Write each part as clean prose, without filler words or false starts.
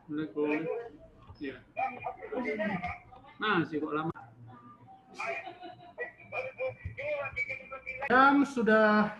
Assalamualaikum. Ya. Masih kok lama. Jam sudah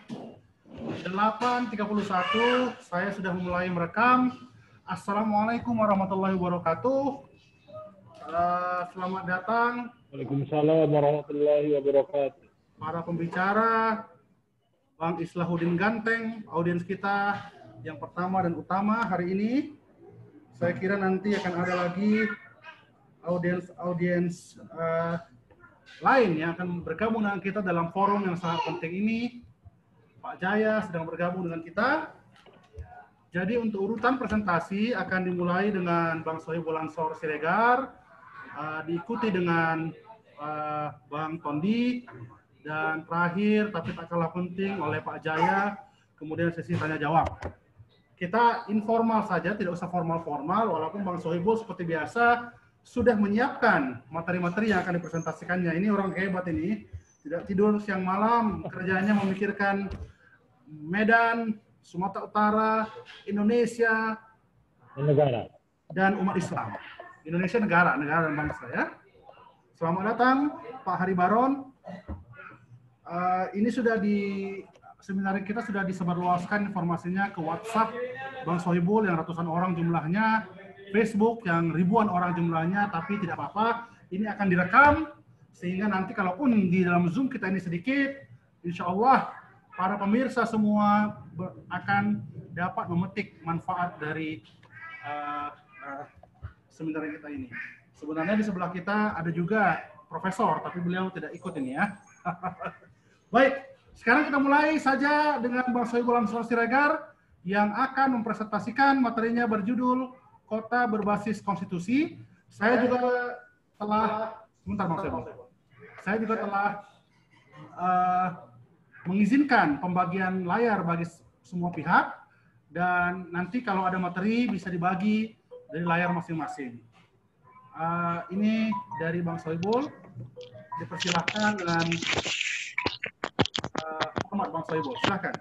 8.31, saya sudah mulai merekam. Assalamualaikum warahmatullahi wabarakatuh. Selamat datang Waalaikumsalam warahmatullahi wabarakatuh. para pembicara, Bang Islahuddin Ganteng, audiens kita yang pertama dan utama hari ini. Saya kira nanti akan ada lagi audiens lain yang akan bergabung dengan kita dalam forum yang sangat penting ini. Pak Jaya sedang bergabung dengan kita. Jadi untuk urutan presentasi akan dimulai dengan Bang Sohibul Ansor Siregar, diikuti dengan Bang Tondi, dan terakhir tapi tak kalah penting oleh Pak Jaya, kemudian sesi tanya jawab. Kita informal saja, tidak usah formal-formal, walaupun Bang Sohibul seperti biasa sudah menyiapkan materi-materi yang akan dipresentasikannya. Ini orang hebat ini, tidak tidur siang malam, kerjanya memikirkan Medan, Sumatera Utara, Indonesia, Negara. dan umat Islam. Indonesia negara dan bangsa ya. Selamat datang Pak Hari Baron. Ini sudah seminar kita sudah disebarluaskan informasinya ke WhatsApp Bang Sohibul yang ratusan orang jumlahnya, Facebook yang ribuan orang jumlahnya, tapi tidak apa-apa. Ini akan direkam sehingga nanti kalaupun di dalam Zoom kita ini sedikit, insya Allah para pemirsa semua akan dapat memetik manfaat dari seminar kita ini. Sebenarnya di sebelah kita ada juga profesor, tapi beliau tidak ikut ini ya. Baik, sekarang kita mulai saja dengan Bang Sohibul Ansor Siregar yang akan mempresentasikan materinya berjudul Kota Berbasis Konstitusi. Saya juga telah, sebentar Bang Sohibul, saya juga telah mengizinkan pembagian layar bagi semua pihak, dan nanti kalau ada materi bisa dibagi dari layar masing-masing. Ini dari Bang Sohibul, dipersilahkan dengan hormat Bang Sohibul, silakan.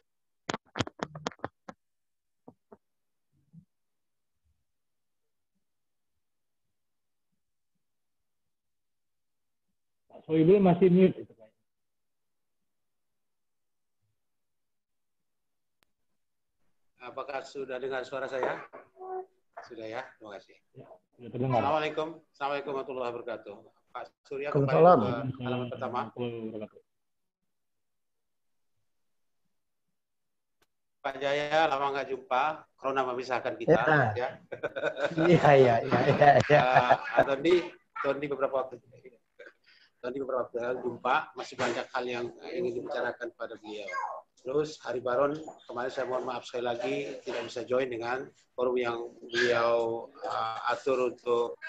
Pak Sohibul masih mute. Apakah sudah dengar suara saya? Sudah ya, terima kasih. Ya, terdengar. Assalamualaikum warahmatullahi wabarakatuh. Pak Surya, kembali ke halaman pertama. Pak Jaya, lama nggak jumpa, corona memisahkan kita. Ya. Iya. Tony beberapa waktu lalu jumpa, masih banyak hal yang ingin dibicarakan pada beliau. Terus Hari Baron, kemarin saya mohon maaf sekali lagi tidak bisa join dengan forum yang beliau atur untuk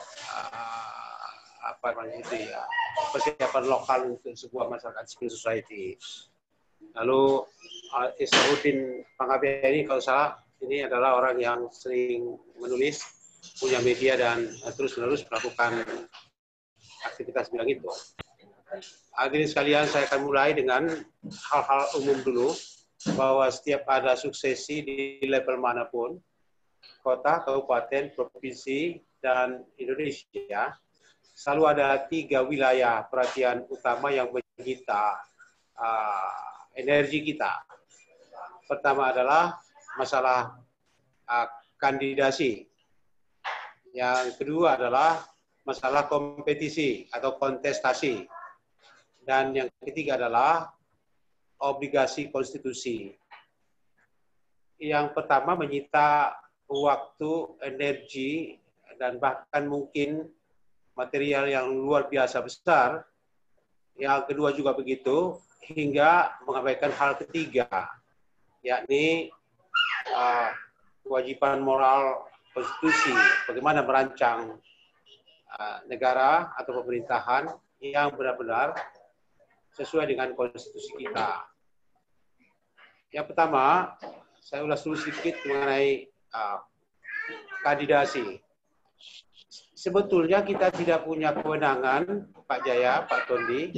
persiapan lokal untuk sebuah masyarakat civil society. Lalu Islahuddin Panggabean ini kalau salah ini adalah orang yang sering menulis, punya media dan terus-menerus melakukan aktivitas bidang itu. Hadirin sekalian, saya akan mulai dengan hal-hal umum dulu, bahwa setiap ada suksesi di level manapun, kota, kabupaten, provinsi, dan Indonesia, selalu ada 3 wilayah perhatian utama yang menyita energi kita. Pertama adalah masalah kandidasi. Yang kedua adalah masalah kompetisi atau kontestasi. Dan yang ketiga adalah obligasi konstitusi. Yang pertama menyita waktu, energi, dan bahkan mungkin material yang luar biasa besar. Yang kedua juga begitu, hingga mengabaikan hal ketiga, yakni kewajiban moral konstitusi, bagaimana merancang negara atau pemerintahan yang benar-benar sesuai dengan konstitusi kita. Yang pertama, saya ulas dulu sedikit mengenai kandidasi. Sebetulnya kita tidak punya kewenangan, Pak Jaya, Pak Tondi,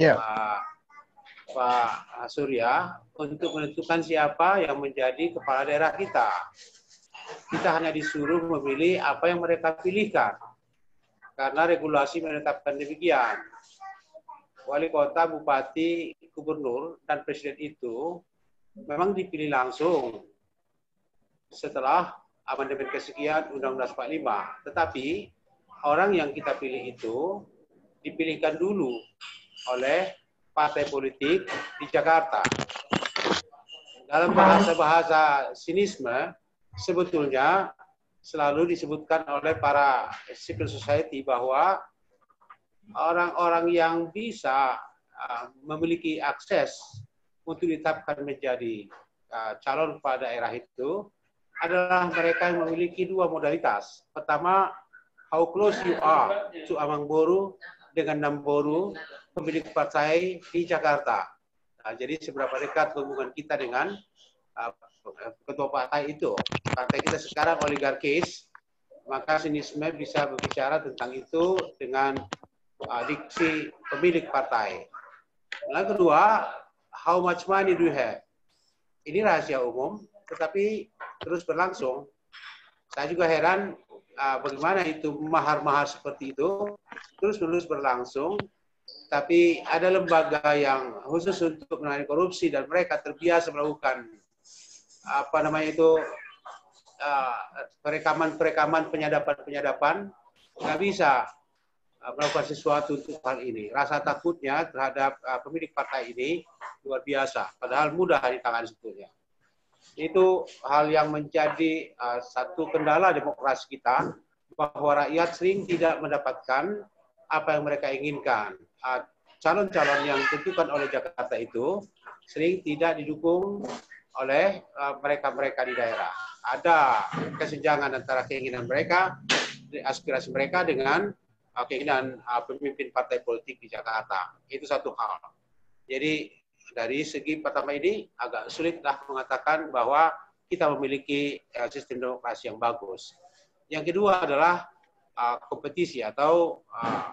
Pak Surya, untuk menentukan siapa yang menjadi kepala daerah kita. kita hanya disuruh memilih apa yang mereka pilihkan. Karena regulasi menetapkan demikian. Wali kota, bupati, gubernur, dan presiden itu memang dipilih langsung setelah amandemen kesekian Undang-Undang 45. Tetapi orang yang kita pilih itu dipilihkan dulu oleh partai politik di Jakarta. Dalam bahasa-bahasa sinisme, sebetulnya selalu disebutkan oleh para civil society bahwa orang-orang yang bisa memiliki akses untuk ditetapkan menjadi calon pada daerah itu adalah mereka yang memiliki dua modalitas. Pertama, how close you are to Amang Boru dengan Namboru, pemilik partai di Jakarta. Nah, jadi seberapa dekat hubungan kita dengan ketua partai itu. Partai kita sekarang oligarkis, maka sinisme bisa berbicara tentang itu dengan diksi pemilik partai. Yang kedua, how much money do you have? Ini rahasia umum, tetapi terus berlangsung. Saya juga heran bagaimana itu mahar-mahar seperti itu terus berlangsung. Tapi ada lembaga yang khusus untuk menangani korupsi dan mereka terbiasa melakukan perekaman penyadapan, nggak bisa melakukan sesuatu untuk hal ini. Rasa takutnya terhadap pemilik partai ini luar biasa, padahal mudah ditangani sebetulnya. Itu hal yang menjadi satu kendala demokrasi kita, bahwa rakyat sering tidak mendapatkan apa yang mereka inginkan. Calon-calon yang ditentukan oleh Jakarta itu sering tidak didukung oleh mereka-mereka di daerah. Ada kesenjangan antara keinginan mereka, aspirasi mereka dengan keinginan pemimpin partai politik di Jakarta. Itu satu hal. Jadi dari segi pertama ini agak sulitlah mengatakan bahwa kita memiliki sistem demokrasi yang bagus. Yang kedua adalah kompetisi atau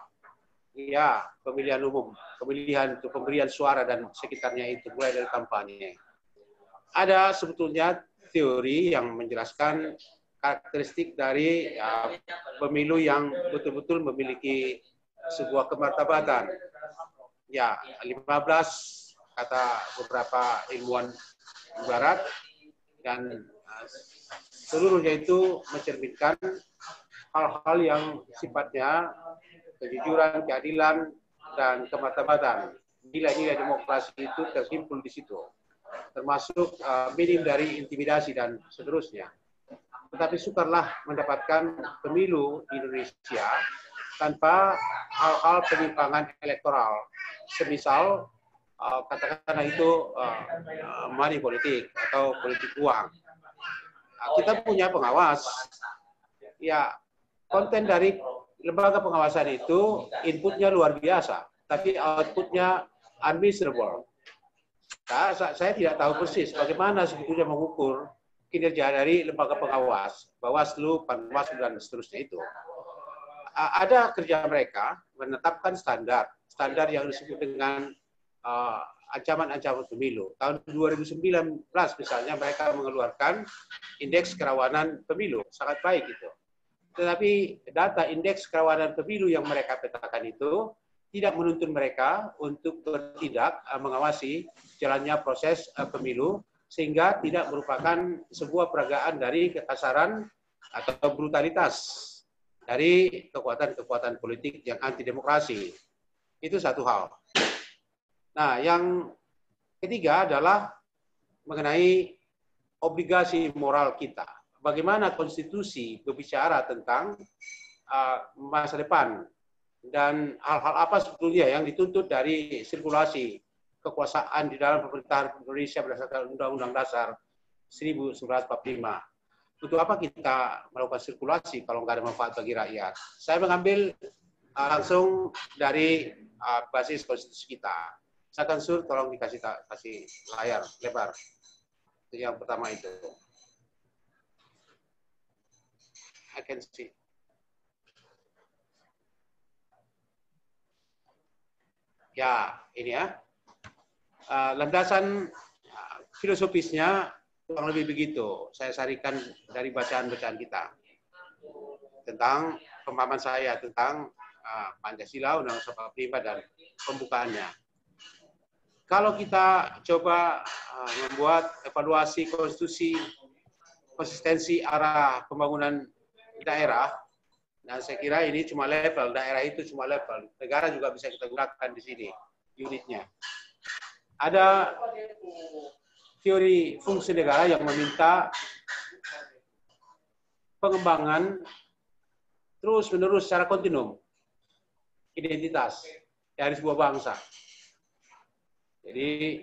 pemilihan umum, pemilihan untuk pemberian suara dan sekitarnya itu mulai dari kampanye. Ada sebetulnya teori yang menjelaskan karakteristik dari pemilu yang betul-betul memiliki sebuah kemartabatan. Ya, 15 kata beberapa ilmuwan barat, dan seluruhnya itu mencerminkan hal-hal yang sifatnya kejujuran, keadilan, dan kemartabatan. Nilai-nilai demokrasi itu terhimpun di situ, termasuk minim dari intimidasi dan seterusnya. Tetapi sukarlah mendapatkan pemilu di Indonesia tanpa hal-hal penyimpangan elektoral. Semisal katakanlah itu money politik atau politik uang. Kita punya pengawas. Ya, konten dari lembaga pengawasan itu inputnya luar biasa, tapi outputnya unmeasurable. Nah, saya tidak tahu persis bagaimana sebetulnya mengukur kinerja dari lembaga pengawas, Bawaslu, Panwaslu, dan seterusnya itu. Ada kerja mereka menetapkan standar yang disebut dengan ancaman-ancaman pemilu. Tahun 2019 misalnya mereka mengeluarkan indeks kerawanan pemilu, sangat baik itu. Tetapi data indeks kerawanan pemilu yang mereka petakan itu tidak menuntun mereka untuk bertindak mengawasi jalannya proses pemilu, sehingga tidak merupakan sebuah peragaan dari kekasaran atau brutalitas dari kekuatan-kekuatan politik yang anti demokrasi. Itu satu hal. Nah, yang ketiga adalah mengenai obligasi moral kita. Bagaimana konstitusi berbicara tentang masa depan dan hal-hal apa sebetulnya yang dituntut dari sirkulasi kekuasaan di dalam pemerintahan Indonesia berdasarkan Undang-Undang Dasar 1945. Untuk apa kita melakukan sirkulasi kalau nggak ada manfaat bagi rakyat? Saya mengambil langsung dari basis konstitusi kita. Saya akan suruh tolong kasih layar lebar. Itu yang pertama itu. I can see. Ya, ini ya. Landasan filosofisnya kurang lebih begitu. Saya sarikan dari bacaan-bacaan kita tentang pemahaman saya tentang Pancasila, Undang-Undang 45 dan pembukaannya. Kalau kita coba membuat evaluasi konstitusi, konsistensi arah pembangunan daerah, dan saya kira ini cuma level, daerah itu cuma level, negara juga bisa kita gunakan di sini, unitnya. Ada teori fungsi negara yang meminta pengembangan terus-menerus secara kontinum identitas dari sebuah bangsa. Jadi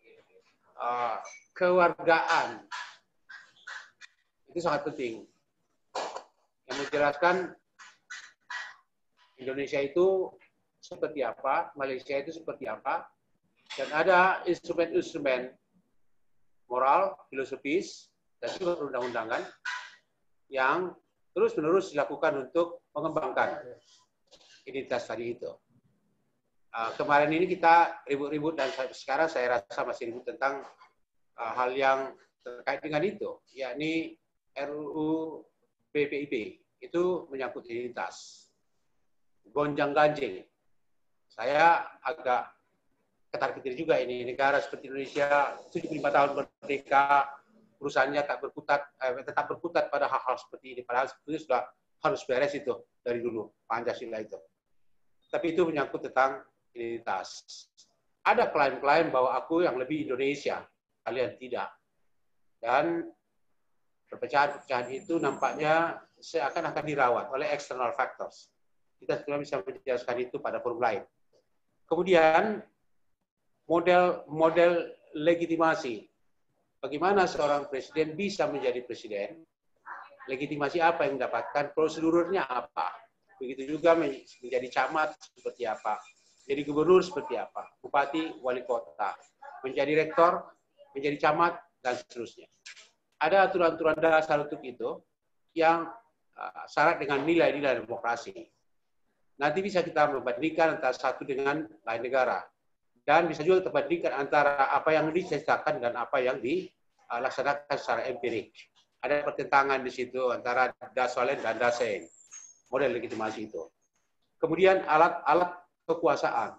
kewargaan itu sangat penting. Yang menjelaskan Indonesia itu seperti apa, Malaysia itu seperti apa, dan ada instrumen-instrumen moral, filosofis, dan juga perundang-undangan yang terus-menerus dilakukan untuk mengembangkan identitas tadi itu. Kemarin ini kita ribut-ribut dan sekarang saya rasa masih ribut tentang hal yang terkait dengan itu, yakni RUU PPIP. Itu menyangkut identitas. Gonjang-ganjing. Saya agak ketar-ketir juga ini, negara seperti Indonesia 75 tahun merdeka, perusahaannya tetap berkutat pada hal-hal seperti ini. Padahal sebetulnya sudah harus beres itu dari dulu, Pancasila itu. Tapi itu menyangkut tentang identitas. Ada klaim-klaim bahwa aku yang lebih Indonesia, kalian tidak. Dan perpecahan-perpecahan itu nampaknya seakan-akan dirawat oleh external factors. Kita sebenarnya bisa menjelaskan itu pada forum lain. Kemudian model legitimasi. Bagaimana seorang presiden bisa menjadi presiden? Legitimasi apa yang mendapatkan? Prosedurnya apa? Begitu juga menjadi camat seperti apa? Jadi gubernur seperti apa? Bupati, wali kota, menjadi rektor, menjadi camat, dan seterusnya. Ada aturan-aturan dasar untuk itu yang syarat dengan nilai-nilai demokrasi. Nanti bisa kita membandingkan antara satu dengan lain negara. Dan bisa juga kita bandingkan antara apa yang diceritakan dan apa yang dilaksanakan secara empirik. Ada pertentangan di situ antara Dasolen dan Dasein. Model legitimasi itu. Kemudian alat-alat kekuasaan.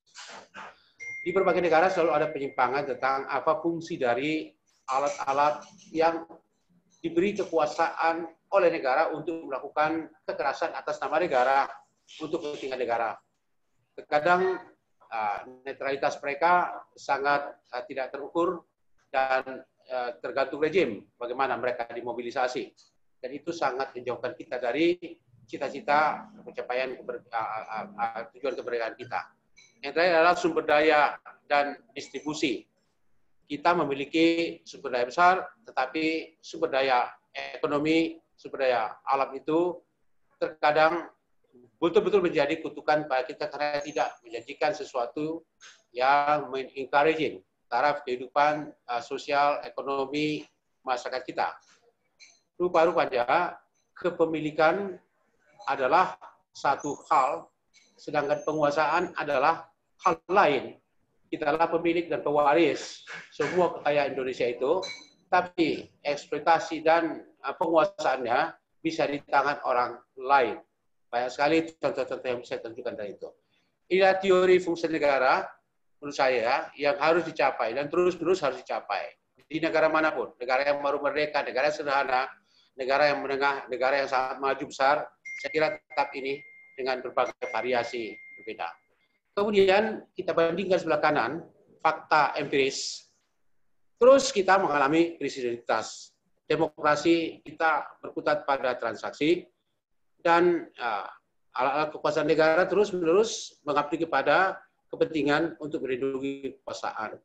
Di berbagai negara selalu ada penyimpangan tentang apa fungsi dari alat-alat yang diberi kekuasaan oleh negara untuk melakukan kekerasan atas nama negara untuk kepentingan negara. Terkadang netralitas mereka sangat tidak terukur dan tergantung rejim bagaimana mereka dimobilisasi. Dan itu sangat menjauhkan kita dari cita-cita pencapaian tujuan kemerdekaan kita. Yang terakhir adalah sumber daya dan distribusi. Kita memiliki sumber daya besar, tetapi sumber daya ekonomi, sumber daya alam itu terkadang betul-betul menjadi kutukan pada kita karena tidak menjanjikan sesuatu yang encouraging taraf kehidupan sosial, ekonomi masyarakat kita. Rupa-rupanya kepemilikan adalah satu hal, sedangkan penguasaan adalah hal lain. Kita adalah pemilik dan pewaris semua kekayaan Indonesia itu, tapi eksploitasi dan penguasaannya bisa di tangan orang lain. Banyak sekali contoh-contoh yang bisa tentukan dari itu. Inilah teori fungsi negara, menurut saya, yang harus dicapai dan terus-terus harus dicapai. Di negara manapun, negara yang baru merdeka, negara yang sederhana, negara yang menengah, negara yang sangat maju besar, saya kira tetap ini dengan berbagai variasi berbeda. Kemudian kita bandingkan sebelah kanan, fakta empiris. Terus kita mengalami krisis identitas. Demokrasi kita berkutat pada transaksi, dan alat-alat kekuasaan negara terus-menerus mengabdi kepada kepentingan untuk melindungi kekuasaan.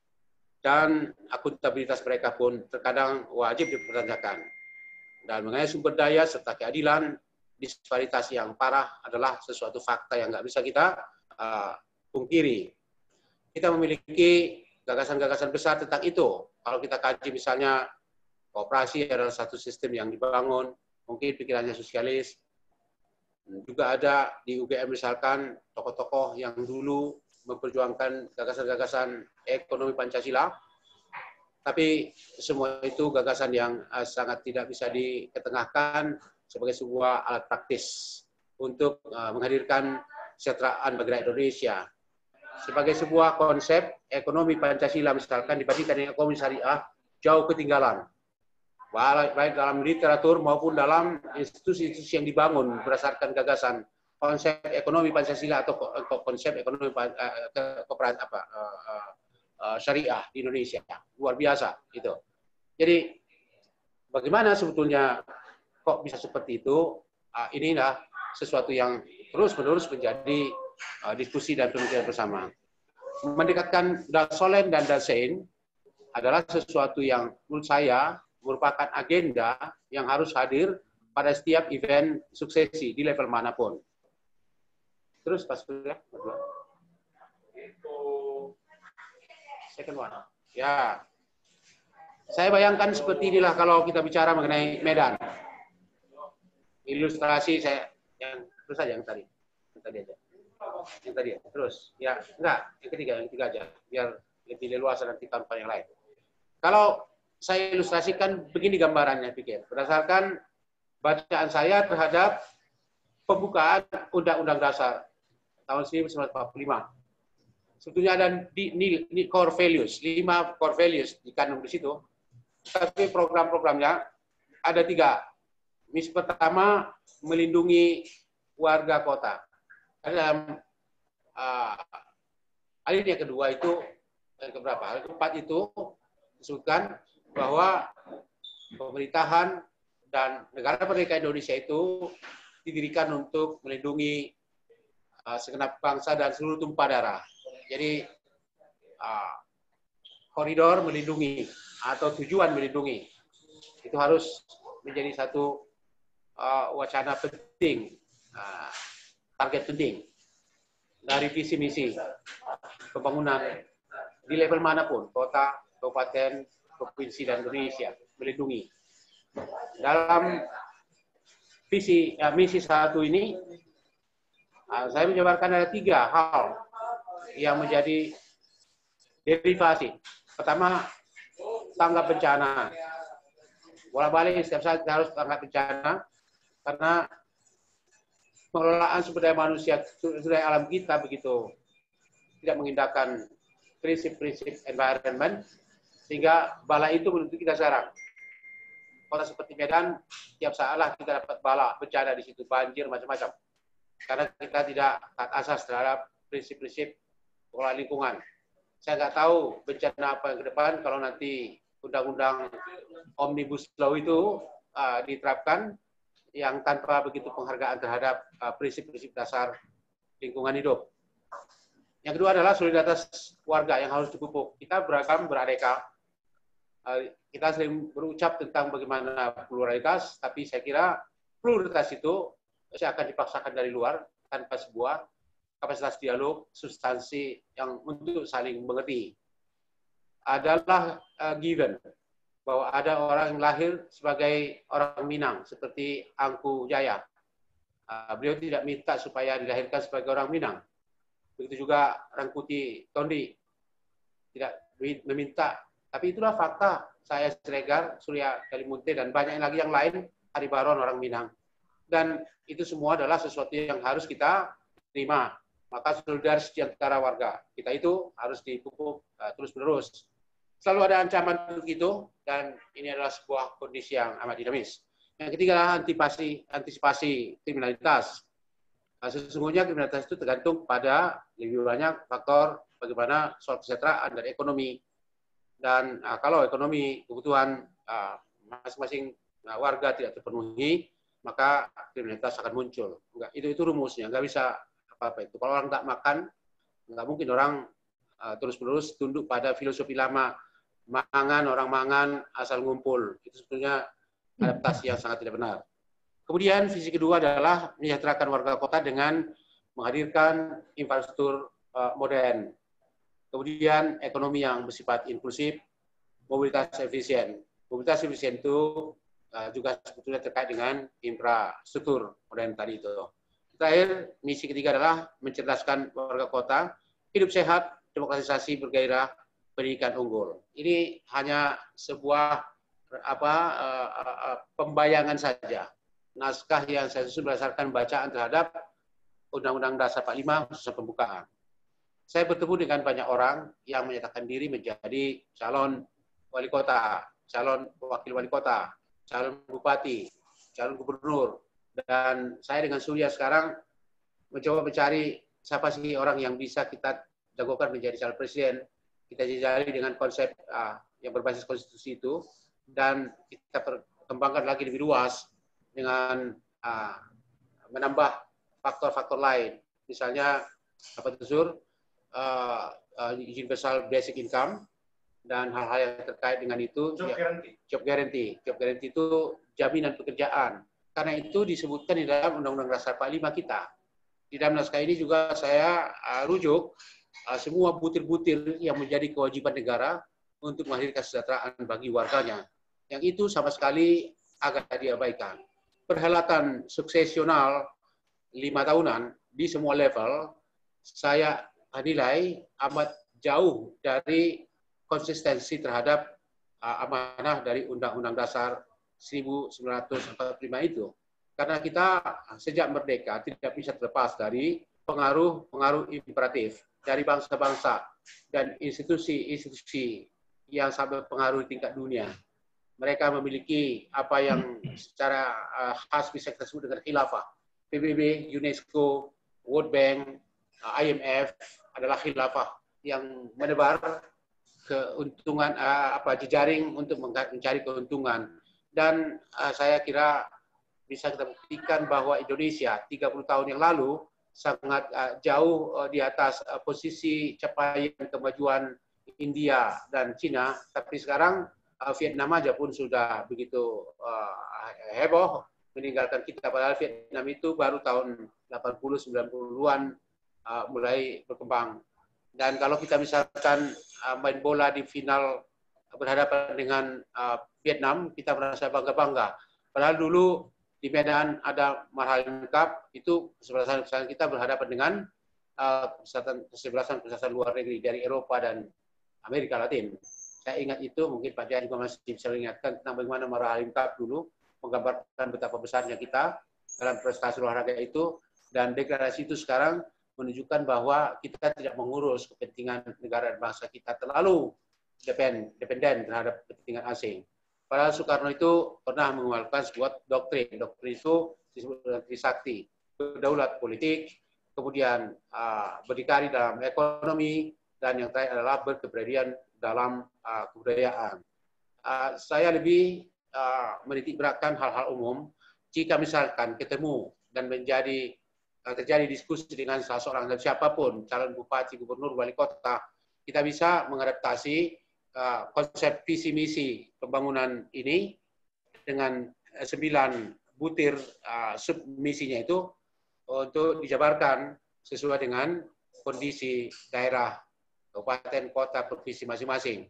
Dan akuntabilitas mereka pun terkadang wajib dipertanyakan. Dan mengenai sumber daya serta keadilan, disparitas yang parah adalah sesuatu fakta yang nggak bisa kita pungkiri. Kita memiliki gagasan-gagasan besar tentang itu. Kalau kita kaji misalnya, kooperasi adalah satu sistem yang dibangun, mungkin pikirannya sosialis. Juga ada di UGM misalkan tokoh-tokoh yang dulu memperjuangkan gagasan-gagasan ekonomi Pancasila. Tapi semua itu gagasan yang sangat tidak bisa diketengahkan sebagai sebuah alat praktis untuk menghadirkan kesejahteraan bagi rakyat Indonesia. Sebagai sebuah konsep ekonomi Pancasila misalkan dibandingkan dengan ekonomi syariah jauh ketinggalan. Baik dalam literatur maupun dalam institusi-institusi yang dibangun berdasarkan gagasan konsep ekonomi Pancasila atau konsep ekonomi syariah di Indonesia. Luar biasa itu. Jadi bagaimana sebetulnya kok bisa seperti itu? Inilah sesuatu yang terus-menerus menjadi diskusi dan pemikiran bersama. Mendekatkan Dasolen dan Dasein adalah sesuatu yang menurut saya merupakan agenda yang harus hadir pada setiap event suksesi di level manapun. Terus Pak Surya, itu second one. Ya, saya bayangkan seperti inilah kalau kita bicara mengenai Medan. Ilustrasi saya yang terus saja yang tadi aja. Yang tadi ya. Terus ya enggak, yang ketiga aja biar lebih leluasa nanti tanpa yang lain. Kalau saya ilustrasikan begini gambarannya, pikir berdasarkan bacaan saya terhadap pembukaan Undang-Undang Dasar tahun 1945. Sebetulnya ada di core values, 5 core values dikandung di situ. Tapi program-programnya ada 3. Misi pertama melindungi warga kota. Dalam alinea kedua itu yang keberapa? Yang keempat itu disebutkan bahwa pemerintahan dan negara merdeka Indonesia itu didirikan untuk melindungi segenap bangsa dan seluruh tumpah darah. Jadi koridor melindungi atau tujuan melindungi itu harus menjadi satu wacana penting, target penting dari visi misi pembangunan di level manapun, kota, kabupaten, provinsi dan Indonesia, melindungi. Dalam misi 1 ini, saya menjabarkan ada 3 hal yang menjadi derivasi. Pertama, tanggap bencana. Bola-balik setiap saat kita harus tanggap bencana, karena pengelolaan sumber daya manusia, sumber daya alam kita begitu tidak mengindahkan prinsip-prinsip environment, sehingga bala itu menuntut kita sekarang. Kota seperti Medan, tiap saatlah kita dapat bala bencana di situ, banjir macam-macam. Karena kita tidak taat asas terhadap prinsip-prinsip pengelolaan lingkungan. Saya nggak tahu bencana apa yang ke depan kalau nanti undang-undang Omnibus Law itu diterapkan yang tanpa begitu penghargaan terhadap prinsip-prinsip dasar lingkungan hidup. Yang kedua adalah solidaritas warga yang harus dipupuk. Kita beragam, beraneka. Kita sering berucap tentang bagaimana pluralitas, tapi saya kira pluralitas itu saya akan dipaksakan dari luar tanpa sebuah kapasitas dialog, substansi yang untuk saling mengerti. Adalah given bahwa ada orang yang lahir sebagai orang Minang seperti Angku Jaya. Beliau tidak minta supaya dilahirkan sebagai orang Minang. Begitu juga Rangkuti Tondi tidak meminta. Tapi itulah fakta. Saya Siregar, Surya Kalimunte, dan banyak lagi yang lain, Hari Baron orang Minang. Dan itu semua adalah sesuatu yang harus kita terima. Maka solidaritas di antara warga kita itu harus dipupuk terus-menerus. Selalu ada ancaman untuk itu, dan ini adalah sebuah kondisi yang amat dinamis. Yang ketiga adalah antisipasi kriminalitas. Sesungguhnya kriminalitas itu tergantung pada lebih banyak faktor bagaimana soal kesejahteraan dan ekonomi. Dan kalau ekonomi kebutuhan masing-masing warga tidak terpenuhi, maka kriminalitas akan muncul. Itu rumusnya, nggak bisa apa-apa itu. Kalau orang tak makan, nggak mungkin orang terus-menerus tunduk pada filosofi lama, orang mangan asal ngumpul. Itu sebetulnya adaptasi yang sangat tidak benar. Kemudian visi kedua adalah menyejahterakan warga kota dengan menghadirkan infrastruktur modern. Kemudian ekonomi yang bersifat inklusif, mobilitas efisien. Mobilitas efisien itu juga sebetulnya terkait dengan infrastruktur modern tadi itu. Terakhir, misi ketiga adalah mencerdaskan warga kota, hidup sehat, demokratisasi bergairah, pendidikan unggul. Ini hanya sebuah pembayangan saja. Naskah yang saya susun berdasarkan bacaan terhadap Undang-Undang Dasar 45 khususnya pembukaan. Saya bertemu dengan banyak orang yang menyatakan diri menjadi calon wali kota, calon wakil wali kota, calon bupati, calon gubernur. Dan saya dengan Surya sekarang mencoba mencari siapa sih orang yang bisa kita jagokan menjadi calon presiden. Kita jajali dengan konsep yang berbasis konstitusi itu, dan kita perkembangkan lagi lebih luas dengan menambah faktor-faktor lain. Misalnya apa itu Sur? Universal basic income dan hal-hal yang terkait dengan itu. Job guarantee. Job guarantee. Job guarantee itu jaminan pekerjaan. Karena itu disebutkan di dalam Undang-Undang Dasar 45 kita. Di dalam naskah ini juga saya rujuk semua butir-butir yang menjadi kewajiban negara untuk menghadirkan kesejahteraan bagi warganya. Yang itu sama sekali agak diabaikan. Perhelatan suksesional 5 tahunan di semua level, saya nilai amat jauh dari konsistensi terhadap amanah dari Undang-Undang Dasar 1945 itu. Karena kita sejak merdeka tidak bisa terlepas dari pengaruh imperatif dari bangsa-bangsa dan institusi-institusi yang sangat berpengaruh di tingkat dunia. Mereka memiliki apa yang secara khas bisa kita sebut dengan khilafah. PBB, UNESCO, World Bank, IMF adalah khilafah yang menebar keuntungan jejaring untuk mencari keuntungan. Dan saya kira bisa kita buktikan bahwa Indonesia 30 tahun yang lalu sangat jauh di atas posisi capaian kemajuan India dan Cina, tapi sekarang Vietnam aja pun sudah begitu heboh meninggalkan kita, padahal Vietnam itu baru tahun 80-90-an mulai berkembang. Dan kalau kita misalkan main bola di final berhadapan dengan Vietnam, kita merasa bangga-bangga. Padahal dulu di Medan ada Marhalin Cup, itu kesebelasan kita berhadapan dengan kesebelasan luar negeri dari Eropa dan Amerika Latin. Saya ingat itu, mungkin Pak Jaya juga masih bisa mengingatkan tentang bagaimana Marhalin Cup dulu menggambarkan betapa besarnya kita dalam prestasi olahraga itu, dan deklarasi itu sekarang menunjukkan bahwa kita tidak mengurus kepentingan negara dan bangsa kita terlalu dependen terhadap kepentingan asing. Padahal Soekarno itu pernah mengeluarkan sebuah doktrin. Doktrin itu disebut dengan Trisakti, berdaulat politik, kemudian berdikari dalam ekonomi, dan yang terakhir adalah berkepribadian dalam kebudayaan. Saya lebih menitik beratkan hal-hal umum. Jika misalkan ketemu dan terjadi diskusi dengan salah seorang dan siapapun, calon bupati, gubernur, wali kota, kita bisa mengadaptasi konsep visi misi pembangunan ini dengan 9 butir submisinya itu untuk dijabarkan sesuai dengan kondisi daerah, kabupaten, kota, provinsi masing-masing.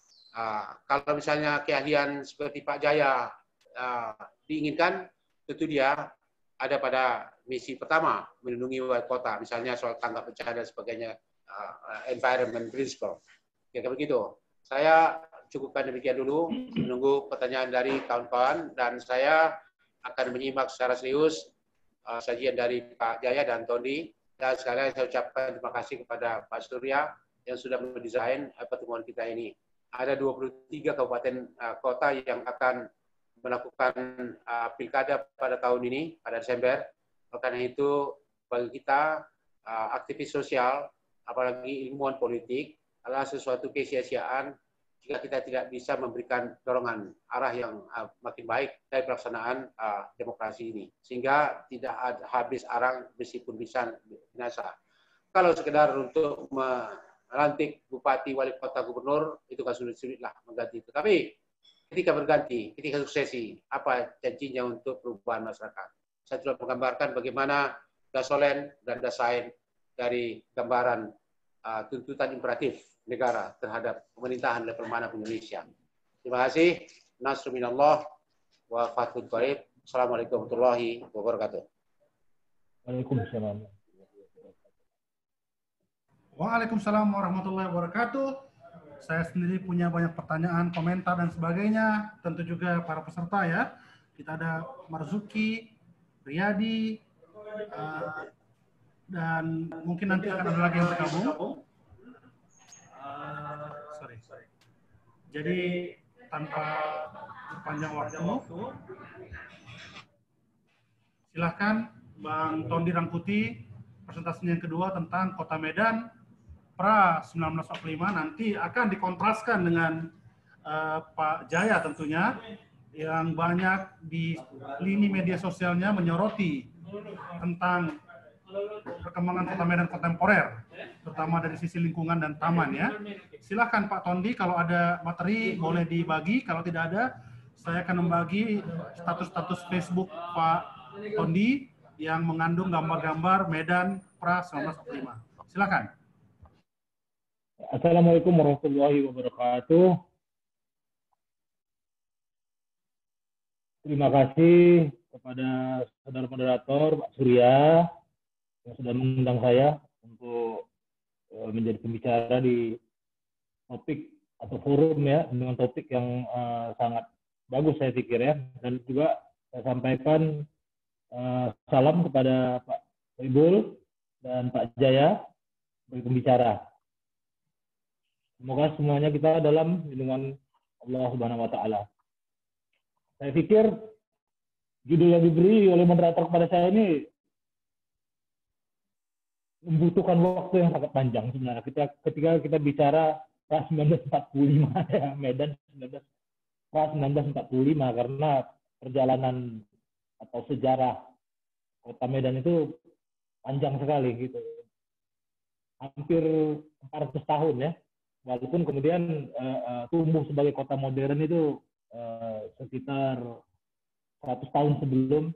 Kalau misalnya keahlian seperti Pak Jaya diinginkan, tentu dia ada pada misi pertama, melindungi wali kota, misalnya soal tanggap bencana dan sebagainya, environment principle. Kira begitu. Saya cukupkan demikian dulu, menunggu pertanyaan dari kawan-kawan, dan saya akan menyimak secara serius sajian dari Pak Jaya dan Tony. Dan sekalian saya ucapkan terima kasih kepada Pak Surya yang sudah mendesain pertemuan kita ini. Ada 23 kabupaten kota yang akan melakukan pilkada pada tahun ini, pada Desember. Karena itu, bagi kita, aktivis sosial, apalagi ilmuwan politik, adalah sesuatu kesia-siaan jika kita tidak bisa memberikan dorongan arah yang makin baik dari pelaksanaan demokrasi ini. Sehingga tidak habis arang meskipun bisa binasa. Kalau sekedar untuk melantik bupati, wali kota, gubernur, itu kan sulit-sulit lah mengganti itu. Tapi ketika berganti, ketika suksesi, apa janjinya untuk perubahan masyarakat? Saya telah menggambarkan bagaimana gasolen dan dasain dari gambaran tuntutan imperatif negara terhadap pemerintahan level mana pun Indonesia. Terima kasih. Nasrul minallah wa fathul qarib. Assalamualaikum warahmatullahi wabarakatuh. Waalaikumsalam. Waalaikumsalam warahmatullahi wabarakatuh. saya sendiri punya banyak pertanyaan, komentar, dan sebagainya. Tentu juga para peserta ya. Kita ada Marzuki, Riyadi, dan mungkin nanti akan ada lagi yang bergabung. Sorry. Jadi tanpa berpanjang waktu, silahkan Bang Tondi Rangkuti, presentasinya yang kedua tentang Kota Medan pra 1945 nanti akan dikontraskan dengan Pak Jaya tentunya, yang banyak di lini media sosialnya menyoroti tentang perkembangan Kota Medan kontemporer, terutama dari sisi lingkungan dan taman ya. Silahkan Pak Tondi, kalau ada materi boleh dibagi, kalau tidak ada saya akan membagi status-status Facebook Pak Tondi yang mengandung gambar-gambar Medan pra 1945. Silakan. Assalamualaikum warahmatullahi wabarakatuh. Terima kasih kepada saudara moderator Pak Surya yang sudah mengundang saya untuk menjadi pembicara di topik atau forum ya, dengan topik yang sangat bagus saya pikir ya. Dan juga saya sampaikan salam kepada Pak Soebul dan Pak Jaya sebagai pembicara. Semoga semuanya kita dalam lindungan Allah Subhanahu wa Ta'ala. Saya pikir judul yang diberi oleh moderator kepada saya ini membutuhkan waktu yang sangat panjang sebenarnya. Ketika kita bicara pra 1945 ya, Medan pra 1945, karena perjalanan atau sejarah Kota Medan itu panjang sekali gitu. Hampir 400 tahun ya. Walaupun kemudian tumbuh sebagai kota modern itu sekitar 100 tahun sebelum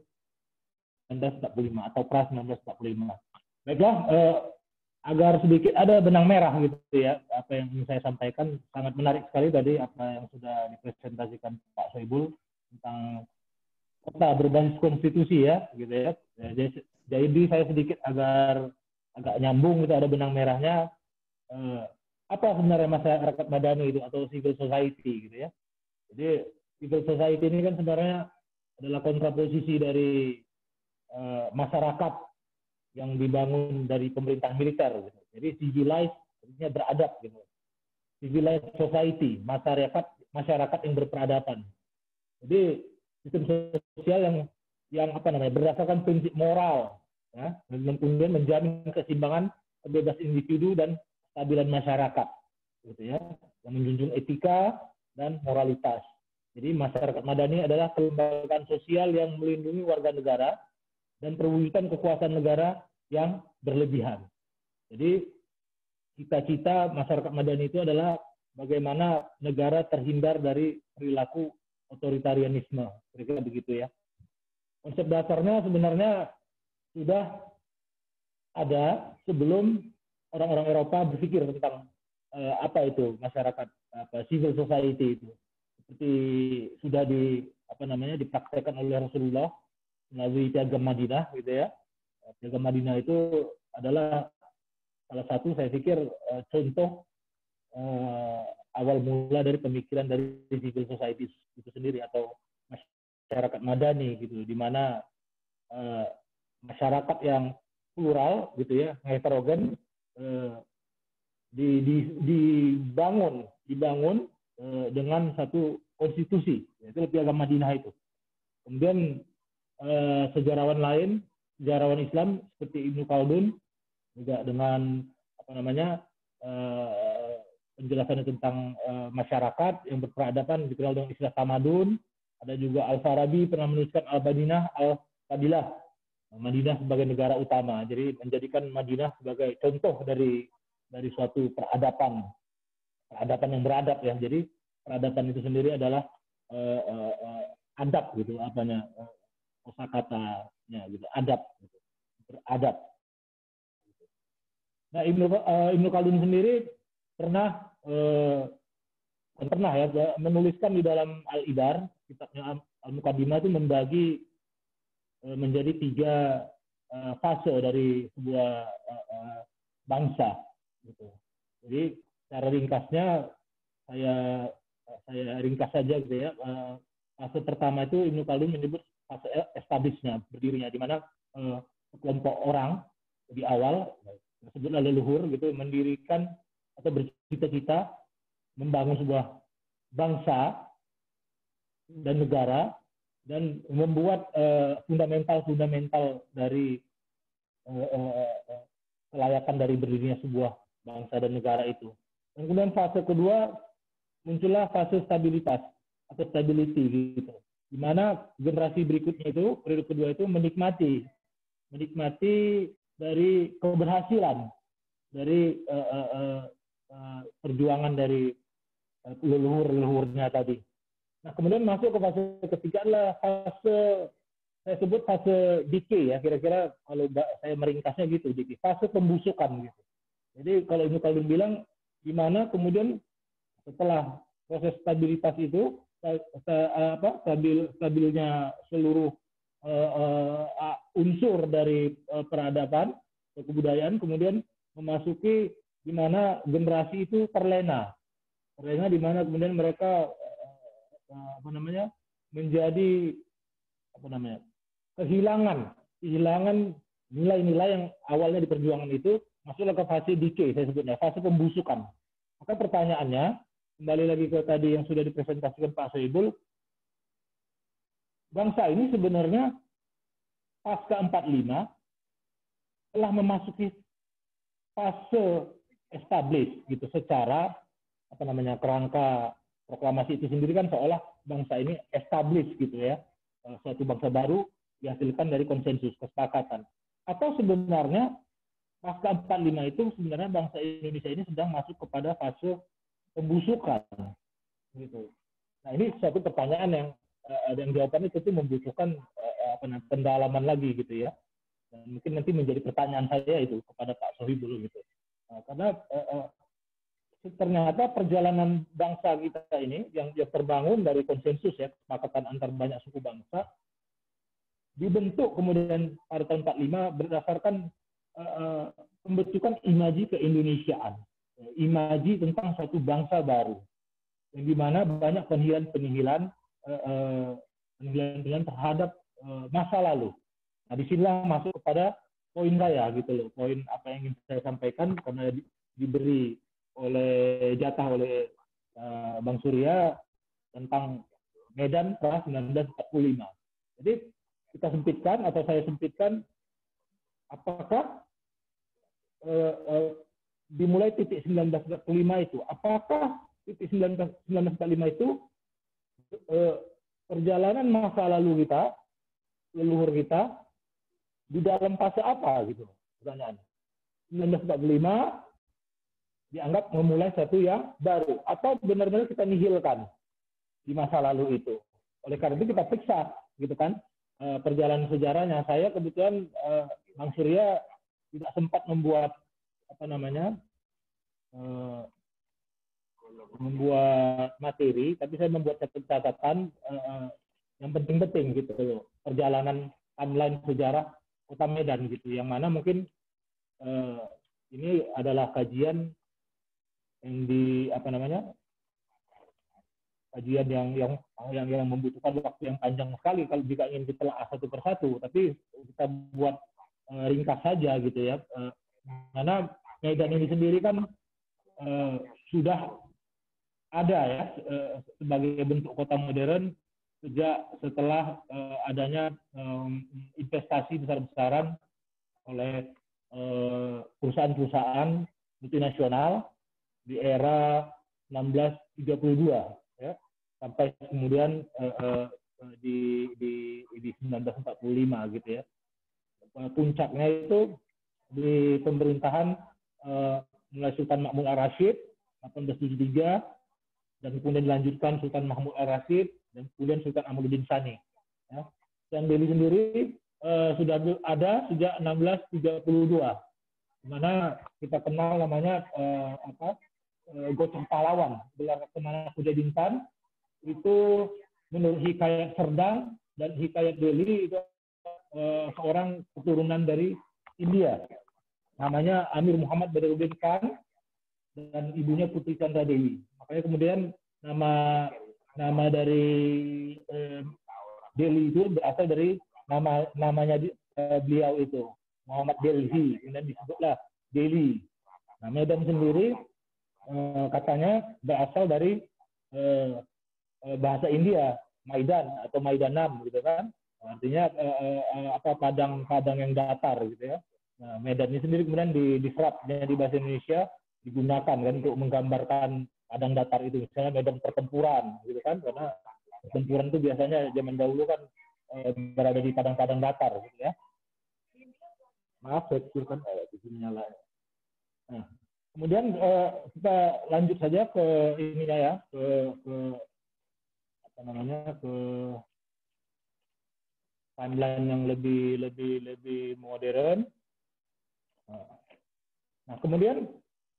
1945 atau pra 1945. Baiklah, agar sedikit ada benang merah gitu ya, apa yang ingin saya sampaikan sangat menarik sekali tadi apa yang sudah dipresentasikan Pak Soebul tentang kota berbasis konstitusi ya, gitu ya. Jadi saya sedikit agak nyambung gitu, ada benang merahnya. Apa sebenarnya masyarakat madani itu atau civil society gitu ya. Jadi civil society ini kan sebenarnya adalah kontraposisi dari masyarakat yang dibangun dari pemerintah militer gitu. Jadi civilized artinya beradab gitu. Civilized society, masyarakat yang berperadaban. Jadi sistem sosial yang apa namanya berdasarkan prinsip moral ya, dan kemudian menjamin keseimbangan kebebasan individu dan kestabilan masyarakat gitu ya, yang menjunjung etika dan moralitas. Jadi masyarakat madani adalah kelembagaan sosial yang melindungi warga negara dan perwujudan kekuasaan negara yang berlebihan. Jadi cita-cita masyarakat madani itu adalah bagaimana negara terhindar dari perilaku otoritarianisme, kira-kira begitu ya. Konsep dasarnya sebenarnya sudah ada sebelum orang-orang Eropa berpikir tentang apa itu masyarakat civil society itu. Seperti sudah dipraktekkan oleh Rasulullah melalui Piagam Madinah gitu ya. Piagam Madinah itu adalah salah satu saya pikir contoh awal mula dari pemikiran dari civil society itu sendiri atau masyarakat madani gitu, di mana masyarakat yang plural gitu ya, heterogen, dibangun dengan satu konstitusi, yaitu Piagam Madinah itu. Kemudian sejarawan Islam seperti Ibnu Khaldun juga dengan penjelasannya tentang masyarakat yang berperadaban dikenal dengan istilah tamadun. Ada juga Al-Farabi pernah menuliskan Al-Madinah Al-Fadilah, Madinah sebagai negara utama. Jadi menjadikan Madinah sebagai contoh dari suatu peradaban yang beradab ya. Jadi peradaban itu sendiri adalah adab gitu, kosakatanya gitu, adab gitu. Beradab. Nah, Ibnu Khaldun sendiri pernah menuliskan di dalam Al-Ibar, kitabnya Al-Muqaddimah, itu membagi menjadi 3 fase dari sebuah bangsa gitu. Jadi secara ringkasnya saya ringkas saja gitu ya. Fase pertama itu Ibnu Khaldun menyebut fase establishnya, berdirinya, di mana kelompok orang di awal disebutlah leluhur gitu mendirikan atau bercita-cita membangun sebuah bangsa dan negara dan membuat fundamental dari kelayakan dari berdirinya sebuah bangsa dan negara itu. Dan kemudian fase kedua muncullah fase stabilitas atau stability gitu, di mana generasi berikutnya itu, periode kedua itu menikmati dari keberhasilan dari perjuangan dari leluhurnya tadi. Nah, kemudian masuk ke fase ketiga adalah fase, saya sebut fase decay ya, kira-kira kalau saya meringkasnya gitu, decay, fase pembusukan gitu. Jadi kalau Ibnu Khaldun bilang di mana kemudian setelah proses stabilitas itu stabilnya seluruh unsur dari peradaban kebudayaan, kemudian memasuki di mana generasi itu terlena di mana kemudian mereka menjadi kehilangan nilai-nilai yang awalnya di perjuangan itu, masuklah ke fase decay, saya sebutnya fase pembusukan. Maka pertanyaannya kembali lagi ke tadi yang sudah dipresentasikan Pak Soebul, bangsa ini sebenarnya pasca 45 telah memasuki fase establish gitu, secara kerangka proklamasi itu sendiri kan seolah bangsa ini establish gitu ya, suatu bangsa baru dihasilkan dari konsensus kesepakatan. Atau sebenarnya pasca 45 itu sebenarnya bangsa Indonesia ini sedang masuk kepada fase pembusukan gitu. Nah, ini suatu pertanyaan yang jawabannya itu membutuhkan pendalaman lagi gitu ya. Dan mungkin nanti menjadi pertanyaan saya itu kepada Pak Sohibul gitu. Karena ternyata perjalanan bangsa kita ini yang terbangun dari konsensus ya, kesepakatan antar banyak suku bangsa, dibentuk kemudian pada tahun 45 berdasarkan pembentukan imaji keindonesiaan, imaji tentang suatu bangsa baru, yang dimana banyak penihilan terhadap masa lalu. Nah, disinilah masuk kepada poin saya gitu loh, poin apa yang ingin saya sampaikan, karena diberi jatah oleh Bang Surya tentang Medan pra 1945. Jadi kita sempitkan atau saya sempitkan, apakah dimulai titik 1945 itu, apakah titik 1945 itu perjalanan masa lalu kita, leluhur kita, di dalam fase apa gitu pertanyaannya. 1945 dianggap memulai sesuatu yang baru, atau benar-benar kita nihilkan di masa lalu itu. Oleh karena itu kita periksa gitu kan perjalanan sejarahnya. Saya kebetulan Bang Surya tidak sempat membuat membuat materi, tapi saya membuat catatan yang penting-penting gitu loh, perjalanan timeline sejarah Kota Medan gitu, yang mana mungkin ini adalah kajian yang kajian yang membutuhkan waktu yang panjang sekali kalau jika ingin ditelaah satu persatu, tapi kita buat ringkas saja gitu ya. Karena Medan ini sendiri kan sudah ada ya sebagai bentuk kota modern setelah adanya investasi besar-besaran oleh perusahaan-perusahaan multinasional di era 1632 ya, sampai kemudian di 1945 gitu ya. Puncaknya itu di pemerintahan mulai Sultan Mahmud Ar-Rasyid 1873, dan kemudian dilanjutkan Sultan Mahmud Ar-Rasyid, dan kemudian Sultan Ahmaduddin Tsani. Ya. Dan Delhi sendiri sudah ada sejak 1632, di mana kita kenal namanya Gocong Pahlawan, gelar Laksamana Mujahidin itu menurut Hikayat Serdang dan Hikayat Delhi itu seorang keturunan dari India, namanya Amir Muhammad Badruddin Khan, dan ibunya Putri Chandra Dewi. Makanya kemudian nama dari Delhi itu berasal dari namanya beliau itu, Muhammad Delhi, kemudian disebutlah Delhi. Nah, Medan sendiri katanya berasal dari bahasa India, Maidan atau Maidanam gitu kan. Artinya padang yang datar gitu ya. Nah, Medan ini sendiri kemudian diserap di bahasa Indonesia, digunakan kan untuk menggambarkan padang datar itu, misalnya medan pertempuran gitu kan, karena pertempuran itu biasanya zaman dahulu kan berada di padang-padang datar gitu ya. Maaf saya kecilkan di sini nyala. Nah, kemudian kita lanjut saja ke ininya ya, ke timeline yang lebih modern. Nah, kemudian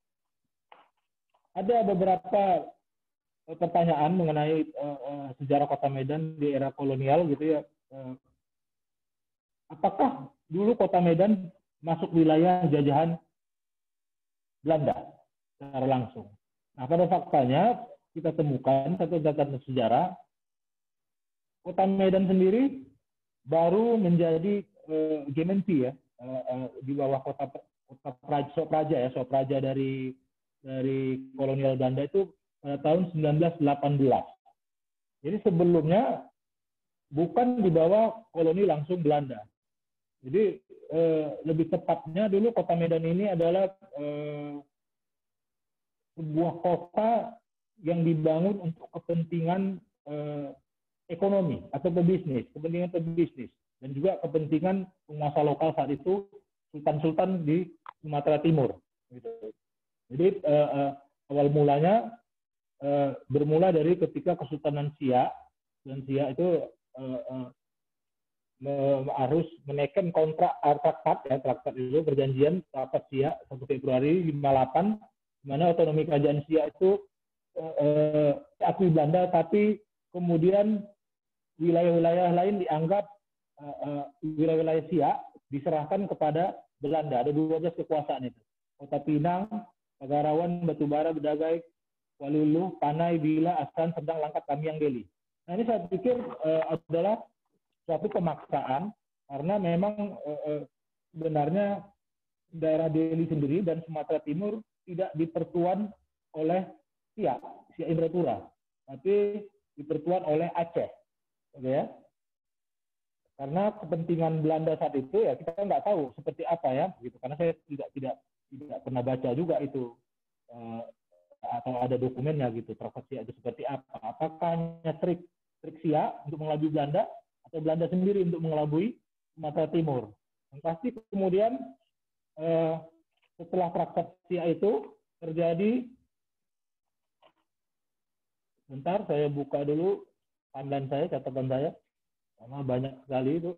ada beberapa pertanyaan mengenai sejarah Kota Medan di era kolonial gitu ya. Apakah dulu Kota Medan masuk wilayah jajahan Belanda secara langsung? Nah, pada faktanya kita temukan satu catatan sejarah, Kota Medan sendiri baru menjadi gemeenti ya, di bawah kota Sopraja dari kolonial Belanda itu pada tahun 1918. Jadi sebelumnya bukan di bawah koloni langsung Belanda. Jadi lebih tepatnya dulu Kota Medan ini adalah sebuah kota yang dibangun untuk kepentingan ekonomi atau kepentingan pebisnis, dan juga kepentingan penguasa lokal saat itu, sultan-sultan di Sumatera Timur. Gitu. Jadi awal mulanya bermula dari ketika Kesultanan Siak, dan Siak itu harus menaikkan kontrak traktat itu, perjanjian traktat Siak 1 Februari 58, di mana otonomi kerajaan Siak itu diakui Belanda, tapi kemudian wilayah-wilayah lain dianggap wilayah-wilayah Siak diserahkan kepada Belanda. Ada 12 kekuasaan itu. Kota Pinang, Pagarawan, Batubara, Bedagai, Walulu, Panai, Bila, Asan, Serdang, Langkat, Kamiang, Deli. Nah, ini saya pikir adalah suatu pemaksaan, karena memang sebenarnya daerah Deli sendiri dan Sumatera Timur tidak dipertuan oleh Siak Indrapura, tapi dipertuan oleh Aceh. Oke ya? Karena kepentingan Belanda saat itu ya kita nggak tahu seperti apa ya, gitu. Karena saya tidak pernah baca juga itu atau ada dokumennya gitu, traktat Siak itu seperti apa. Apakah hanya trik Siak untuk mengelabui Belanda, atau Belanda sendiri untuk mengelabui Sumatera Timur? Yang pasti kemudian setelah traktat Siak itu terjadi, bentar saya buka dulu timeline saya, catatan saya, karena banyak sekali itu.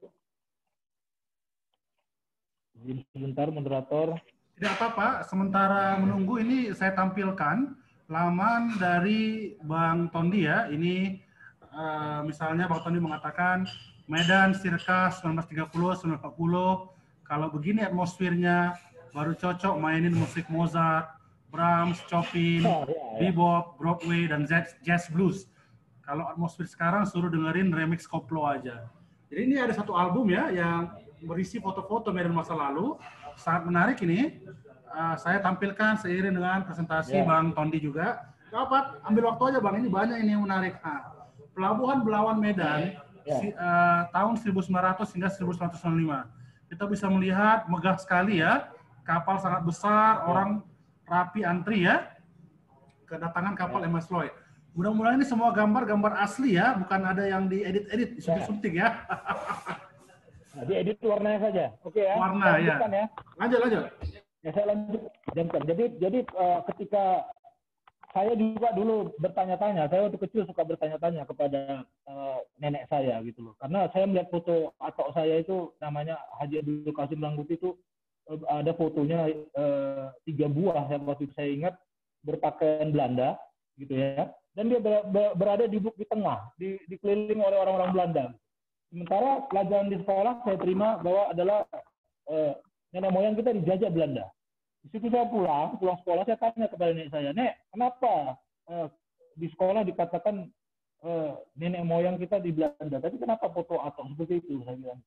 Jadi sebentar moderator. Tidak apa-apa, sementara menunggu ini saya tampilkan laman dari Bang Tondi ya. Ini misalnya Bang Tondi mengatakan Medan circa 1930-1940, kalau begini atmosfernya baru cocok mainin musik Mozart, Brahms, Chopin, bebop, Broadway, dan jazz blues. Kalau atmosfer sekarang suruh dengerin remix koplo aja. Jadi ini ada satu album ya yang berisi foto-foto Medan masa lalu, sangat menarik ini. Saya tampilkan seiring dengan presentasi Bang Tondi juga. Dapat ambil waktu aja Bang, ini banyak ini yang menarik. Pelabuhan Belawan Medan tahun 1900 hingga 1905. Kita bisa melihat megah sekali ya, kapal sangat besar, orang rapi antri ya, kedatangan kapal MS Lloyd. Mudah-mudahan ini semua gambar-gambar asli ya, bukan ada yang diedit-edit, disuntik-suntik ya. Nah, diedit warnanya saja, oke ya. Warna ya. Lanjut. Ya saya lanjutkan. Jadi ketika saya juga dulu bertanya-tanya, saya waktu kecil suka bertanya-tanya kepada nenek saya gitu loh. Karena saya melihat foto atok saya itu namanya Haji Abdul Qasim Langguti itu ada fotonya 3 buah yang waktu itu saya ingat berpakaian Belanda gitu ya. Dan dia berada di tengah, dikelilingi oleh orang-orang Belanda. Sementara pelajaran di sekolah saya terima bahwa adalah nenek moyang kita dijajah Belanda. Di situ saya pulang sekolah, saya tanya kepada nenek saya, Nek, kenapa di sekolah dikatakan nenek moyang kita di Belanda, tapi kenapa foto Atok seperti itu? Saya bilang.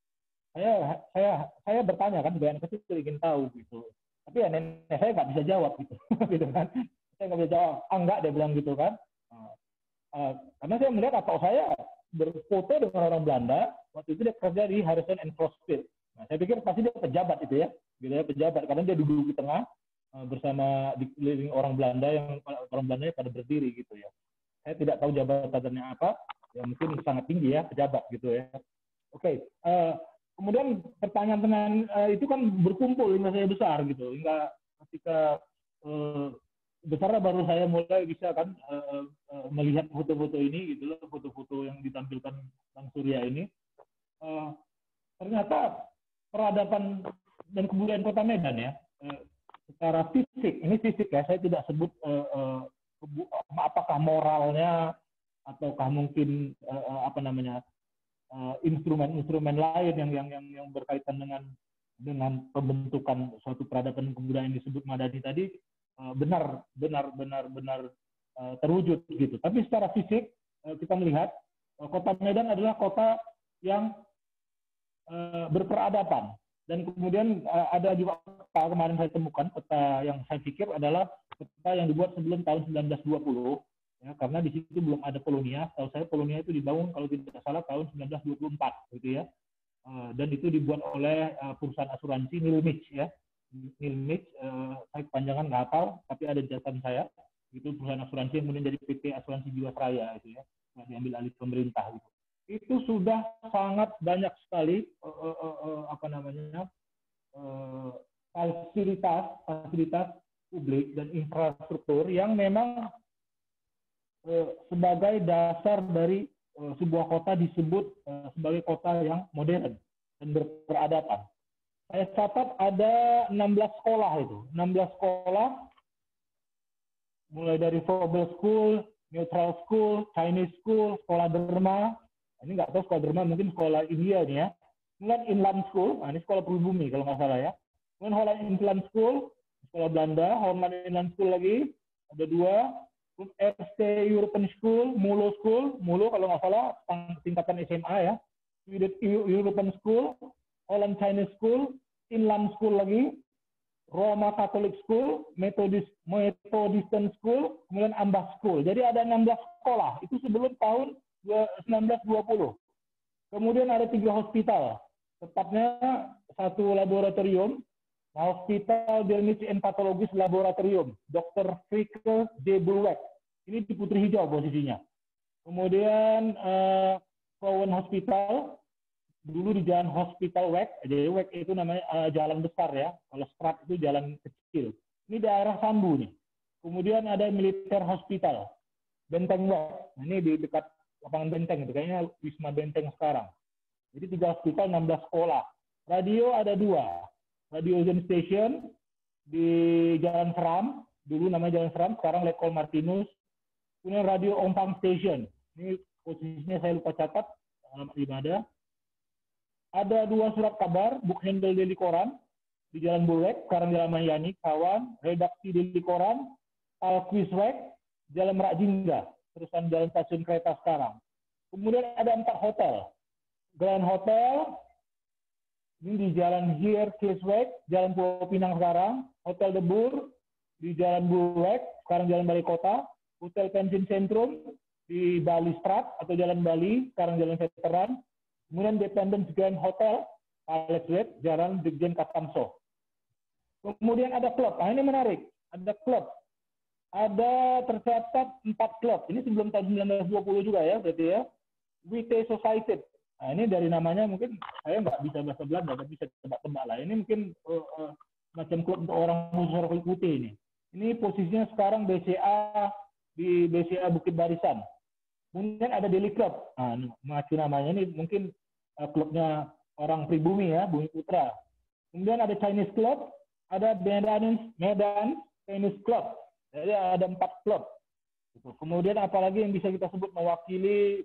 Saya bertanya kan, sebagai anak kecil ingin tahu gitu. Tapi ya nenek saya nggak bisa jawab gitu, gitu kan. Saya nggak bisa jawab, enggak, dia bilang gitu kan. Karena saya melihat Atok saya berfoto dengan orang Belanda, waktu itu dia kerja di Harrison and Crossfield. Nah, saya pikir pasti dia pejabat itu ya, gitu ya, pejabat, karena dia duduk di tengah bersama dikelilingi orang Belanda yang orang Belandanya pada berdiri gitu ya. Saya tidak tahu jabatannya apa, ya mungkin sangat tinggi ya, pejabat gitu ya. Oke, kemudian pertanyaan itu kan berkumpul hingga saya besar gitu, hingga ketika besar baru saya mulai bisa kan melihat foto-foto ini gitu loh, foto-foto yang ditampilkan Bang Surya ini. Ternyata peradaban dan kebudayaan Kota Medan ya, secara fisik, ini fisik ya, saya tidak sebut apakah moralnya ataukah mungkin instrumen-instrumen lain yang berkaitan dengan pembentukan suatu peradaban kebudayaan yang disebut Madani tadi benar terwujud gitu. Tapi secara fisik kita melihat Kota Medan adalah kota yang berperadaban, dan kemudian ada juga peta kemarin saya temukan, peta yang saya pikir adalah peta yang dibuat sebelum tahun 1920 ya, karena di situ belum ada Polonia. Tahu saya Polonia itu dibangun kalau tidak salah tahun 1924 gitu ya, dan itu dibuat oleh perusahaan asuransi Nilmich ya. Nilmich, saya kepanjangan nggak hafal, tapi ada catatan saya, itu perusahaan asuransi yang kemudian jadi PT Asuransi Jiwasraya itu ya, yang diambil alih pemerintah gitu. Itu sudah sangat banyak sekali fasilitas publik dan infrastruktur yang memang sebagai dasar dari sebuah kota disebut sebagai kota yang modern dan berperadaban. Saya catat ada 16 sekolah itu, 16 sekolah, mulai dari Vogel School, Neutral School, Chinese School, sekolah derma. Ini nggak tahu sekolah derma, mungkin sekolah India nih ya. Kemudian Inland School, nah ini sekolah pribumi kalau nggak salah ya. Kemudian Holland Inland School, sekolah Belanda. Holland Inland School lagi, ada 2. RC European School, Mulo School, Mulo kalau nggak salah tingkatan SMA ya. European School, Holland Chinese School, Inland School lagi, Roma Catholic School, Methodistan School, kemudian Ambas School. Jadi ada 16 sekolah, itu sebelum tahun 1920. Kemudian ada 3 hospital, tepatnya 1 laboratorium, Hospital Dermatology and Pathologist Laboratorium, Dr. Fricke D. Bulweck. Ini di Putri Hijau posisinya. Kemudian Cowan Hospital, dulu di Jalan Hospital Weg, jadi Weg itu namanya jalan besar ya, kalau Strat itu jalan kecil. Ini daerah Sambu nih. Kemudian ada Militer Hospital, Benteng Weg. Nah, ini di dekat lapangan Benteng, itu kayaknya Wisma Benteng sekarang. Jadi 3 hospital, 16 sekolah. Radio ada 2. Radio Zen Station di Jalan Seram, dulu namanya Jalan Seram, sekarang Lekol Martinus. Kemudian Radio Ompang Station. Ini posisinya saya lupa catat, alamat di mana. Ada 2 surat kabar, book handle Daily Koran di Jalan Bulwek, sekarang Jalan Mayani, Kawan, redaksi Daily Koran, Alquiswek, Jalan Merak Jingga, terusan Jalan Stasiun Kereta sekarang. Kemudian ada 4 hotel. Grand Hotel, ini di Jalan Hier Kiswek, Jalan Pulau Pinang sekarang, Hotel The Bur di Jalan Bulwek, sekarang Jalan Balai Kota, Hotel Pension Centrum di Bali Strat atau Jalan Bali, sekarang Jalan Veteran. Kemudian Dependence Grand Hotel, Alex Web, Jalan Dirjen Katamso. Kemudian ada klub, nah ini menarik, ada klub. Ada tercatat 4 klub, ini sebelum tahun 1920 juga ya, berarti ya. WT Society. Nah ini dari namanya mungkin saya nggak bisa bahasa Belanda, tapi bisa tebak-tebak lah. Ini mungkin macam klub untuk orang khusus kulit putih ini. Ini posisinya sekarang BCA di BCA Bukit Barisan. Kemudian ada Daily Club, nah mengacu namanya ini mungkin klubnya orang pribumi ya, Bumi Putra. Kemudian ada Chinese Club, ada Medan Chinese Club. Jadi ada 4 klub. Kemudian apalagi yang bisa kita sebut mewakili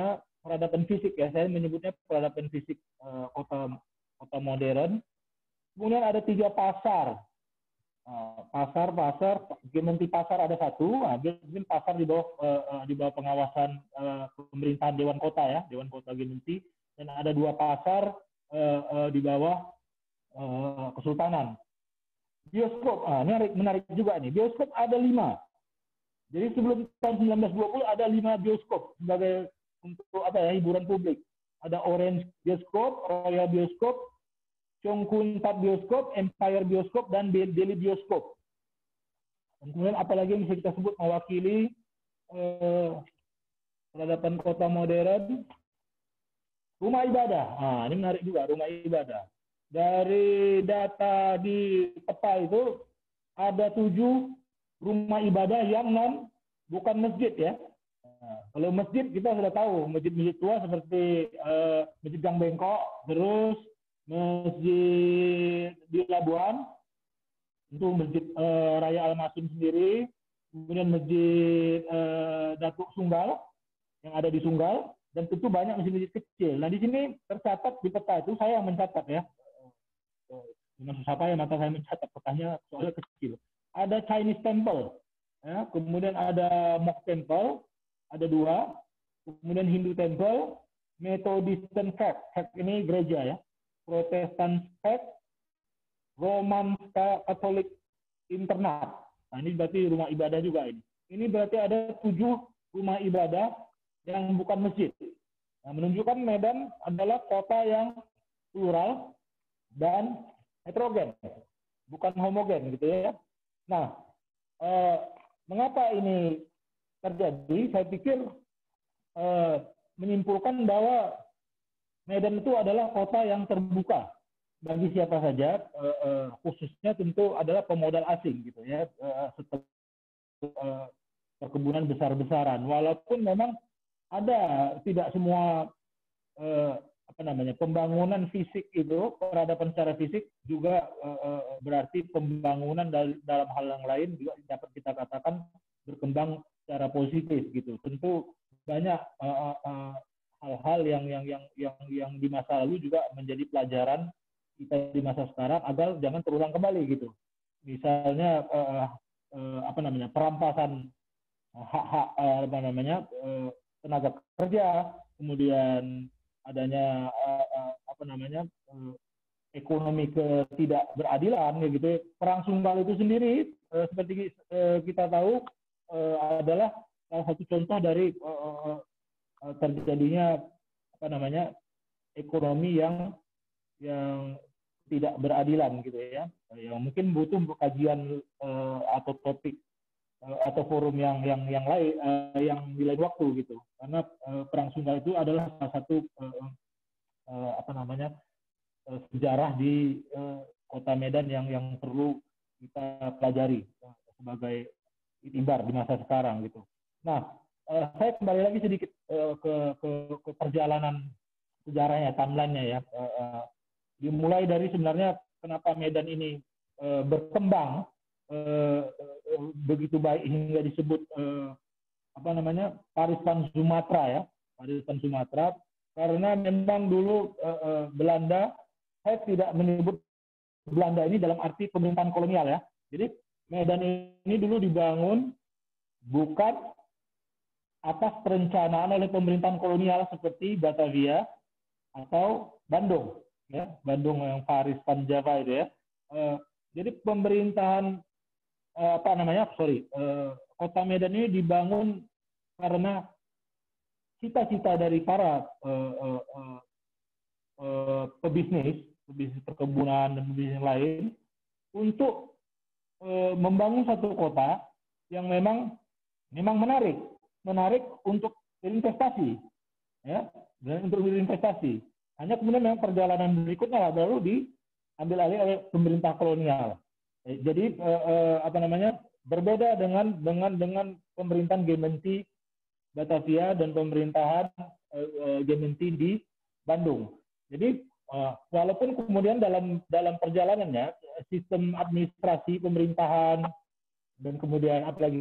peradaban fisik ya. Saya menyebutnya peradaban fisik kota modern. Kemudian ada 3 pasar. Pasar, Gemeenti Pasar ada 1. Mungkin pasar di bawah pengawasan pemerintahan Dewan Kota ya, Dewan Kota Gemeenti. Dan ada 2 pasar di bawah Kesultanan. Bioskop, ini menarik juga nih. Bioskop ada 5. Jadi sebelum tahun 1920 ada 5 bioskop sebagai untuk hiburan publik. Ada Orange Bioskop, Royal Bioskop, Chongqing Tat Bioskop, Empire Bioskop, dan Delhi Bioskop. Dan kemudian apalagi yang bisa kita sebut mewakili peradaban kota modern, rumah ibadah. Ini menarik juga, rumah ibadah. Dari data di peta itu ada 7 rumah ibadah yang bukan masjid ya. Kalau masjid kita sudah tahu, masjid-masjid tua seperti Masjid Gang Bengkok, terus Masjid di Labuan, itu Masjid Raya Al-Masyun sendiri, kemudian Masjid Datuk Sunggal yang ada di Sunggal, dan tentu banyak masjid-masjid kecil. Nah di sini tercatat di peta itu, saya yang mencatat ya, dengan susah payah mata saya mencatat petanya soalnya kecil. Ada Chinese Temple, ya, kemudian ada Mok Temple, ada 2, kemudian Hindu Temple, Methodist Faith, ini gereja ya, Protestan Faith, Roman Catholic Internat. Nah ini berarti rumah ibadah juga ini. Ini berarti ada 7 rumah ibadah yang bukan masjid. Nah, menunjukkan Medan adalah kota yang plural dan heterogen, bukan homogen gitu ya. Nah, mengapa ini terjadi? Saya pikir menyimpulkan bahwa Medan itu adalah kota yang terbuka bagi siapa saja, khususnya tentu adalah pemodal asing gitu ya, setelah perkebunan besar-besaran. Walaupun memang ada tidak semua pembangunan fisik itu, peradaban secara fisik juga berarti pembangunan dalam hal yang lain juga dapat kita katakan berkembang secara positif gitu. Tentu banyak hal-hal yang di masa lalu juga menjadi pelajaran kita di masa sekarang agar jangan terulang kembali gitu. Misalnya perampasan hak-hak tenaga kerja, kemudian adanya ekonomi ketidakberadilan gitu. Perang Sunggal itu sendiri seperti kita tahu adalah salah satu contoh dari terjadinya ekonomi yang tidak beradilan gitu ya. Yang mungkin butuh kajian atau topik atau forum yang lain yang di lain waktu gitu. Karena Perang Sunggal itu adalah salah satu sejarah di Kota Medan yang perlu kita pelajari sebagai itibar di masa sekarang gitu. Nah, saya kembali lagi sedikit ke perjalanan sejarahnya, timeline-nya ya. Dimulai dari sebenarnya kenapa Medan ini berkembang begitu baik hingga disebut Paristan Sumatera ya, Paristan Sumatera, karena memang dulu Belanda, saya tidak menyebut Belanda ini dalam arti pemerintahan kolonial ya. Jadi Medan ini dulu dibangun bukan atas perencanaan oleh pemerintahan kolonial seperti Batavia atau Bandung, ya, Bandung yang Paristan Java itu ya. Jadi pemerintahan Kota Medan ini dibangun karena cita-cita dari para pebisnis perkebunan dan pebisnis lain untuk membangun satu kota yang memang menarik untuk berinvestasi, ya, dan untuk berinvestasi. Hanya kemudian memang perjalanan berikutnya baru diambil alih oleh pemerintah kolonial. Jadi berbeda dengan pemerintahan Gemeenti Batavia dan pemerintahan Gemeenti di Bandung. Jadi walaupun kemudian dalam perjalanannya sistem administrasi pemerintahan dan kemudian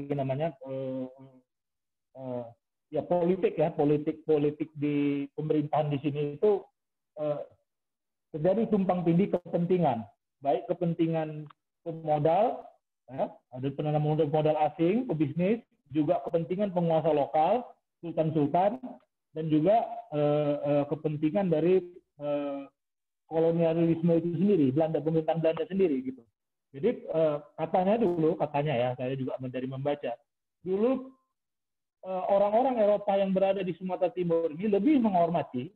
politik di pemerintahan di sini itu terjadi tumpang tindih kepentingan baik kepentingan pemodal, ya, ada penanam modal asing, pebisnis, juga kepentingan penguasa lokal, sultan-sultan, dan juga kepentingan dari kolonialisme itu sendiri, pemerintahan Belanda sendiri gitu. Jadi katanya ya, saya juga dari membaca, dulu orang-orang Eropa yang berada di Sumatera Timur ini lebih menghormati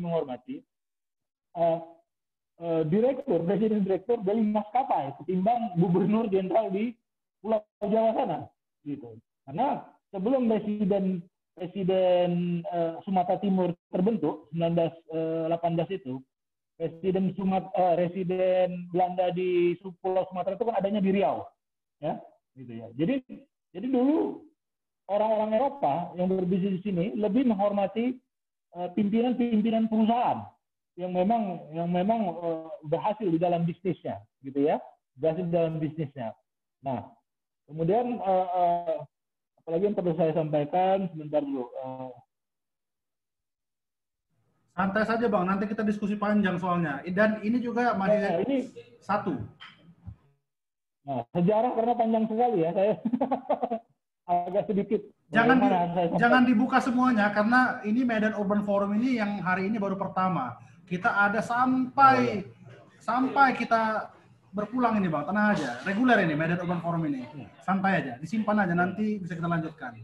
presiden direktur dari maskapai ketimbang gubernur jenderal di Pulau Jawa sana, gitu. Karena sebelum presiden Sumatera Timur terbentuk 1918 itu, residen Belanda di Pulau Sumatera itu kan adanya di Riau, ya, gitu ya. Jadi dulu orang-orang Eropa yang berbisnis di sini lebih menghormati pimpinan-pimpinan perusahaan yang memang berhasil di dalam bisnisnya, gitu ya, berhasil dalam bisnisnya. Nah, kemudian apalagi yang perlu saya sampaikan sebentar dulu. Santai saja Bang, nanti kita diskusi panjang soalnya. Dan ini juga masih ini satu. Nah, sejarah karena panjang sekali ya, saya agak sedikit. Jangan dibuka semuanya karena ini Medan Urban Forum ini yang hari ini baru pertama. Kita ada sampai kita berpulang ini Bang, tenang aja. Reguler ini Medan Urban Forum ini. Santai aja, disimpan aja, nanti bisa kita lanjutkan.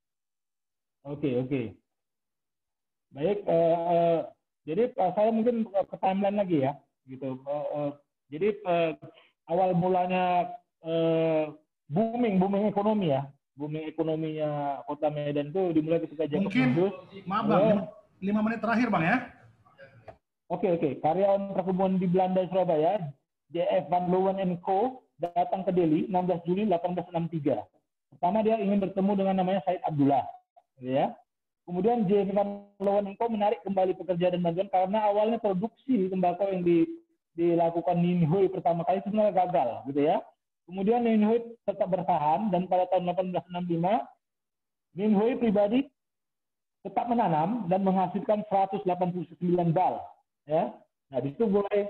Oke. Baik, jadi saya mungkin ke timeline lagi ya, gitu. Jadi awal mulanya booming ekonomi ya, booming ekonominya Kota Medan itu dimulai ketika Jacob Mungkin, maaf Bang, 5 menit terakhir Bang ya. Oke. Karyawan perkebunan di Belanda Surabaya, J.F. van Leeuwen & Co. datang ke Delhi 16 Juli 1863. Pertama dia ingin bertemu dengan namanya Said Abdullah, ya. Kemudian J.F. van Leeuwen & Co. menarik kembali pekerja dan bantuan karena awalnya produksi tembakau yang dilakukan Ninh Hui pertama kali sebenarnya gagal, gitu ya. Kemudian Ninh Hui tetap bertahan dan pada tahun 1865 Ninh Hui pribadi tetap menanam dan menghasilkan 189 bal, ya. Nah, di situ mulai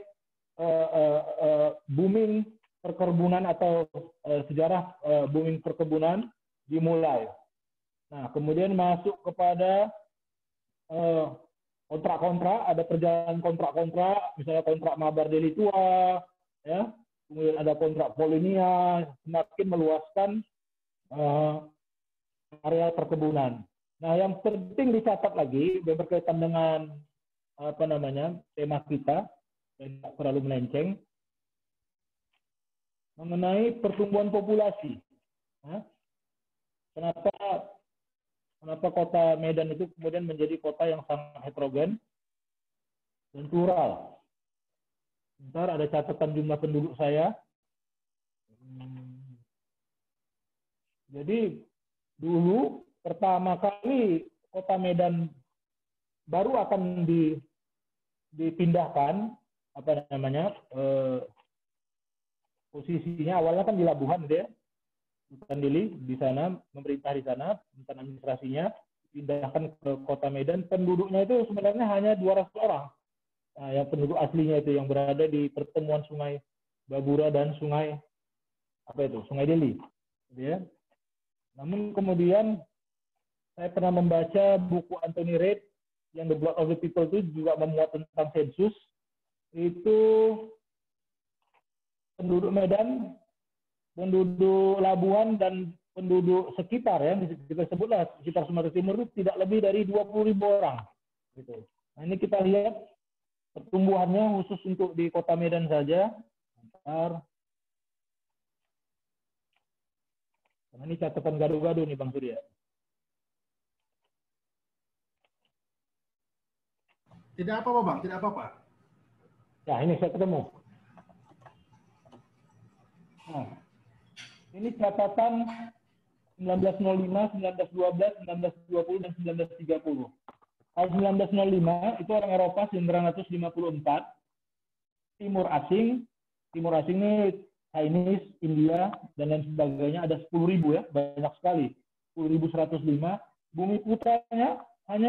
booming perkebunan atau sejarah booming perkebunan dimulai. Nah, kemudian masuk kepada kontrak-kontrak, ada perjalanan kontrak-kontrak, misalnya kontrak Mabar Deli Tua, ya. Kemudian ada kontrak Polinia, semakin meluaskan area perkebunan. Nah, yang penting dicatat lagi yang berkaitan dengan tema kita, dan tidak terlalu melenceng, mengenai pertumbuhan populasi. Ya. Kenapa kota Medan itu kemudian menjadi kota yang sangat heterogen dan plural. Bentar, ada catatan jumlah penduduk saya. Jadi dulu pertama kali kota Medan baru akan dipindahkan posisinya awalnya kan di Labuhan, dia Sultan Delhi di sana, memerintah di sana, tentang administrasinya pindahkan ke kota Medan. Penduduknya itu sebenarnya hanya 200 orang. Nah, yang penduduk aslinya itu yang berada di pertemuan Sungai Babura dan Sungai Delhi, ya. Namun kemudian saya pernah membaca buku Anthony Reid yang The Blood of the People itu juga memuat tentang sensus. Itu penduduk Medan, penduduk Labuan dan penduduk sekitar, ya, kita sebutlah sekitar Sumatera Timur itu tidak lebih dari 20.000 orang. Gitu. Nah, ini kita lihat pertumbuhannya khusus untuk di kota Medan saja. Bentar. Nah, ini catatan gado-gado nih Bang Surya. Tidak apa-apa Bang, tidak apa-apa. Nah, ini saya ketemu. Nah, ini catatan 1905, 1912, 1920, dan 1930. Tahun 1905 itu orang Eropa 954, Timur asing ini Chinese, India, dan lain sebagainya ada 10.000 ya, banyak sekali, 10.105. Bumi putranya hanya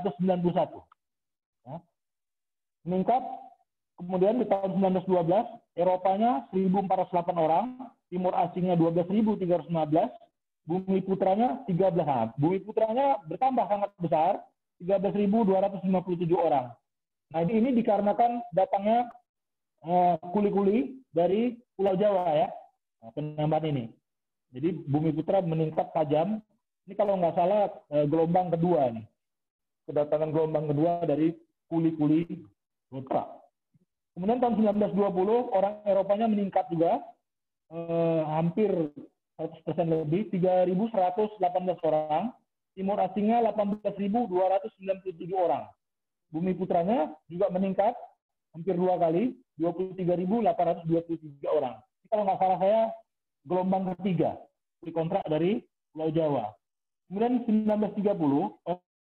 2.191. Ya. Meningkat, kemudian di tahun 1912 Eropanya 1.408 orang, Timur Asingnya 12.315, Bumi Putranya 13. Nah, Bumi Putranya bertambah sangat besar, 13.257 orang. Nah, ini dikarenakan datangnya kuli-kuli dari Pulau Jawa ya, penambahan ini. Jadi Bumi Putra meningkat tajam. Ini kalau nggak salah gelombang kedua nih, kedatangan gelombang kedua dari kuli-kuli Putra. Kemudian tahun 1920 orang Eropanya meningkat juga, hampir 100% lebih, 3.118 orang. Timur Asingnya 18.297 orang. Bumi Putranya juga meningkat hampir 2 kali, 23.823 orang. Kalau nggak salah saya gelombang ketiga dikontrak dari Pulau Jawa. Kemudian 1930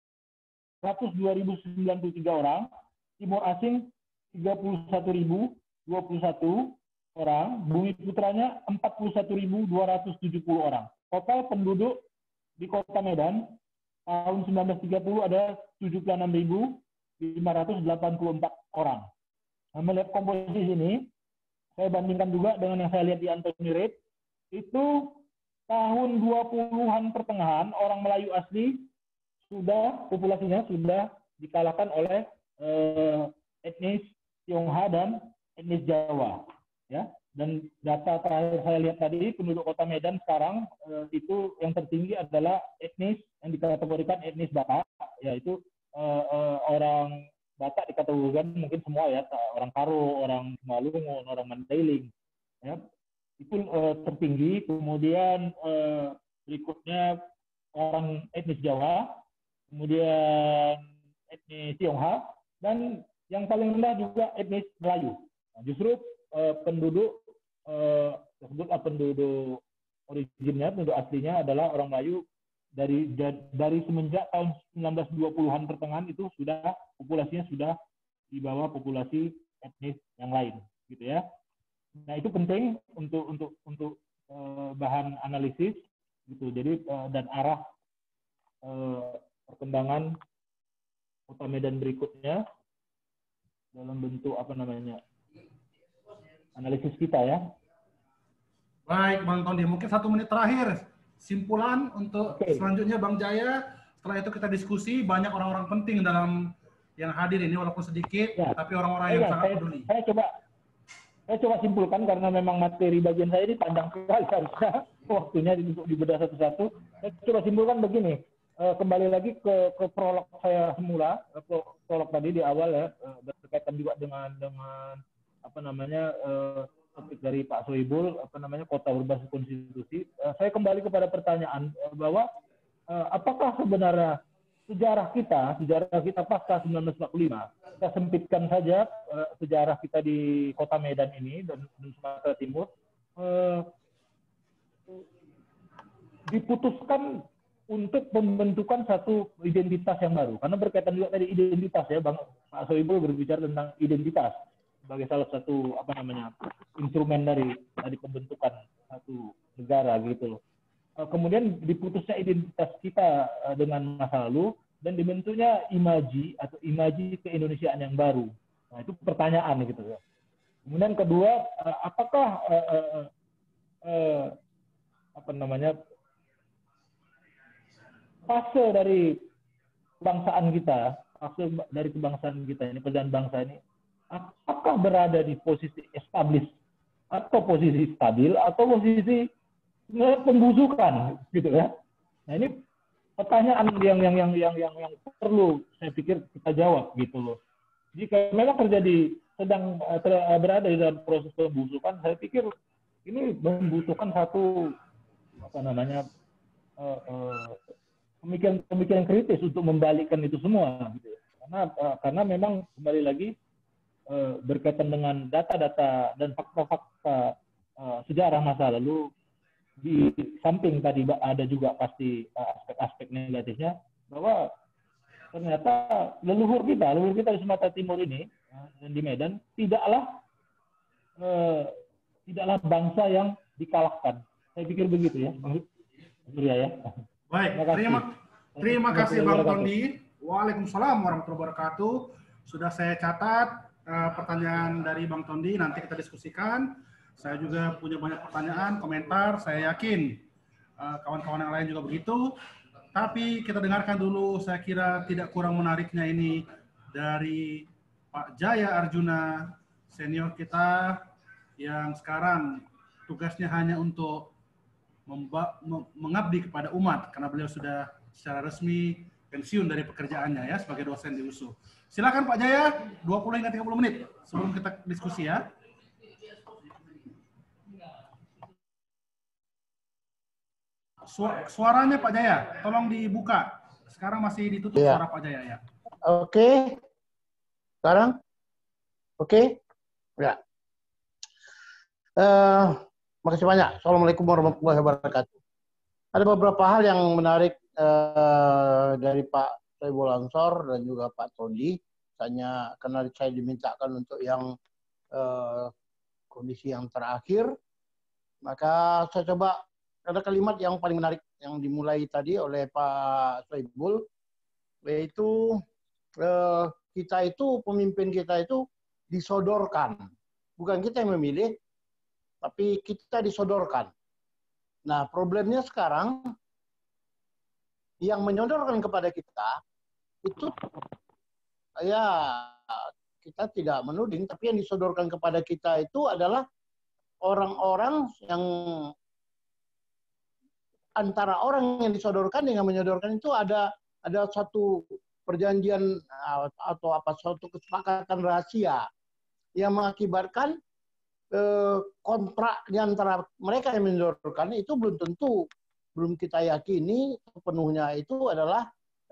102.093 orang, Timur Asing 31.021 orang, Bumi Putranya 41.270 orang. Total penduduk di Kota Medan tahun 1930 ada 76.584 orang. Nah, melihat komposisi ini, saya bandingkan juga dengan yang saya lihat di Anthony Reid, itu tahun 20-an pertengahan orang Melayu asli sudah populasinya sudah dikalahkan oleh etnis Tionghoa dan etnis Jawa, ya. Dan data terakhir saya lihat tadi, penduduk Kota Medan sekarang itu yang tertinggi adalah etnis yang dikategorikan etnis Batak, yaitu orang Batak dikategorikan mungkin semua ya, orang Karo, orang Malungun, orang Mandailing, ya. Itu tertinggi. Kemudian berikutnya orang etnis Jawa, kemudian etnis Tionghoa, dan yang paling rendah juga etnis Melayu. Nah, justru penduduk originnya, penduduk aslinya adalah orang Melayu. Dari semenjak tahun 1920-an pertengahan itu sudah populasinya sudah di bawah populasi etnis yang lain, gitu ya. Nah, itu penting untuk bahan analisis, gitu. Jadi dan arah perkembangan Kota Medan berikutnya dalam bentuk analisis kita ya. Baik, Bang Tondi, mungkin 1 menit terakhir simpulan untuk selanjutnya Bang Jaya. Setelah itu kita diskusi, banyak orang-orang penting dalam yang hadir ini walaupun sedikit, ya, tapi orang-orang yang sangat peduli. Saya coba simpulkan karena memang materi bagian saya ini panjang sekali, harusnya waktunya untuk dibedah satu-satu. Saya coba simpulkan begini. Kembali lagi ke prolog saya semula, prolog tadi di awal ya, berkaitan juga dengan topik dari Pak Sohibul, kota berbasis konstitusi. Saya kembali kepada pertanyaan bahwa apakah sebenarnya sejarah kita pasca 1945, kita sempitkan saja sejarah kita di Kota Medan ini dan Sumatera Timur, diputuskan untuk pembentukan satu identitas yang baru. Karena berkaitan juga tadi identitas ya, Pak Sohibul berbicara tentang identitas sebagai salah satu instrumen dari pembentukan satu negara gitu loh. Kemudian diputusnya identitas kita dengan masa lalu dan dibentuknya imaji keindonesiaan yang baru. Nah, itu pertanyaan gitu ya. Kemudian kedua, apakah fase dari kebangsaan kita ini, perjalanan bangsa ini, apakah berada di posisi established atau posisi stabil atau posisi pembusukan gitu ya. Nah, ini pertanyaan yang perlu saya pikir kita jawab gitu loh. Jika memang berada di dalam proses pembusukan, saya pikir ini membutuhkan satu pemikiran kritis untuk membalikkan itu semua gitu. Karena memang kembali lagi berkaitan dengan data-data dan fakta-fakta sejarah masa lalu, di samping tadi ada juga pasti aspek-aspek negatifnya, bahwa ternyata leluhur kita di Sumatera Timur ini dan di Medan tidaklah bangsa yang dikalahkan. Saya pikir begitu ya, Bang Surya ya. Baik, terima kasih Bang Tondi. Waalaikumsalam warahmatullahi wabarakatuh. Sudah saya catat pertanyaan dari Bang Tondi, nanti kita diskusikan. Saya juga punya banyak pertanyaan, komentar. Saya yakin kawan-kawan yang lain juga begitu. Tapi kita dengarkan dulu, saya kira tidak kurang menariknya ini dari Pak Jaya Arjuna, senior kita yang sekarang tugasnya hanya untuk mengabdi kepada umat karena beliau sudah secara resmi pensiun dari pekerjaannya ya sebagai dosen di USU. Silakan Pak Jaya, 20 hingga 30 menit sebelum kita diskusi ya. Suaranya Pak Jaya, tolong dibuka. Sekarang masih ditutup suara Pak Jaya ya. Oke. Sekarang? Oke? Ya. Makasih banyak. Assalamualaikum warahmatullahi wabarakatuh. Ada beberapa hal yang menarik dari Pak Soebul Ansor dan juga Pak Tondi. Misalnya karena saya dimintakan untuk yang kondisi yang terakhir, maka saya coba ada kalimat yang paling menarik yang dimulai tadi oleh Pak Soebul, yaitu kita itu, pemimpin kita itu disodorkan. Bukan kita yang memilih, tapi kita disodorkan. Nah, problemnya sekarang, yang menyodorkan kepada kita, itu ya kita tidak menuding, tapi yang disodorkan kepada kita itu adalah orang-orang yang antara orang yang disodorkan dengan menyodorkan itu ada satu perjanjian atau apa suatu kesepakatan rahasia yang mengakibatkan kontrak di antara mereka yang menyodorkan itu belum kita yakini sepenuhnya itu adalah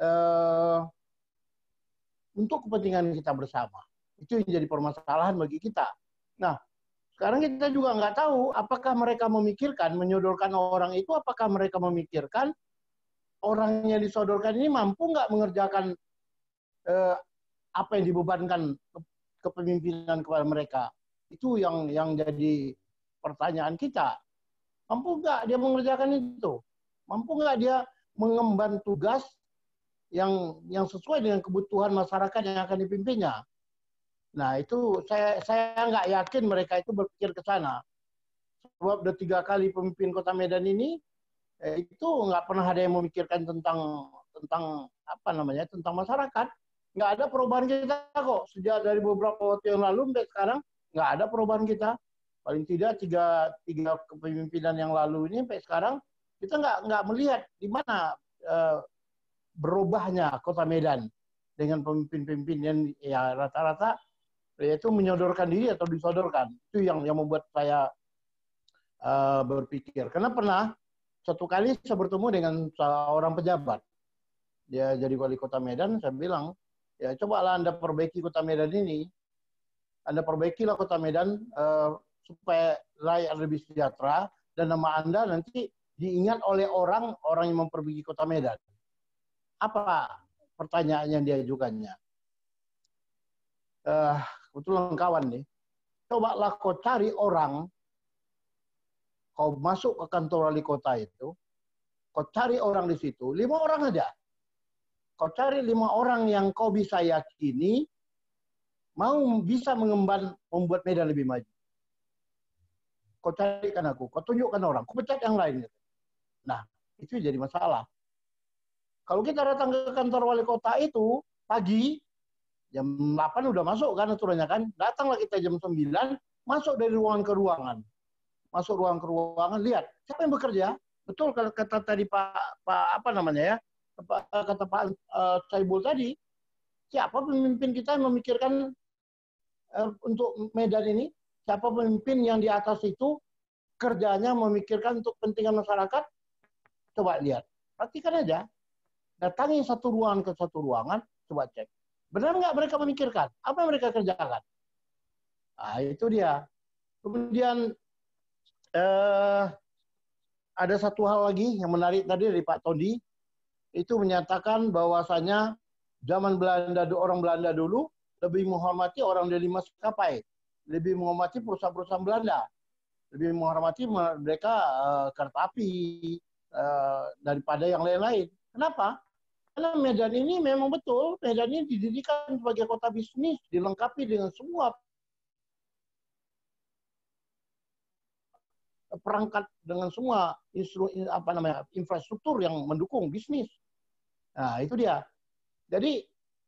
untuk kepentingan kita bersama. Itu yang jadi permasalahan bagi kita. Nah, sekarang kita juga nggak tahu apakah mereka memikirkan menyodorkan orang itu, apakah mereka memikirkan orang yang disodorkan ini mampu nggak mengerjakan apa yang dibebankan kepemimpinan kepada mereka. Itu yang jadi pertanyaan kita. Mampu nggak dia mengerjakan itu? Mampu nggak dia mengemban tugas yang sesuai dengan kebutuhan masyarakat yang akan dipimpinnya? Nah, itu saya nggak yakin mereka itu berpikir ke sana. Sebab udah 3 kali pemimpin Kota Medan ini, itu nggak pernah ada yang memikirkan tentang apa namanya, tentang masyarakat. Nggak ada perubahan kita kok. Sejak dari beberapa waktu yang lalu sampai sekarang, nggak ada perubahan kita. Paling tidak tiga kepemimpinan yang lalu ini sampai sekarang, kita nggak melihat di mana berubahnya Kota Medan dengan pemimpin-pemimpin yang ya rata-rata yaitu menyodorkan diri atau disodorkan. Itu yang membuat saya berpikir. Karena pernah satu kali saya bertemu dengan seorang pejabat. Dia jadi wali Kota Medan, saya bilang, ya cobalah Anda perbaiki Kota Medan ini. Anda perbaikilah Kota Medan supaya rakyat lebih sejahtera dan nama Anda nanti diingat oleh orang yang memperbaiki Kota Medan. Apa pertanyaan yang diajukannya? Kebetulan kawan nih. Cobalah kau cari orang, kau masuk ke kantor wali kota itu, kau cari orang di situ, 5 orang aja. Kau cari 5 orang yang kau bisa yakini mau bisa membuat Medan lebih maju. Kau carikan aku, kau tunjukkan orang, kau pecat yang lain. Nah, itu jadi masalah. Kalau kita datang ke kantor wali kota itu pagi, jam 8 udah masuk kan aturannya kan. Datanglah kita jam 9, masuk dari ruangan ke ruangan. Masuk ruang ke ruangan, lihat siapa yang bekerja. Betul kalau kata tadi Pak apa namanya ya? Kata Pak Soebul tadi, siapa pemimpin kita yang memikirkan untuk Medan ini? Siapa pemimpin yang di atas itu kerjanya memikirkan untuk kepentingan masyarakat? Coba lihat. Perhatikan aja. Datangi satu ruangan ke satu ruangan, coba cek. Benar nggak mereka memikirkan? Apa yang mereka kerjakan? Nah, itu dia. Kemudian ada satu hal lagi yang menarik tadi dari Pak Tondi. Itu menyatakan bahwasanya zaman orang Belanda dulu lebih menghormati orang dari maskapai. Lebih menghormati perusahaan-perusahaan Belanda. Lebih menghormati mereka kereta api daripada yang lain-lain. Kenapa? Karena Medan ini memang betul, Medan ini didirikan sebagai kota bisnis, dilengkapi dengan semua perangkat, dengan semua infrastruktur yang mendukung bisnis. Nah, itu dia. Jadi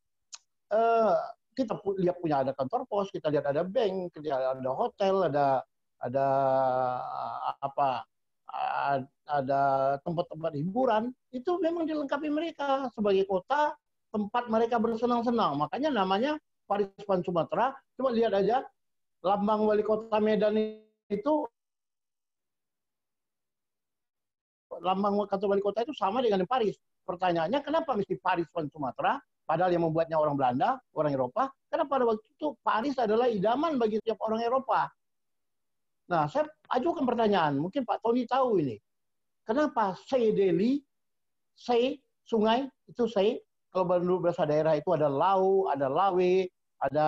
kita lihat punya ada kantor pos, kita lihat ada bank, kita ada hotel, ada apa, ada tempat-tempat hiburan. Itu memang dilengkapi mereka sebagai kota tempat mereka bersenang-senang. Makanya namanya Paris-Pan Sumatera. Coba lihat aja lambang wali kota Medan itu, lambang kantor wali kota itu sama dengan Paris. Pertanyaannya, kenapa mesti Paris-Pan Sumatera? Padahal yang membuatnya orang Belanda, orang Eropa. Karena pada waktu itu Paris adalah idaman bagi setiap orang Eropa. Nah, saya ajukan pertanyaan, mungkin Pak Tony tahu ini. Kenapa Sey-Deli, Sey, sungai, itu Sey, kalau bahasa daerah itu ada Lau, ada Lawe, ada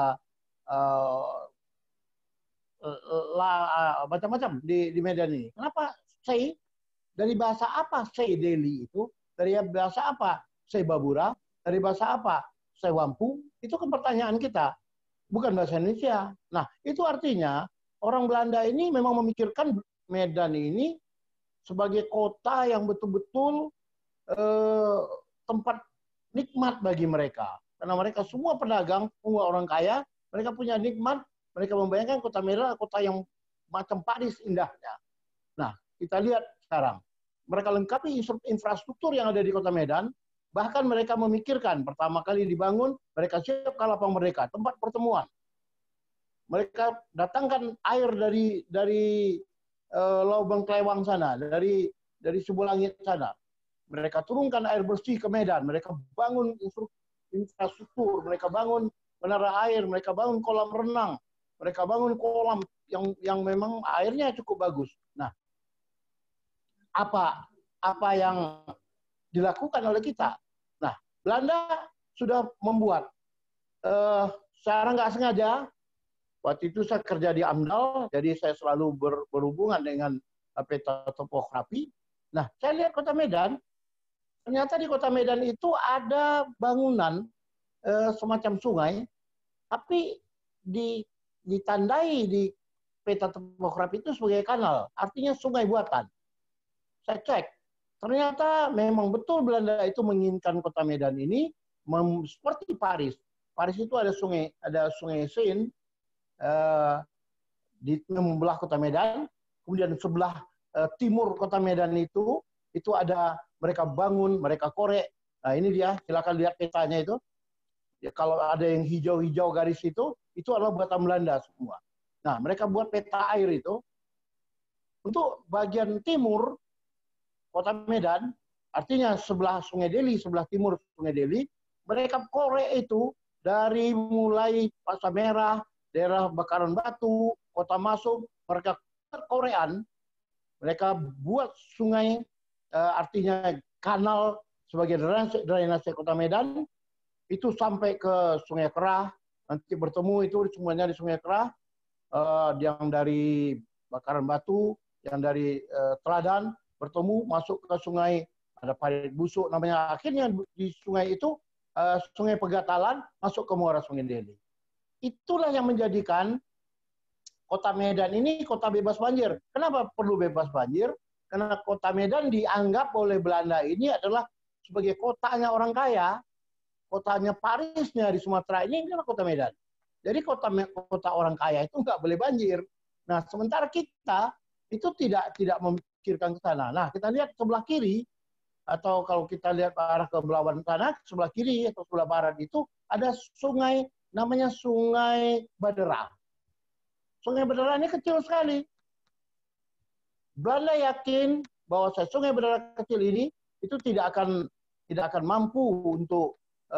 macam-macam di Medan ini. Kenapa Sey? Dari bahasa apa Sey-Deli itu? Dari bahasa apa Sey-Babura? Dari bahasa apa Sey-Wampu? Itu kan pertanyaan kita, bukan bahasa Indonesia. Nah, itu artinya orang Belanda ini memang memikirkan Medan ini sebagai kota yang betul-betul tempat nikmat bagi mereka. Karena mereka semua pedagang, semua orang kaya, mereka punya nikmat, mereka membayangkan kota Medan kota yang macam Paris indahnya. Nah, kita lihat sekarang. Mereka lengkapi infrastruktur yang ada di kota Medan, bahkan mereka memikirkan pertama kali dibangun, mereka siapkan lapang merdeka, tempat pertemuan. Mereka datangkan air dari Lubang Klewang sana, dari Sibulangit sana. Mereka turunkan air bersih ke Medan, mereka bangun infrastruktur, mereka bangun menara air, mereka bangun kolam renang, mereka bangun kolam yang memang airnya cukup bagus. Nah, apa yang dilakukan oleh kita? Nah, Belanda sudah membuat secara nggak sengaja. Waktu itu saya kerja di AMDAL, jadi saya selalu berhubungan dengan peta topografi. Nah, saya lihat kota Medan, ternyata di kota Medan itu ada bangunan semacam sungai, tapi ditandai di peta topografi itu sebagai kanal, artinya sungai buatan. Saya cek, ternyata memang betul Belanda itu menginginkan kota Medan ini seperti Paris. Paris itu ada sungai Seine di membelah kota Medan, kemudian sebelah timur kota Medan itu ada mereka bangun, mereka korek. Nah, ini dia, silakan lihat petanya itu. Ya, kalau ada yang hijau-hijau garis itu adalah buatan Belanda semua. Nah, mereka buat peta air itu untuk bagian timur kota Medan, artinya sebelah Sungai Deli, sebelah timur Sungai Deli, mereka korek itu dari mulai Pasar Merah, daerah Bakaran Batu, Kota Masuk, mereka korean, mereka buat sungai, artinya kanal sebagai drainase kota Medan, itu sampai ke Sungai Kerah, nanti bertemu itu semuanya di Sungai Kerah, yang dari Bakaran Batu, yang dari Teladan, bertemu masuk ke sungai, ada Parit Busuk namanya, akhirnya di sungai itu Sungai Pegatalan masuk ke muara Sungai Deli. Itulah yang menjadikan kota Medan ini kota bebas banjir. Kenapa perlu bebas banjir? Karena kota Medan dianggap oleh Belanda ini adalah sebagai kotanya orang kaya, kotanya Parisnya di Sumatera ini adalah kota Medan. Jadi kota orang kaya itu nggak boleh banjir. Nah, sementara kita itu tidak memikirkan ke sana. Nah, kita lihat sebelah kiri, atau kalau kita lihat ke arah ke Belawan sana, sebelah kiri atau sebelah barat itu ada sungai, namanya Sungai Badera. Sungai Badera ini kecil sekali. Belanda yakin bahwa Sungai Badera kecil ini itu tidak akan mampu untuk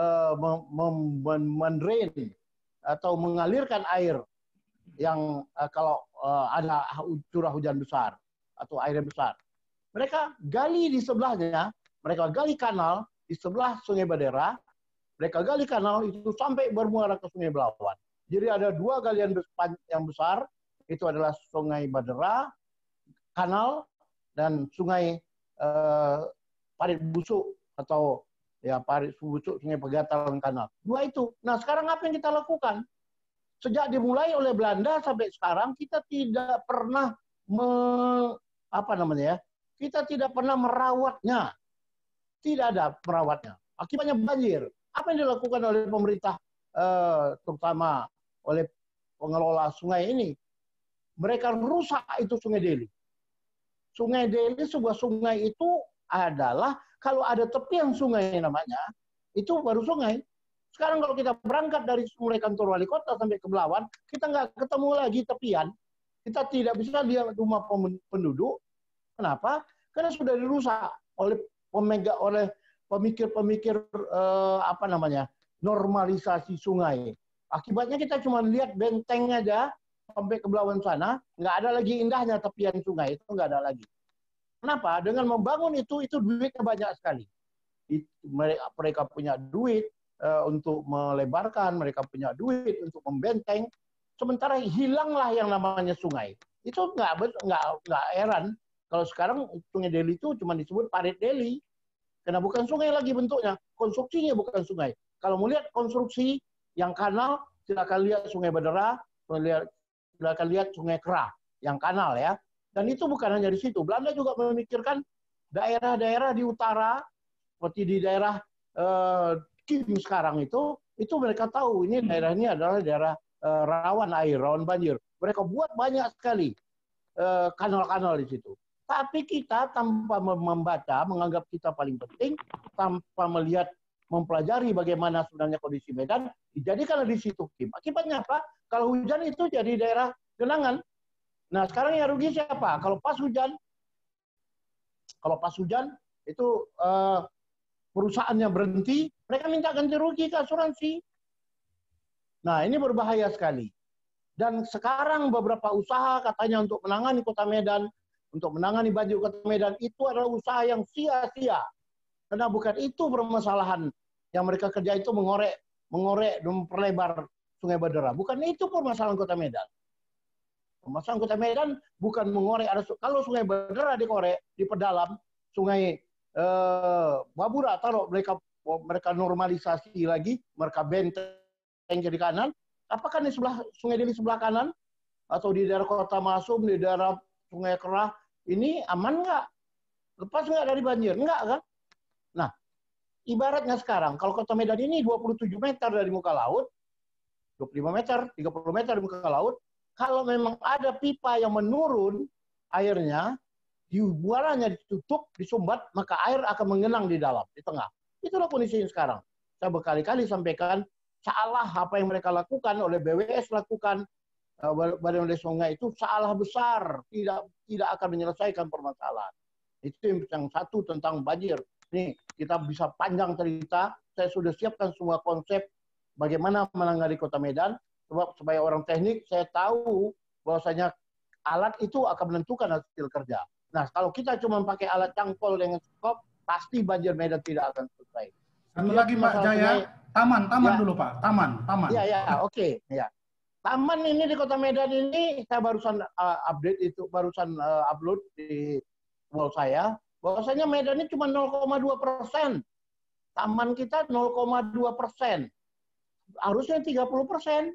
mendrain atau mengalirkan air yang kalau ada curah hujan besar atau air besar. Mereka gali di sebelahnya, mereka gali kanal di sebelah Sungai Badera, mereka gali kanal itu sampai bermuara ke Sungai Belawan. Jadi ada dua galian yang besar, itu adalah Sungai Badera, kanal, dan Sungai Parit Busuk atau ya Parit Busuk, Sungai Pegatal, dan kanal. Dua itu. Nah sekarang apa yang kita lakukan? Sejak dimulai oleh Belanda sampai sekarang kita tidak pernah kita tidak pernah merawatnya. Tidak ada merawatnya. Akibatnya banjir. Apa yang dilakukan oleh pemerintah, terutama oleh pengelola sungai ini? Mereka rusak itu Sungai Deli. Sungai Deli, sebuah sungai itu adalah kalau ada tepian sungai namanya, itu baru sungai. Sekarang kalau kita berangkat dari mulai kantor wali kota sampai ke Belawan, kita nggak ketemu lagi tepian. Kita tidak bisa lihat rumah penduduk. Kenapa? Karena sudah dirusak oleh pemikir-pemikir normalisasi sungai. Akibatnya kita cuma lihat benteng aja sampai ke Belawan sana, nggak ada lagi indahnya tepian sungai, itu nggak ada lagi. Kenapa? Dengan membangun itu duitnya banyak sekali. Mereka punya duit untuk melebarkan, mereka punya duit untuk membenteng, sementara hilanglah yang namanya sungai. Itu nggak heran kalau sekarang Sungai Deli itu cuma disebut Parit Deli, karena bukan sungai lagi bentuknya, konstruksinya bukan sungai. Kalau mau lihat konstruksi yang kanal, silakan lihat Sungai Badera, silakan lihat Sungai Kerah, yang kanal ya. Dan itu bukan hanya di situ. Belanda juga memikirkan daerah-daerah di utara, seperti di daerah Kim sekarang itu mereka tahu ini daerah ini adalah daerah rawan air, rawan banjir. Mereka buat banyak sekali kanal-kanal di situ. Tapi kita tanpa membaca, menganggap kita paling penting, tanpa melihat, mempelajari bagaimana sebenarnya kondisi Medan, dijadikanlah di situ Kim. Akibatnya apa? Kalau hujan itu jadi daerah genangan. Nah sekarang yang rugi siapa? Kalau pas hujan itu perusahaannya berhenti, mereka minta ganti rugi ke asuransi. Nah ini berbahaya sekali. Dan sekarang beberapa usaha katanya untuk menangani kota Medan, untuk menangani banjir kota Medan, itu adalah usaha yang sia-sia. Karena bukan itu permasalahan yang mereka kerja itu mengorek dan memperlebar Sungai Badera. Bukan itu permasalahan kota Medan. Permasalahan kota Medan bukan mengorek. Kalau Sungai Badera dikorek, diperdalam, Sungai Babura taruh mereka normalisasi lagi, mereka benteng kiri kanan. Apakah di sebelah Sungai Deli sebelah kanan atau di daerah Kota Masum, di daerah Sungai Kerah ini aman nggak? Lepas nggak dari banjir? Nggak kan? Nah, ibaratnya sekarang kalau Kota Medan ini 27 meter dari muka laut, 25 meter, 30 meter dari muka laut, kalau memang ada pipa yang menurun airnya, buarannya ditutup, disumbat, maka air akan mengenang di dalam, di tengah. Itulah kondisinya sekarang. Saya berkali-kali sampaikan, salah apa yang mereka lakukan, oleh BWS lakukan, Badan Desa Sungai itu salah besar, tidak akan menyelesaikan permasalahan. Itu yang satu tentang banjir. Nih, kita bisa panjang cerita, saya sudah siapkan semua konsep bagaimana menangani Kota Medan, sebab supaya orang teknik, saya tahu bahwasanya alat itu akan menentukan hasil kerja. Nah, kalau kita cuma pakai alat cangkol dengan skop, pasti banjir Medan tidak akan selesai. Satu lagi Pak Jaya, taman ya. Dulu Pak, taman. Ya, oke. Ya. Taman ini di Kota Medan ini, saya barusan upload di wall saya, bahwasanya Medan ini cuma 0,2%. Taman kita 0,2%. Harusnya 30%.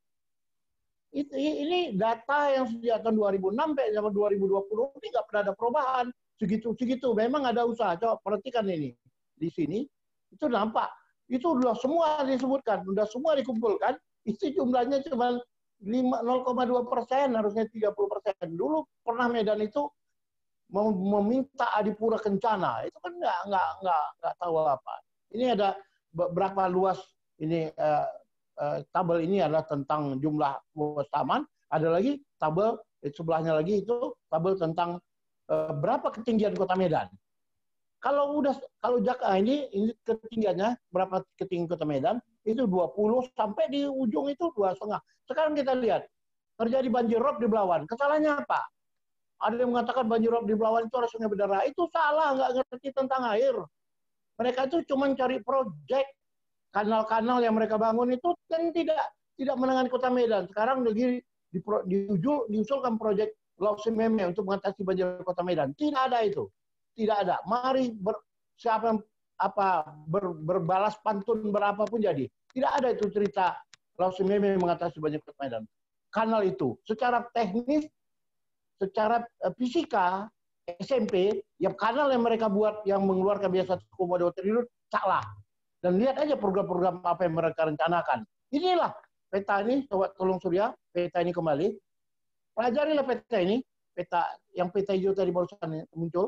Ini data yang sejak tahun 2006 sampai 2020 ini nggak pernah ada perubahan. Segitu. Memang ada usaha. Coba perhatikan ini. Di sini, itu nampak. Itu sudah semua disebutkan. Sudah semua dikumpulkan. Itu jumlahnya cuma 0,2%, harusnya 30%. Dulu pernah Medan itu meminta Adipura Kencana. Itu kan nggak tahu apa. Ini ada berapa luas ini tabel ini adalah tentang jumlah luas taman. Ada lagi tabel sebelahnya lagi itu tabel tentang berapa ketinggian Kota Medan. Kalau ini ketinggiannya berapa ketinggian Kota Medan itu 20 sampai di ujung itu 2,5. Sekarang kita lihat terjadi banjir rob di Belawan. Kesalahannya apa? Ada yang mengatakan banjir rob di Belawan itu harus Sungai Badera. Itu salah, nggak ngerti tentang air. Mereka itu cuma cari proyek. Kanal-kanal yang mereka bangun itu kan tidak menangani Kota Medan. Sekarang lagi diusulkan proyek Laut Simeme untuk mengatasi banjir Kota Medan. Tidak ada itu. Tidak ada. Mari siapa yang berbalas pantun berapapun jadi. Tidak ada itu cerita Lau Meme mengatasi banjir Kota Medan. Kanal itu secara teknis, secara fisika SMP, ya kanal yang mereka buat yang mengeluarkan biaya 1,2 triliun salah. Dan lihat aja program-program apa yang mereka rencanakan. Inilah peta ini, coba tolong Surya, peta ini kembali. Pelajarilah peta ini, peta yang peta hijau tadi barusan muncul.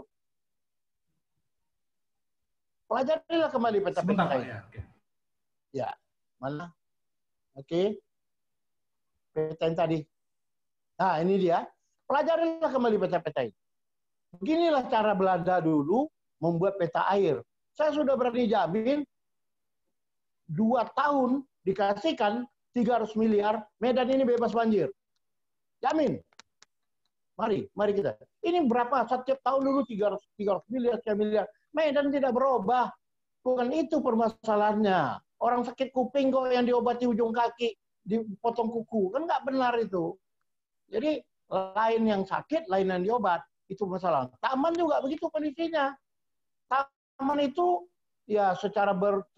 Pelajarilah kembali peta-peta ini. Ya, mana? Oke. Peta yang tadi. Nah, ini dia. Pelajarilah kembali peta-peta ini. Beginilah cara Belanda dulu membuat peta air. Saya sudah berani jamin 2 tahun dikasihkan 300 miliar, Medan ini bebas banjir. Jamin. Mari kita. Ini berapa? Setiap tahun dulu 300 miliar, 3 miliar. Medan tidak berubah. Bukan itu permasalahannya. Orang sakit kuping kok yang diobati ujung kaki, dipotong kuku. Kan nggak benar itu. Jadi lain yang sakit, lain yang diobat. Itu masalah. Taman juga begitu kondisinya. Taman itu ya secara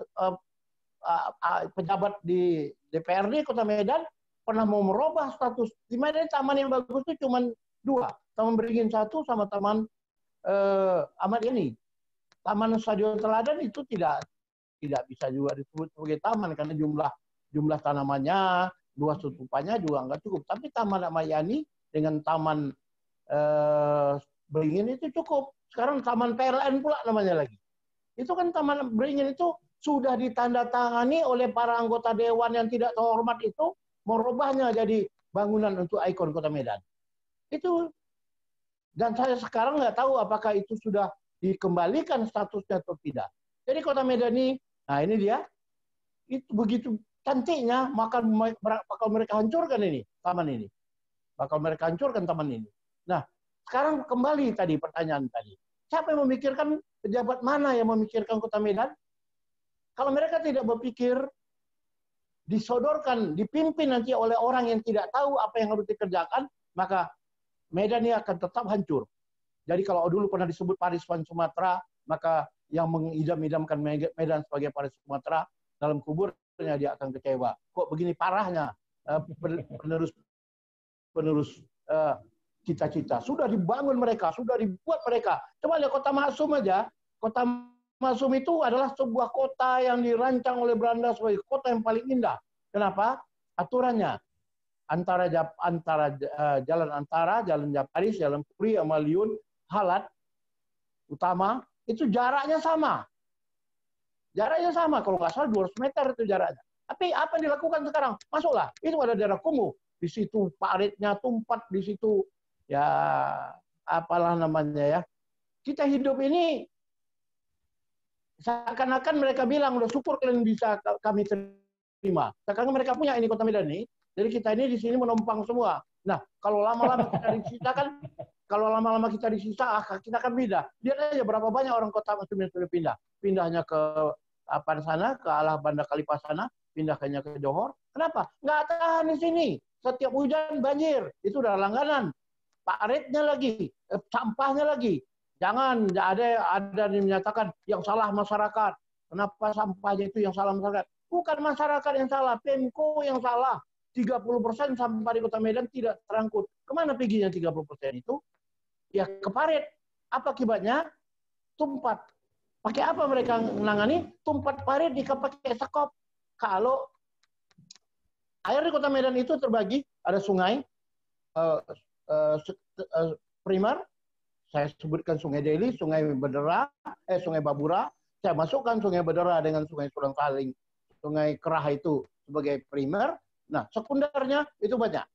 pejabat di DPRD Kota Medan pernah mau merubah status. Di Medan taman yang bagus itu cuma 2. Taman Beringin 1 sama Taman Ahmad Yani. Taman Stadion Teladan itu tidak bisa juga disebut sebagai taman karena jumlah tanamannya, luas tutupannya juga nggak cukup. Tapi Taman Ahmad Yani dengan Taman Beringin itu cukup. Sekarang Taman PLN pula namanya lagi. Itu kan Taman Beringin itu sudah ditandatangani oleh para anggota dewan yang tidak terhormat itu merubahnya jadi bangunan untuk ikon Kota Medan. Itu, dan saya sekarang nggak tahu apakah itu sudah dikembalikan statusnya atau tidak. Jadi Kota Medan ini, nah ini dia, itu begitu cantiknya, maka bakal mereka hancurkan ini, taman ini. Bakal mereka hancurkan taman ini. Nah, sekarang kembali tadi pertanyaan tadi. Siapa yang memikirkan, pejabat mana yang memikirkan Kota Medan? Kalau mereka tidak berpikir, disodorkan, dipimpin nanti oleh orang yang tidak tahu apa yang harus dikerjakan, maka Medan ini akan tetap hancur. Jadi kalau dulu pernah disebut Paris Van Sumatera, maka yang mengidam-idamkan Medan sebagai Paris Sumatera, dalam kuburnya dia akan kecewa. Kok begini parahnya penerus cita-cita. Sudah dibangun mereka, sudah dibuat mereka. Coba lihat Kota Maksum aja. Kota Maksum itu adalah sebuah kota yang dirancang oleh Belanda sebagai kota yang paling indah. Kenapa? Aturannya. Jalan Antara, Jalan Japaris, Jalan Puri, Amaliun, Halat, Utama, itu jaraknya sama. Jaraknya sama, kalau nggak salah 200 meter itu jaraknya. Tapi apa yang dilakukan sekarang? Masuklah, itu ada daerah kumuh. Di situ paritnya tumpat, di situ ya apalah namanya ya. Kita hidup ini seakan-akan mereka bilang, udah syukur kalian bisa kami terima. Sekarang mereka punya ini Kota Medan ini. Jadi kita ini di sini menumpang semua. Nah, kalau lama-lama kita disisa, kita akan pindah. Lihat aja berapa banyak orang Kota Maksum yang sudah pindah. Pindahnya ke sana, ke arah Banda Kalipas sana, pindahnya ke Johor. Kenapa? Nggak tahan di sini. Setiap hujan banjir. Itu udah langganan. Paritnya lagi, sampahnya lagi. Jangan ada yang menyatakan yang salah masyarakat. Kenapa sampahnya itu yang salah masyarakat? Bukan masyarakat yang salah, Pemko yang salah. 30% sampah di Kota Medan tidak terangkut. Kemana perginya 30% itu? Ya ke parit. Apa akibatnya? Tumpat. Pakai apa mereka menangani? Tumpat parit pakai sekop. Kalau air di Kota Medan itu terbagi, ada sungai primer, saya sebutkan Sungai Deli, Sungai Bedera, Sungai Babura, saya masukkan Sungai Bedera dengan Sungai Surang Saling, Sungai Kerah itu sebagai primer. Nah, sekundernya itu banyak.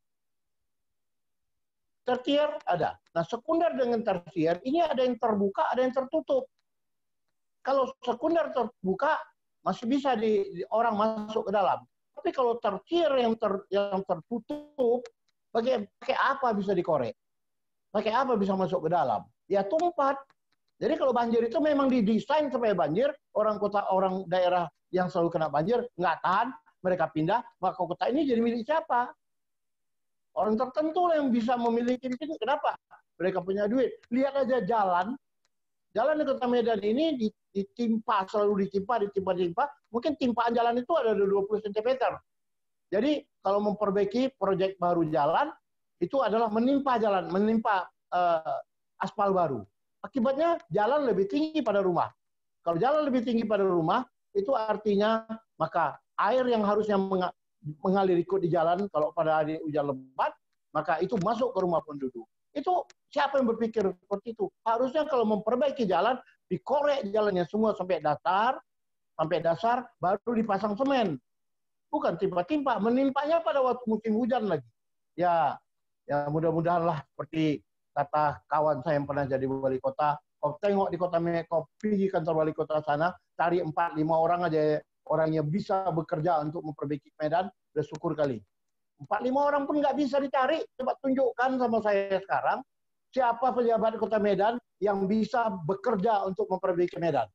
Tersier ada. Nah, sekunder dengan tersier, ini ada yang terbuka, ada yang tertutup. Kalau sekunder terbuka, masih bisa orang masuk ke dalam. Tapi kalau tersier yang tertutup, pakai apa bisa dikorek? Pakai apa bisa masuk ke dalam? Ya tumpat. Jadi kalau banjir itu memang didesain supaya banjir, orang daerah yang selalu kena banjir, nggak tahan, mereka pindah, maka kota ini jadi milik siapa? Orang tertentu yang bisa memiliki di sini. Kenapa? Mereka punya duit. Lihat aja jalan Jalan di Kota Medan ini ditimpa, selalu ditimpa. Mungkin timpaan jalan itu ada 20 cm. Jadi kalau memperbaiki proyek baru jalan, itu adalah menimpa jalan, menimpa aspal baru. Akibatnya jalan lebih tinggi pada rumah. Kalau jalan lebih tinggi pada rumah, itu artinya maka air yang harusnya mengalir ikut di jalan, kalau pada hari hujan lebat, maka itu masuk ke rumah penduduk. Itu siapa yang berpikir seperti itu? Harusnya kalau memperbaiki jalan, dikorek jalannya semua sampai dasar, baru dipasang semen. Bukan timpa-timpa, menimpanya pada waktu musim hujan lagi. Ya mudah-mudahan lah seperti kata kawan saya yang pernah jadi wali kota, kau tengok di Kota Medan, kau pergi kantor wali kota sana, cari 4-5 orang aja orang yang bisa bekerja untuk memperbaiki Medan, udah syukur kali. 4-5 orang pun nggak bisa dicari. Coba tunjukkan sama saya sekarang, siapa pejabat Kota Medan yang bisa bekerja untuk memperbaiki Medan.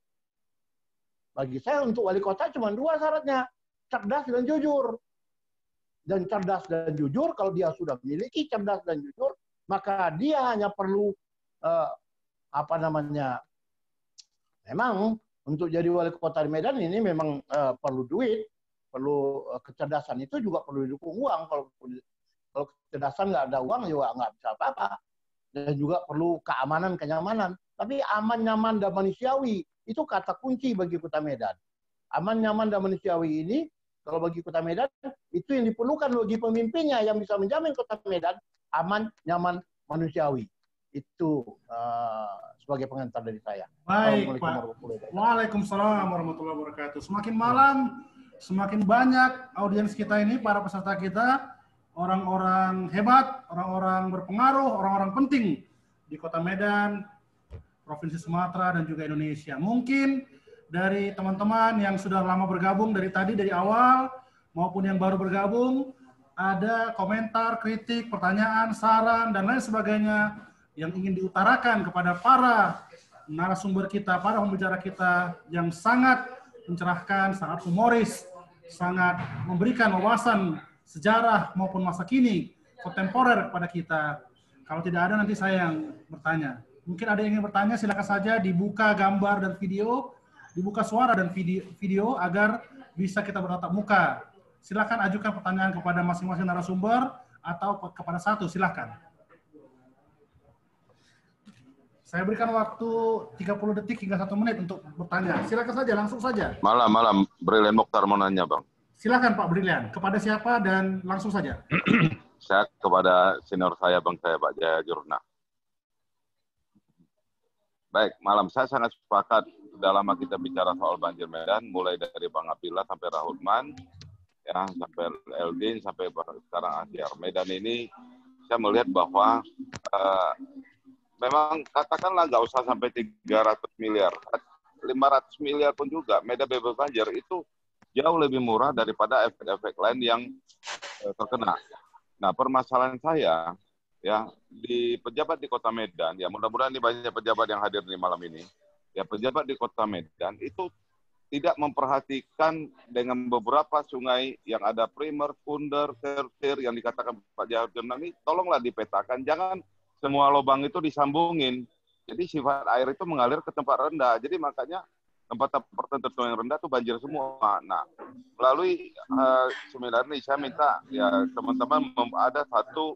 Bagi saya untuk wali kota cuma 2 syaratnya, cerdas dan jujur. Dan cerdas dan jujur, kalau dia sudah memiliki cerdas dan jujur, maka dia hanya perlu memang untuk jadi wali kota di Medan ini memang perlu duit, perlu kecerdasan, itu juga perlu didukung uang. Kalau kecerdasan nggak ada uang juga nggak bisa apa-apa. Dan juga perlu keamanan, kenyamanan. Tapi aman, nyaman, dan manusiawi itu kata kunci bagi Kota Medan. Aman, nyaman, dan manusiawi ini kalau bagi Kota Medan itu yang diperlukan bagi pemimpinnya yang bisa menjamin Kota Medan aman, nyaman, manusiawi. Itu sebagai pengantar dari saya. Baik, Pak. Waalaikumsalam warahmatullahi wabarakatuh. Semakin malam, semakin banyak audiens kita ini, para peserta kita, orang-orang hebat, orang-orang berpengaruh, orang-orang penting di Kota Medan, Provinsi Sumatera, dan juga Indonesia. Mungkin dari teman-teman yang sudah lama bergabung dari awal, maupun yang baru bergabung, ada komentar, kritik, pertanyaan, saran, dan lain sebagainya yang ingin diutarakan kepada para narasumber kita, para pembicara kita yang sangat mencerahkan, sangat humoris, sangat memberikan wawasan sejarah maupun masa kini, kontemporer kepada kita. Kalau tidak ada, nanti saya yang bertanya. Mungkin ada yang ingin bertanya, silakan saja dibuka gambar dan video, dibuka suara dan video agar bisa kita bertatap muka. Silakan ajukan pertanyaan kepada masing-masing narasumber atau kepada satu, silakan. Saya berikan waktu 30 detik hingga 1 menit untuk bertanya. Silakan saja, langsung saja. Malam, Brilian Mokhtar mau nanya, Bang. Silakan Pak Brilian. Kepada siapa dan langsung saja. Saya kepada senior saya, Bang saya, Pak Jaya Jurna. Baik, malam. Saya sangat sepakat. Sudah lama kita bicara soal banjir Medan, mulai dari Bang Abdillah sampai Rahutman, ya, sampai Eldin, sampai sekarang Ahyar. Medan ini, saya melihat bahwa memang katakanlah nggak usah sampai 300 miliar, 500 miliar pun juga, Medan bebas banjir itu jauh lebih murah daripada efek-efek lain yang terkena. Nah, permasalahan saya, ya, di pejabat di Kota Medan, ya mudah-mudahan ini banyak pejabat yang hadir di malam ini, ya pejabat di Kota Medan itu tidak memperhatikan dengan beberapa sungai yang ada primer, kunder, tertier yang dikatakan Pak Jaya Jurna ini, tolonglah dipetakan, jangan semua lubang itu disambungin. Jadi sifat air itu mengalir ke tempat rendah. Jadi makanya tempat-tempat tertentu yang rendah itu banjir semua. Nah, melalui seminar ini saya minta ya teman-teman ada satu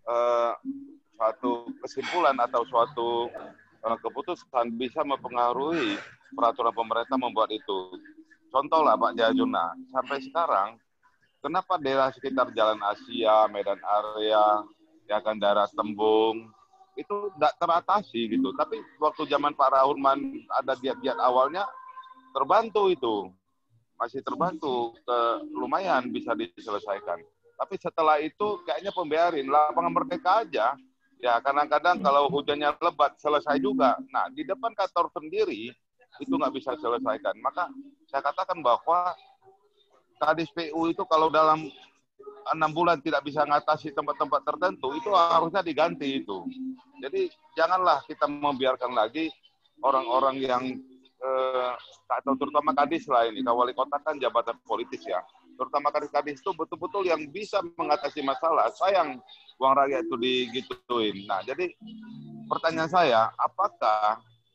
kesimpulan atau suatu keputusan bisa mempengaruhi peraturan pemerintah membuat itu. Contoh lah Pak Jaya Jurna, sampai sekarang kenapa daerah sekitar Jalan Asia, Medan Area, ya kan daerah Tembung itu tidak teratasi gitu. Tapi waktu zaman Pak Rahutman ada giat-giat awalnya terbantu itu, masih terbantu, lumayan bisa diselesaikan. Tapi setelah itu kayaknya pembiarin, lapangan Merdeka aja, ya kadang-kadang kalau hujannya lebat selesai juga. Nah di depan kantor sendiri itu nggak bisa selesaikan. Maka saya katakan bahwa Kadis PU itu kalau dalam 6 bulan tidak bisa mengatasi tempat-tempat tertentu, itu harusnya diganti itu. Jadi janganlah kita membiarkan lagi orang-orang yang, atau terutama kadis lah ini, wali kota kan jabatan politis ya, terutama kadis-kadis itu betul-betul yang bisa mengatasi masalah. Sayang uang rakyat itu digituin. Nah jadi pertanyaan saya, apakah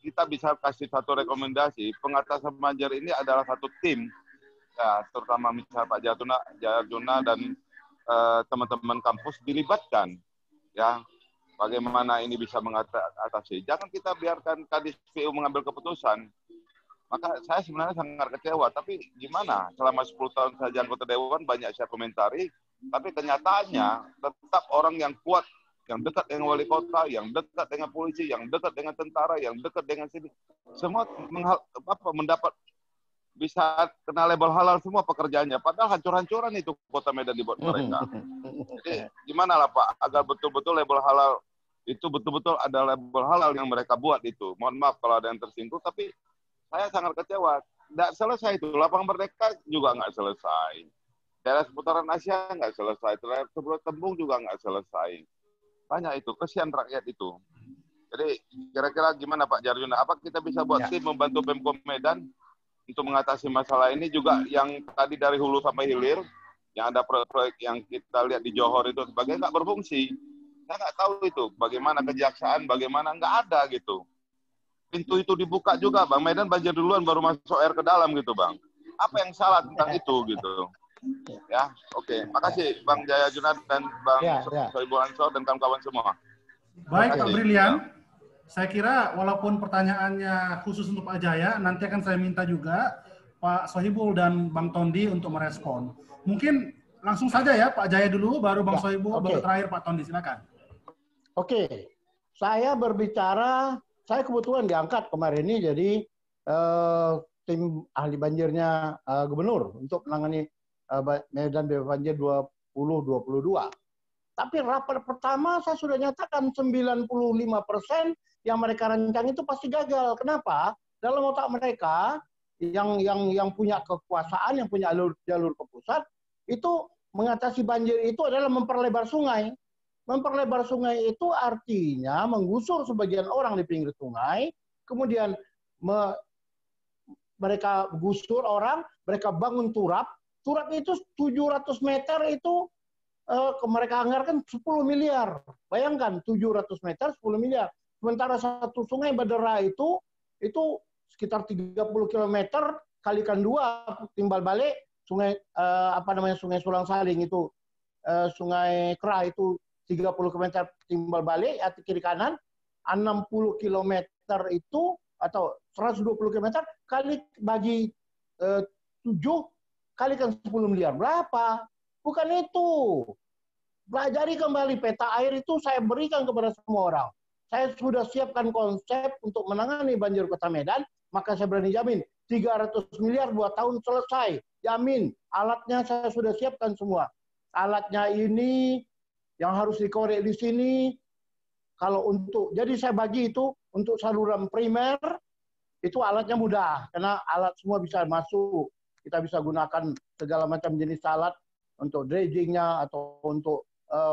kita bisa kasih satu rekomendasi, pengatasan banjir ini adalah satu tim, ya, terutama misalnya Pak Jayajuna dan teman-teman kampus dilibatkan, ya, bagaimana ini bisa mengatasi. Jangan kita biarkan Kadis PU mengambil keputusan. Maka saya sebenarnya sangat kecewa, tapi gimana? Selama 10 tahun saya anggota Dewan, banyak saya komentari, tapi kenyataannya tetap orang yang kuat, yang dekat dengan wali kota, yang dekat dengan polisi, yang dekat dengan tentara, yang dekat dengan sini, semua mendapat bisa kena label halal semua pekerjaannya. Padahal hancur-hancuran itu kota Medan dibuat mereka. Jadi gimana lah Pak, agar betul-betul label halal itu betul-betul ada label halal yang mereka buat itu. Mohon maaf kalau ada yang tersinggung, tapi saya sangat kecewa. Nggak selesai itu. Lapangan Merdeka juga nggak selesai. Daerah seputaran Asia nggak selesai. Daerah sebelah Tembung juga nggak selesai. Banyak itu. Kesian rakyat itu. Jadi kira-kira gimana Pak Jarjuna? Apa kita bisa buat tim membantu Pemkot Medan untuk mengatasi masalah ini juga yang tadi dari hulu sampai hilir, yang ada proyek yang kita lihat di Johor itu sebagai nggak berfungsi. Saya nggak tahu itu. Bagaimana kejaksaan, bagaimana nggak ada gitu. Pintu itu dibuka juga, Bang. Medan banjir duluan baru masuk air ke dalam gitu, Bang. Apa yang salah tentang itu gitu? Ya, oke. Makasih Bang Jayajuna dan Bang Sohibul Ansor dan kawan-kawan semua. Baik, Pak Brilian. Saya kira walaupun pertanyaannya khusus untuk Pak Jaya, nanti akan saya minta juga Pak Sohibul dan Bang Tondi untuk merespon. Mungkin langsung saja ya, Pak Jaya dulu, baru Bang Sohibul, baru terakhir Pak Tondi. Silakan. Oke, saya berbicara. Saya kebetulan diangkat kemarin ini jadi tim ahli banjirnya gubernur untuk menangani Medan bebas banjir 2022. Tapi rapat pertama saya sudah nyatakan 95% yang mereka rancang itu pasti gagal. Kenapa? Dalam otak mereka yang punya kekuasaan, yang punya jalur ke pusat, itu mengatasi banjir itu adalah memperlebar sungai. Memperlebar sungai itu artinya menggusur sebagian orang di pinggir sungai, kemudian mereka gusur orang, mereka bangun turap. Turap itu 700 meter itu mereka anggarkan 10 miliar. Bayangkan 700 meter 10 miliar. Sementara satu sungai Badera itu sekitar 30 km kalikan 2 timbal balik sungai Sungai Sulang Saling itu Sungai Kera itu 30 km timbal balik atau kiri kanan, 60 km itu atau 120 km kali bagi 7 kalikan 10 miliar. Berapa? Bukan itu. Pelajari kembali peta air itu saya berikan kepada semua orang. Saya sudah siapkan konsep untuk menangani banjir Kota Medan, maka saya berani jamin 300 miliar 2 tahun selesai. Jamin. Alatnya saya sudah siapkan semua. Alatnya ini yang harus dikorek di sini. Kalau jadi saya bagi itu untuk saluran primer, itu alatnya mudah, karena alat semua bisa masuk. Kita bisa gunakan segala macam jenis alat untuk dredgingnya atau untuk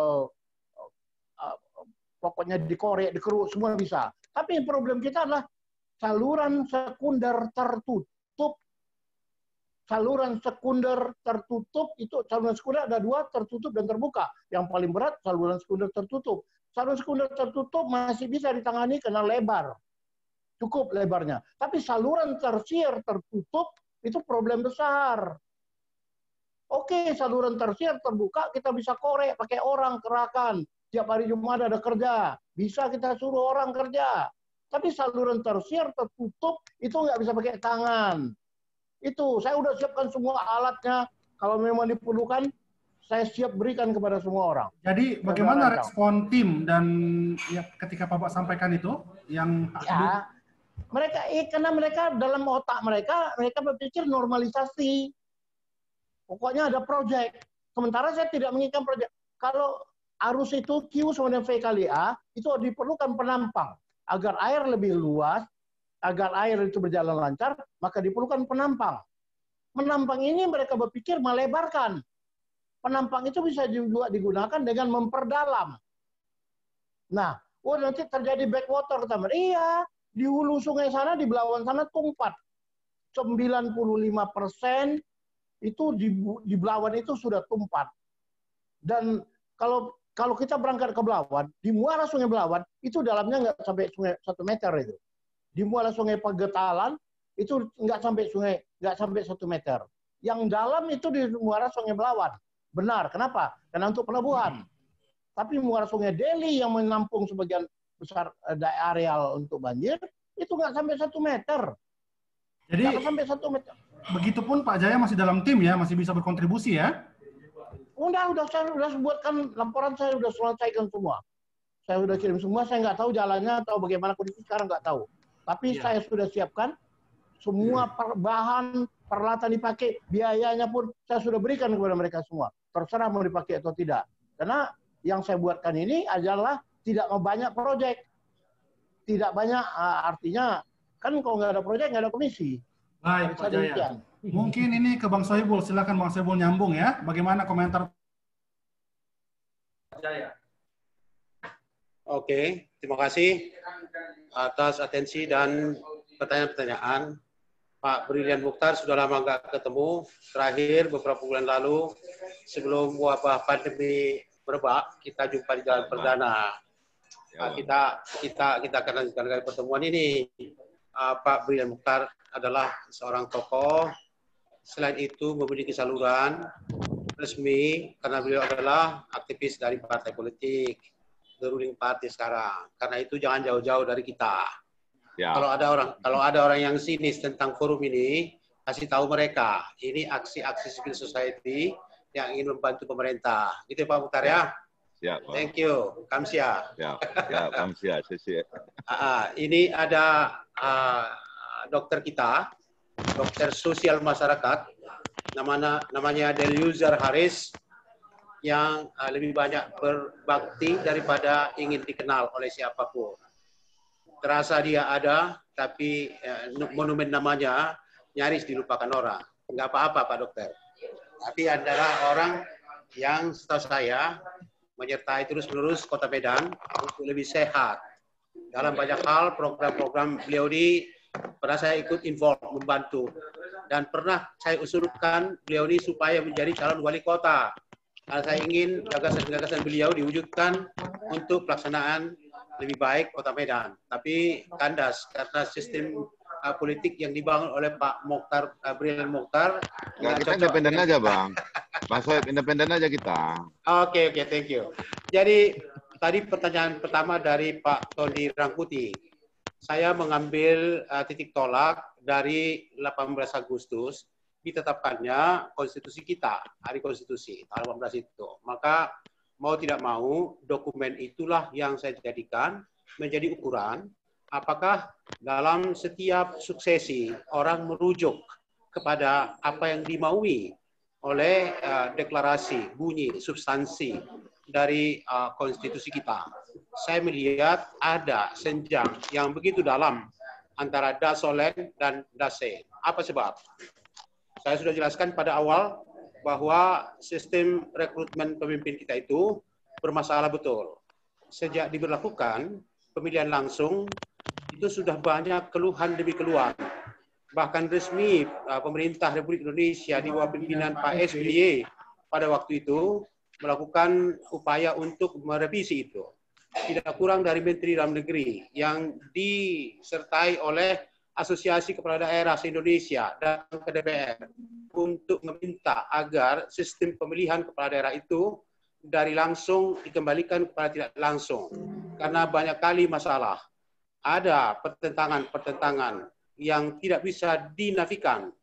pokoknya dikorek, dikeruk, semua bisa. Tapi problem kita adalah saluran sekunder tertutup. Saluran sekunder tertutup itu saluran sekunder ada 2, tertutup dan terbuka. Yang paling berat saluran sekunder tertutup. Saluran sekunder tertutup masih bisa ditangani karena lebar. Cukup lebarnya. Tapi saluran tersier tertutup itu problem besar. Oke, saluran tersier terbuka kita bisa korek pakai orang kerahkan. Tiap hari Jumat ada kerja. Bisa kita suruh orang kerja. Tapi saluran tersier tertutup itu nggak bisa pakai tangan. Itu, saya udah siapkan semua alatnya. Kalau memang diperlukan, saya siap berikan kepada semua orang. Jadi bagaimana respon tim dan ya, ketika Bapak sampaikan itu? Karena mereka dalam otak mereka berpikir normalisasi. Pokoknya ada proyek. Sementara saya tidak menginginkan proyek. Kalau arus itu Q sama dengan V kali A, itu diperlukan penampang. Agar air lebih luas, agar air itu berjalan lancar, maka diperlukan penampang. Penampang ini mereka berpikir melebarkan. Penampang itu bisa juga digunakan dengan memperdalam. Nah, nanti terjadi backwater. Iya, di hulu sungai sana, di Belawan sana tumpat. 95% itu di Belawan itu sudah tumpat. Dan kalau kita berangkat ke Belawan, di muara sungai Belawan, itu dalamnya nggak sampai sungai 1 meter itu. di muara sungai Pagetalan itu nggak sampai 1 meter. Yang dalam itu di muara sungai Belawan. Benar, kenapa? Karena untuk pelabuhan. Tapi muara sungai Deli yang menampung sebagian besar areal untuk banjir, itu nggak sampai 1 meter. Jadi, nggak sampai 1 meter. Begitupun Pak Jaya masih dalam tim ya, masih bisa berkontribusi ya? Saya sudah buatkan laporan, saya sudah selesaikan semua. Saya sudah kirim semua, saya nggak tahu jalannya atau bagaimana kondisi sekarang nggak tahu. Tapi saya sudah siapkan semua bahan, peralatan dipakai, biayanya pun saya sudah berikan kepada mereka semua. Terserah mau dipakai atau tidak. Karena yang saya buatkan ini adalah tidak banyak proyek. Tidak banyak, artinya kan kalau nggak ada proyek nggak ada komisi. Baik, Pak Jaya. Mungkin ini ke Bang Sohibul, silakan Bang Sohibul nyambung ya. Bagaimana komentar Pak Jaya? Oke, terima kasih atas atensi dan pertanyaan-pertanyaan. Pak Brilian Mukhtar sudah lama nggak ketemu. Terakhir beberapa bulan lalu sebelum wabah pandemi merebak, kita jumpa di Jalan Perdana. Kita akan lanjutkan kali pertemuan ini. Pak Brilian Mukhtar adalah seorang tokoh. Selain itu memiliki saluran resmi karena beliau adalah aktivis dari partai politik, the ruling party sekarang. Karena itu jangan jauh-jauh dari kita. Ya. Kalau ada orang yang sinis tentang forum ini, kasih tahu mereka. Ini aksi-aksi civil society yang ingin membantu pemerintah. Gitu Pak Mukhtar ya. Ya, Pak. Thank you. Kamsia. Ya, kamsia. Ini ada dokter kita, dokter sosial masyarakat, namanya Deliuzar Haris, yang lebih banyak berbakti daripada ingin dikenal oleh siapapun. Terasa dia ada, tapi monumen namanya nyaris dilupakan orang. Nggak apa-apa Pak Dokter. Tapi adalah orang yang setahu saya menyertai terus-menerus Kota Medan untuk lebih sehat. Dalam banyak hal, program-program beliau ini pernah saya ikut involve, membantu. Dan pernah saya usulkan beliau ini supaya menjadi calon wali kota. Karena saya ingin gagasan-gagasan beliau diwujudkan untuk pelaksanaan lebih baik Kota Medan. Tapi kandas karena sistem politik yang dibangun oleh Pak Mukhtar, Brilian Mukhtar. Nggak, kita independen aja Bang. Mas Soeb, independen aja kita. Oke, thank you. Jadi tadi pertanyaan pertama dari Pak Tony Rangkuti. Saya mengambil titik tolak dari 18 Agustus ditetapkannya konstitusi kita, hari konstitusi, tanggal 18 itu. Maka mau tidak mau, dokumen itulah yang saya jadikan menjadi ukuran apakah dalam setiap suksesi orang merujuk kepada apa yang dimaui oleh deklarasi, bunyi, substansi dari konstitusi kita. Saya melihat ada senjang yang begitu dalam antara dasolen dan dase. Apa sebab? Saya sudah jelaskan pada awal bahwa sistem rekrutmen pemimpin kita itu bermasalah betul. Sejak diberlakukan pemilihan langsung, itu sudah banyak keluhan demi keluhan. Bahkan resmi pemerintah Republik Indonesia di bawah pimpinan Pak SBY pada waktu itu melakukan upaya untuk merevisi itu. Tidak kurang dari Menteri Dalam Negeri yang disertai oleh Asosiasi Kepala Daerah se-Indonesia datang ke DPR untuk meminta agar sistem pemilihan kepala daerah itu dari langsung dikembalikan kepada tidak langsung. Karena banyak kali masalah. Ada pertentangan yang tidak bisa dinafikan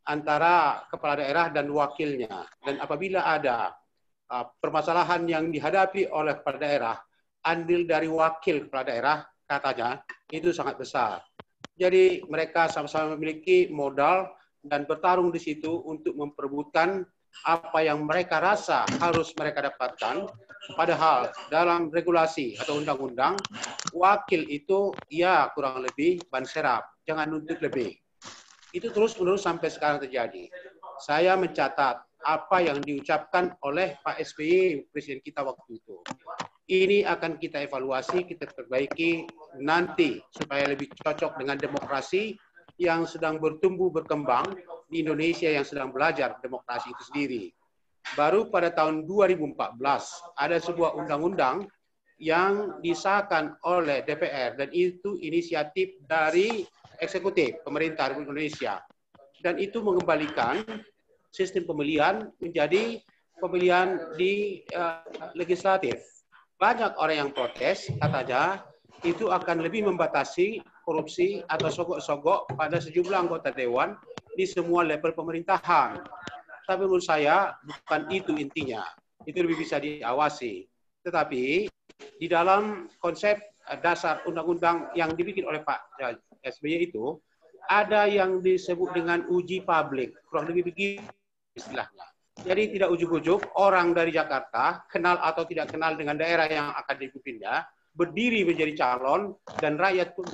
antara kepala daerah dan wakilnya. Dan apabila ada permasalahan yang dihadapi oleh kepala daerah, andil dari wakil kepala daerah katanya itu sangat besar. Jadi mereka sama-sama memiliki modal dan bertarung di situ untuk memperebutkan apa yang mereka rasa harus mereka dapatkan. Padahal dalam regulasi atau undang-undang, wakil itu ya kurang lebih ban serap, jangan nuntut lebih. Itu terus-menerus sampai sekarang terjadi. Saya mencatat apa yang diucapkan oleh Pak SBY, Presiden kita waktu itu. Ini akan kita evaluasi, kita perbaiki nanti supaya lebih cocok dengan demokrasi yang sedang bertumbuh berkembang di Indonesia yang sedang belajar demokrasi itu sendiri. Baru pada tahun 2014 ada sebuah undang-undang yang disahkan oleh DPR dan itu inisiatif dari eksekutif pemerintah Republik Indonesia dan itu mengembalikan sistem pemilihan menjadi pemilihan di legislatif. Banyak orang yang protes katanya itu akan lebih membatasi korupsi atau sogok-sogok pada sejumlah anggota dewan di semua level pemerintahan. Tapi menurut saya bukan itu intinya. Itu lebih bisa diawasi. Tetapi di dalam konsep dasar undang-undang yang dibikin oleh Pak SBY itu ada yang disebut dengan uji publik. Kurang lebih begitu istilahnya. Jadi tidak ujuk-ujuk orang dari Jakarta kenal atau tidak kenal dengan daerah yang akan dipimpinnya berdiri menjadi calon dan rakyat pun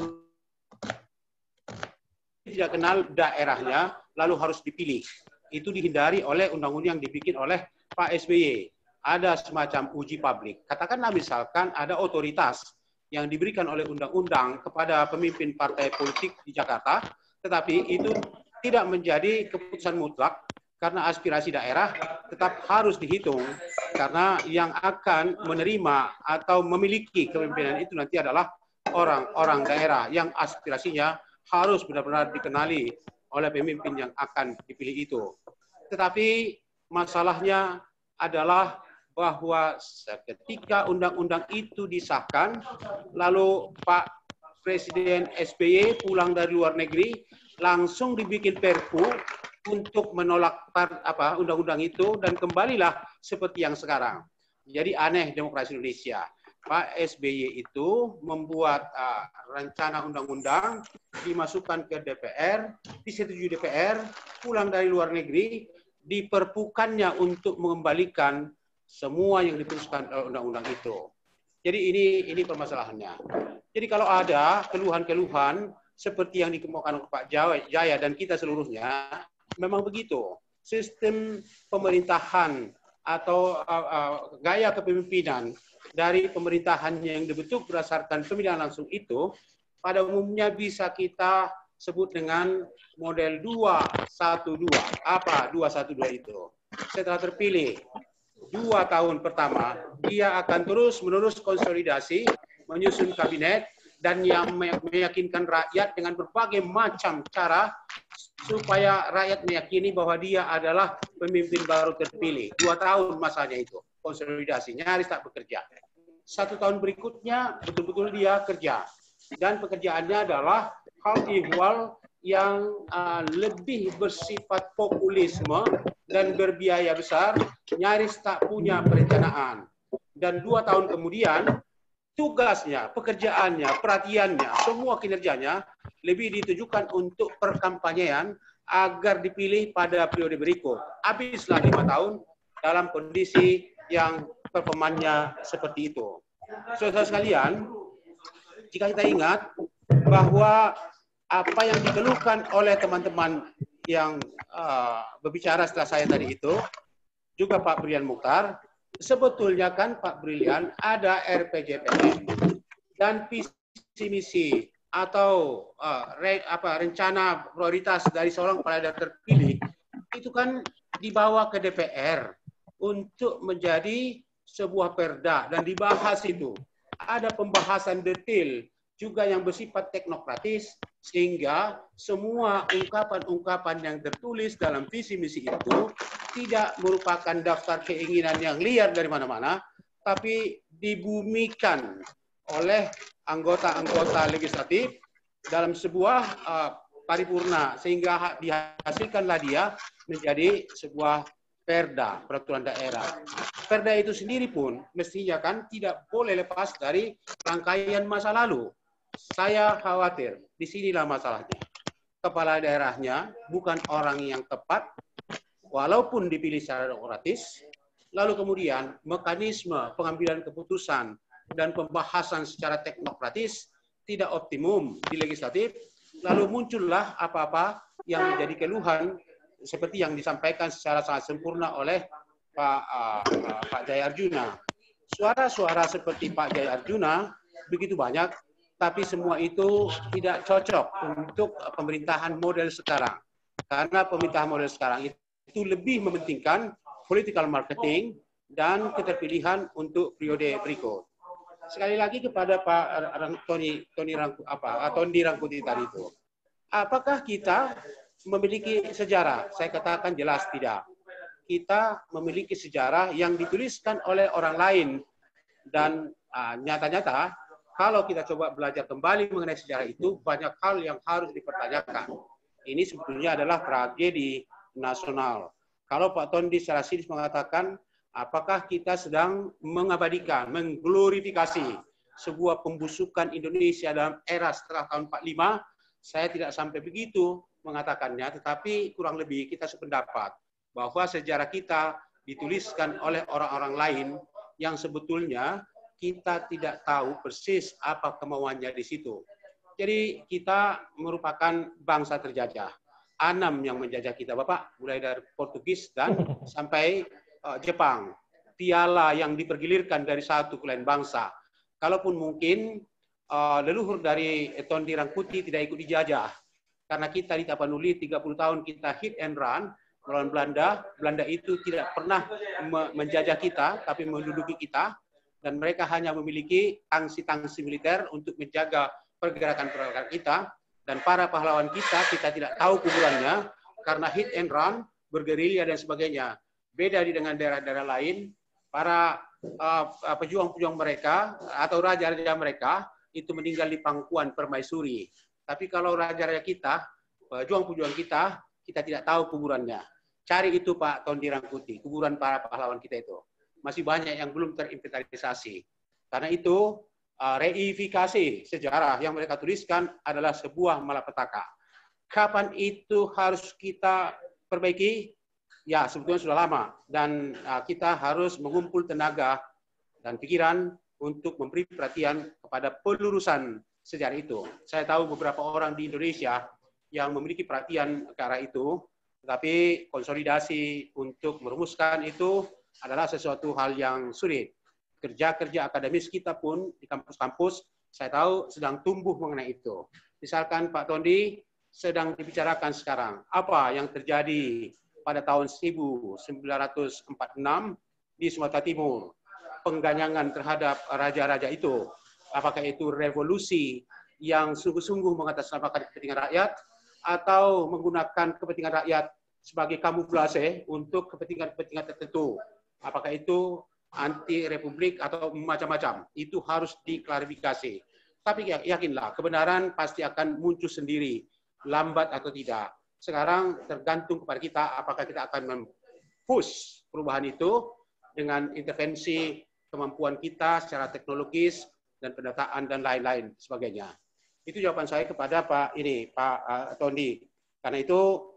tidak kenal daerahnya lalu harus dipilih. Itu dihindari oleh undang-undang yang dibikin oleh Pak SBY. Ada semacam uji publik. Katakanlah misalkan ada otoritas yang diberikan oleh undang-undang kepada pemimpin partai politik di Jakarta, tetapi itu tidak menjadi keputusan mutlak karena aspirasi daerah tetap harus dihitung karena yang akan menerima atau memiliki kepemimpinan itu nanti adalah orang-orang daerah yang aspirasinya harus benar-benar dikenali oleh pemimpin yang akan dipilih itu. Tetapi masalahnya adalah bahwa ketika undang-undang itu disahkan, lalu Pak Presiden SBY pulang dari luar negeri, langsung dibikin perpu untuk menolak undang-undang itu dan kembalilah seperti yang sekarang. Jadi aneh demokrasi Indonesia. Pak SBY itu membuat rencana undang-undang dimasukkan ke DPR, disetujui DPR, pulang dari luar negeri, diperpukannya untuk mengembalikan semua yang diputuskan oleh undang-undang itu. Jadi ini permasalahannya. Jadi kalau ada keluhan-keluhan seperti yang dikemukakan oleh Pak Jaya dan kita seluruhnya, memang begitu. Sistem pemerintahan atau gaya kepemimpinan dari pemerintahan yang dibentuk berdasarkan pemilihan langsung itu pada umumnya bisa kita sebut dengan model 212. Apa 212 itu? Setelah terpilih 2 tahun pertama, dia akan terus-menerus konsolidasi, menyusun kabinet, dan yang meyakinkan rakyat dengan berbagai macam cara supaya rakyat meyakini bahwa dia adalah pemimpin baru terpilih. 2 tahun masanya itu, konsolidasi, nyaris tak bekerja. 1 tahun berikutnya, betul-betul dia kerja. Dan pekerjaannya adalah hal ihwal yang lebih bersifat populisme dan berbiaya besar, nyaris tak punya perencanaan. Dan 2 tahun kemudian, tugasnya, pekerjaannya, perhatiannya, semua kinerjanya lebih ditujukan untuk perkampanyean agar dipilih pada periode berikut. Habislah 5 tahun dalam kondisi yang performanya seperti itu. Saudara sekalian, jika kita ingat bahwa apa yang dikeluhkan oleh teman-teman yang berbicara setelah saya tadi itu, juga Pak Brilian Mukhtar, sebetulnya kan Pak Brilian ada RPJMD dan visi misi atau rencana prioritas dari seorang kepala daerah terpilih itu kan dibawa ke DPR untuk menjadi sebuah perda dan dibahas itu. Ada pembahasan detail juga yang bersifat teknokratis sehingga semua ungkapan-ungkapan yang tertulis dalam visi misi itu tidak merupakan daftar keinginan yang liar dari mana-mana, tapi dibumikan oleh anggota-anggota legislatif dalam sebuah paripurna sehingga dihasilkanlah dia menjadi sebuah perda, peraturan daerah. Perda itu sendiri pun mestinya kan tidak boleh lepas dari rangkaian masa lalu. Saya khawatir, disinilah masalahnya. Kepala daerahnya bukan orang yang tepat, walaupun dipilih secara demokratis, lalu kemudian mekanisme pengambilan keputusan dan pembahasan secara teknokratis tidak optimum di legislatif, lalu muncullah apa-apa yang menjadi keluhan seperti yang disampaikan secara sangat sempurna oleh Pak Jaya Arjuna. Suara-suara seperti Pak Jaya Arjuna begitu banyak, tapi semua itu tidak cocok untuk pemerintahan model sekarang. Karena pemerintahan model sekarang itu lebih mementingkan political marketing dan keterpilihan untuk periode berikut. sekali lagi kepada Pak Tondi Rangkuti tadi itu, apakah kita memiliki sejarah? Saya katakan jelas tidak. Kita memiliki sejarah yang dituliskan oleh orang lain, dan nyata-nyata kalau kita coba belajar kembali mengenai sejarah itu, banyak hal yang harus dipertanyakan. Ini sebetulnya adalah tragedi nasional. Kalau Pak Tondi secara sinis mengatakan, apakah kita sedang mengabadikan, mengglorifikasi sebuah pembusukan Indonesia dalam era setelah tahun 45, saya tidak sampai begitu mengatakannya, tetapi kurang lebih kita sependapat bahwa sejarah kita dituliskan oleh orang-orang lain yang sebetulnya kita tidak tahu persis apa kemauannya di situ. Jadi kita merupakan bangsa terjajah. Anam yang menjajah kita, Bapak, mulai dari Portugis dan sampai Jepang. Piala yang dipergilirkan dari satu ke lain bangsa. Kalaupun mungkin leluhur dari Tondi Rangkuti tidak ikut dijajah. Karena kita di Tapanuli 30 tahun kita hit and run melawan Belanda. Belanda itu tidak pernah menjajah kita, tapi menduduki kita. Dan mereka hanya memiliki tangsi-tangsi militer untuk menjaga pergerakan-pergerakan kita. Dan para pahlawan kita tidak tahu kuburannya karena hit and run, bergerilya dan sebagainya. Beda dengan daerah-daerah lain, para pejuang-pejuang mereka atau raja-raja mereka itu meninggal di pangkuan permaisuri. Tapi kalau raja-raja kita, pejuang-pejuang kita tidak tahu kuburannya. Cari itu Pak Tondi Rangkuti, kuburan para pahlawan kita itu. Masih banyak yang belum terinventarisasi. Karena itu, reifikasi sejarah yang mereka tuliskan adalah sebuah malapetaka. Kapan itu harus kita perbaiki? Ya, sebetulnya sudah lama. Dan kita harus mengumpul tenaga dan pikiran untuk memberi perhatian kepada pelurusan sejarah itu. Saya tahu beberapa orang di Indonesia yang memiliki perhatian ke arah itu, tetapi konsolidasi untuk merumuskan itu adalah sesuatu hal yang sulit. Kerja-kerja akademis kita pun di kampus-kampus, saya tahu sedang tumbuh mengenai itu. Misalkan Pak Tondi sedang dibicarakan sekarang, apa yang terjadi pada tahun 1946 di Sumatera Timur, pengganyangan terhadap raja-raja itu, apakah itu revolusi yang sungguh-sungguh mengatasnamakan kepentingan rakyat, atau menggunakan kepentingan rakyat sebagai kamuflase untuk kepentingan-kepentingan tertentu, apakah itu anti republik atau macam-macam, itu harus diklarifikasi. Tapi yakinlah, kebenaran pasti akan muncul sendiri, lambat atau tidak. Sekarang tergantung kepada kita, apakah kita akan mempush perubahan itu dengan intervensi kemampuan kita secara teknologis dan pendataan dan lain-lain sebagainya. Itu jawaban saya kepada Pak Tondi. Karena itu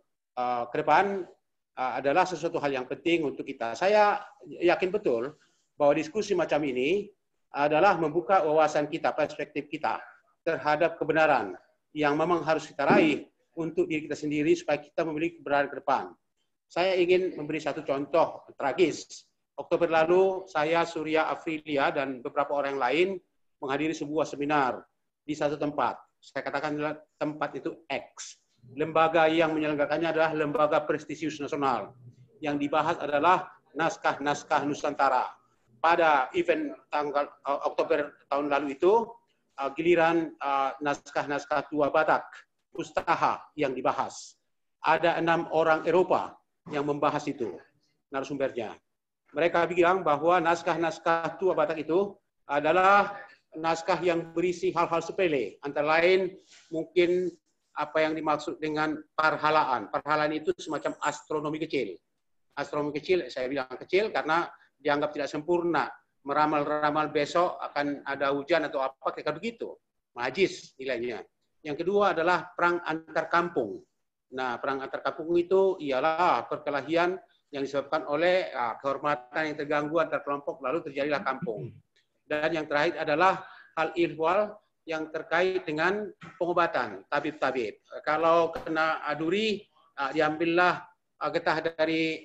ke depan adalah sesuatu hal yang penting untuk kita. Saya yakin betul bahwa diskusi macam ini adalah membuka wawasan kita, perspektif kita terhadap kebenaran yang memang harus kita raih untuk diri kita sendiri supaya kita memiliki kebenaran ke depan. Saya ingin memberi satu contoh tragis. Oktober lalu, saya, Surya Afrilia, dan beberapa orang lain menghadiri sebuah seminar di satu tempat. Saya katakan tempat itu X. Lembaga yang menyelenggarakannya adalah lembaga prestisius nasional. Yang dibahas adalah naskah-naskah Nusantara. Pada event tanggal Oktober tahun lalu itu, giliran naskah-naskah Tua Batak, Pustaha yang dibahas. Ada 6 orang Eropa yang membahas itu, narasumbernya. Mereka bilang bahwa naskah-naskah Tua Batak itu adalah naskah yang berisi hal-hal sepele. Antara lain mungkin apa yang dimaksud dengan parhalaan. Parhalaan itu semacam astronomi kecil. Astronomi kecil, saya bilang kecil karena dianggap tidak sempurna. Meramal-ramal besok akan ada hujan atau apa, kayak begitu. Majis nilainya. Yang kedua adalah perang antar kampung. Nah, perang antar kampung itu ialah perkelahian yang disebabkan oleh kehormatan yang terganggu antar kelompok, lalu terjadilah kampung. Dan yang terakhir adalah hal ihwal yang terkait dengan pengobatan, tabib-tabib. Kalau kena duri, diambillah getah dari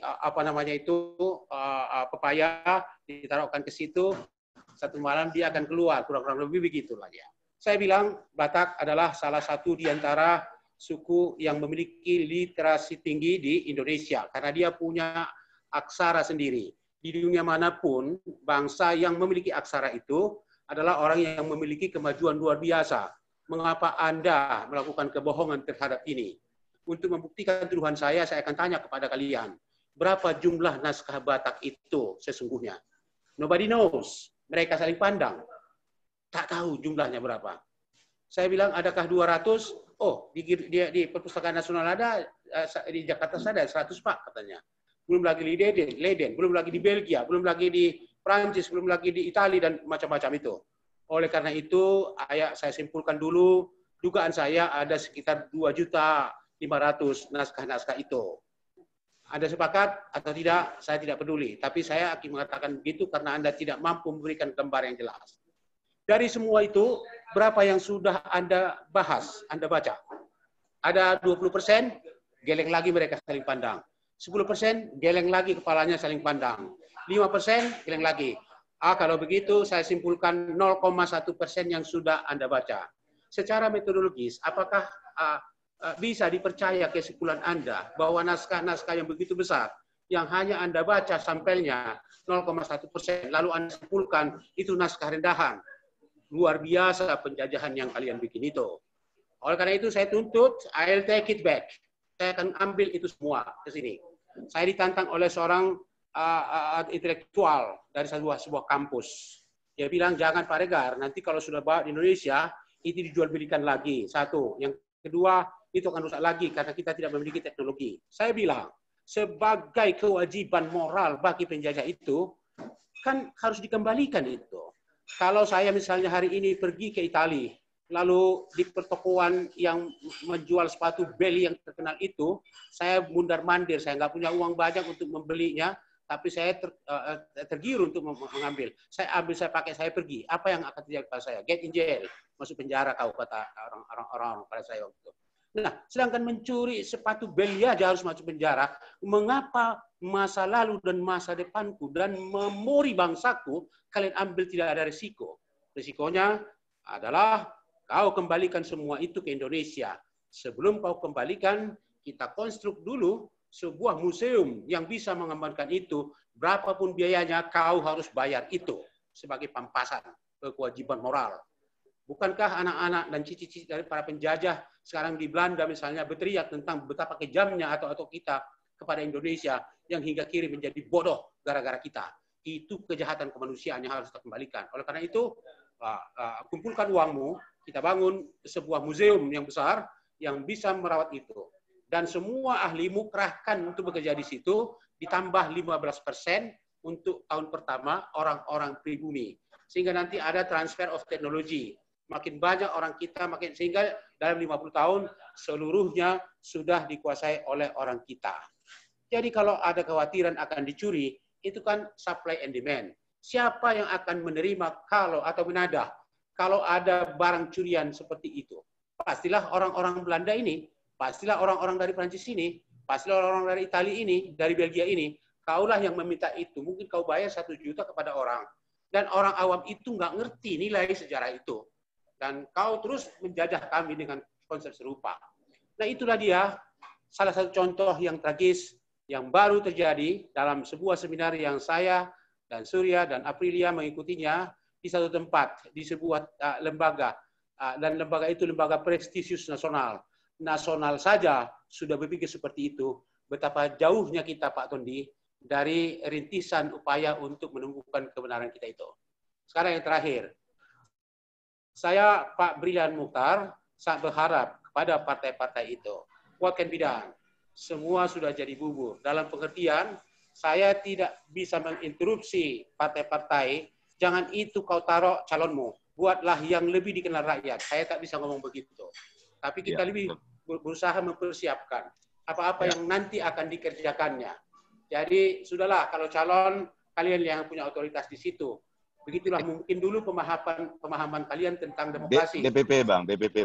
pepaya, ditaruhkan ke situ, satu malam dia akan keluar, kurang-kurang lebih begitulah ya. Saya bilang Batak adalah salah satu di antara suku yang memiliki literasi tinggi di Indonesia, karena dia punya aksara sendiri. Di dunia manapun, bangsa yang memiliki aksara itu adalah orang yang memiliki kemajuan luar biasa. Mengapa Anda melakukan kebohongan terhadap ini? Untuk membuktikan tuduhan saya akan tanya kepada kalian. Berapa jumlah naskah Batak itu sesungguhnya? Nobody knows. Mereka saling pandang. Tak tahu jumlahnya berapa. Saya bilang, adakah 200? Oh, di Perpustakaan Nasional ada, di Jakarta ada 100 Pak, katanya. Belum lagi di Leiden, belum lagi di Belgia, belum lagi di Prancis, belum lagi di Italia, dan macam-macam itu. Oleh karena itu, saya simpulkan dulu, dugaan saya ada sekitar 2.500.000 naskah-naskah itu. Anda sepakat atau tidak, saya tidak peduli. Tapi saya akan mengatakan begitu karena Anda tidak mampu memberikan gambar yang jelas. Dari semua itu, berapa yang sudah Anda bahas, Anda baca? Ada 20%, geleng lagi mereka saling pandang. 10%, geleng lagi kepalanya saling pandang. 5%, geleng lagi. Kalau begitu, saya simpulkan 0,1% yang sudah Anda baca. Secara metodologis, apakah bisa dipercaya kesimpulan Anda bahwa naskah-naskah yang begitu besar, yang hanya Anda baca sampelnya 0,1%, lalu Anda simpulkan itu naskah rendahan? Luar biasa penjajahan yang kalian bikin itu. Oleh karena itu saya tuntut, I'll take it back. Saya akan ambil itu semua ke sini. Saya ditantang oleh seorang intelektual dari sebuah kampus. Dia bilang, jangan Pak Regar, nanti kalau sudah bawa di Indonesia, itu dijual belikan lagi. Satu. Yang kedua, itu akan rusak lagi karena kita tidak memiliki teknologi. Saya bilang, sebagai kewajiban moral bagi penjajah itu, kan harus dikembalikan itu. Kalau saya misalnya hari ini pergi ke Italia, lalu di pertokoan yang menjual sepatu Belly yang terkenal itu, saya mundar-mandir, saya nggak punya uang banyak untuk membelinya, tapi saya tergiur untuk mengambil. Saya ambil, saya pakai, saya pergi. Apa yang akan terjadi pada saya? Get in jail, masuk penjara, kau kata orang-orang pada saya waktu itu. Nah, sedangkan mencuri sepatu Belly aja harus masuk penjara. Mengapa masa lalu dan masa depanku dan memori bangsaku kalian ambil tidak ada risiko? Risikonya adalah kau kembalikan semua itu ke Indonesia. Sebelum kau kembalikan, kita konstruk dulu sebuah museum yang bisa mengembangkan itu. Berapapun biayanya, kau harus bayar itu sebagai pampasan kewajiban moral. Bukankah anak-anak dan cici-cici dari para penjajah sekarang di Belanda misalnya berteriak tentang betapa kejamnya atau kita kepada Indonesia yang hingga kiri menjadi bodoh gara-gara kita. Itu kejahatan kemanusiaan yang harus kita kembalikan. Oleh karena itu, kumpulkan uangmu, kita bangun sebuah museum yang besar yang bisa merawat itu. Dan semua ahlimu kerahkan untuk bekerja di situ, ditambah 15% untuk tahun pertama orang-orang pribumi. Sehingga nanti ada transfer of technology. Makin banyak orang kita, sehingga dalam 50 tahun seluruhnya sudah dikuasai oleh orang kita. Jadi kalau ada kekhawatiran akan dicuri, itu kan supply and demand. Siapa yang akan menerima atau menadah kalau ada barang curian seperti itu? Pastilah orang-orang Belanda ini, pastilah orang-orang dari Prancis ini, pastilah orang-orang dari Italia ini, dari Belgia ini. Kaulah yang meminta itu. Mungkin kau bayar 1 juta kepada orang. Dan orang awam itu nggak ngerti nilai sejarah itu. Dan kau terus menjajah kami dengan konsep serupa. Nah itulah dia salah satu contoh yang tragis yang baru terjadi dalam sebuah seminar yang saya dan Surya dan Aprilia mengikutinya di satu tempat, di sebuah lembaga. Dan lembaga itu lembaga prestisius nasional. Nasional saja sudah berpikir seperti itu. Betapa jauhnya kita Pak Tondi dari rintisan upaya untuk menemukan kebenaran kita itu. Sekarang yang terakhir. Saya, Pak Brilian Mukhtar, sangat berharap kepada partai-partai itu. What can be done? Semua sudah jadi bubur. Dalam pengertian, saya tidak bisa menginterupsi partai-partai. Jangan itu kau taruh calonmu. Buatlah yang lebih dikenal rakyat. Saya tak bisa ngomong begitu. Tapi kita lebih berusaha mempersiapkan apa-apa yang nanti akan dikerjakannya. Jadi, sudahlah kalau calon, kalian yang punya otoritas di situ. Begitulah mungkin dulu pemahaman kalian tentang demokrasi. DPP Bang.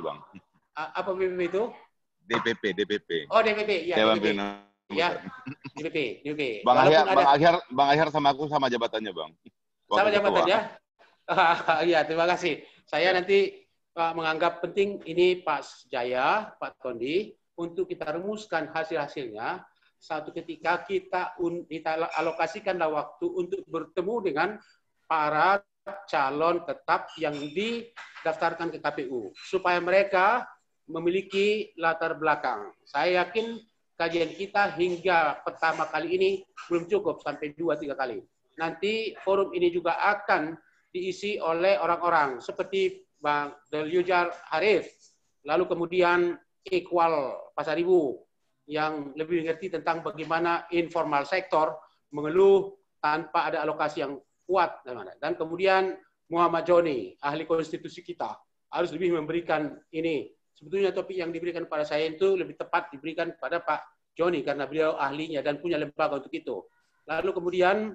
Apa DPP itu? DPP. Oh DPP, ya DPP. Ya, DPP. Bang Ahyar sama aku sama jabatannya Bang. Sama jabatannya? Iya, terima kasih. Saya nanti menganggap penting ini Pak Jaya, Pak Tondi, untuk kita rumuskan hasil-hasilnya. Satu ketika kita alokasikanlah waktu untuk bertemu dengan para calon tetap yang didaftarkan ke KPU supaya mereka memiliki latar belakang. Saya yakin kajian kita hingga pertama kali ini belum cukup, sampai 2-3 kali. Nanti forum ini juga akan diisi oleh orang-orang seperti Bang Delyujar Harif, lalu kemudian Iqbal Pasaribu yang lebih mengerti tentang bagaimana informal sektor mengeluh tanpa ada alokasi yang kuat. Dan kemudian Muhammad Joni, ahli konstitusi kita, harus lebih memberikan ini. Sebetulnya topik yang diberikan pada saya itu lebih tepat diberikan pada Pak Joni karena beliau ahlinya dan punya lembaga untuk itu. Lalu kemudian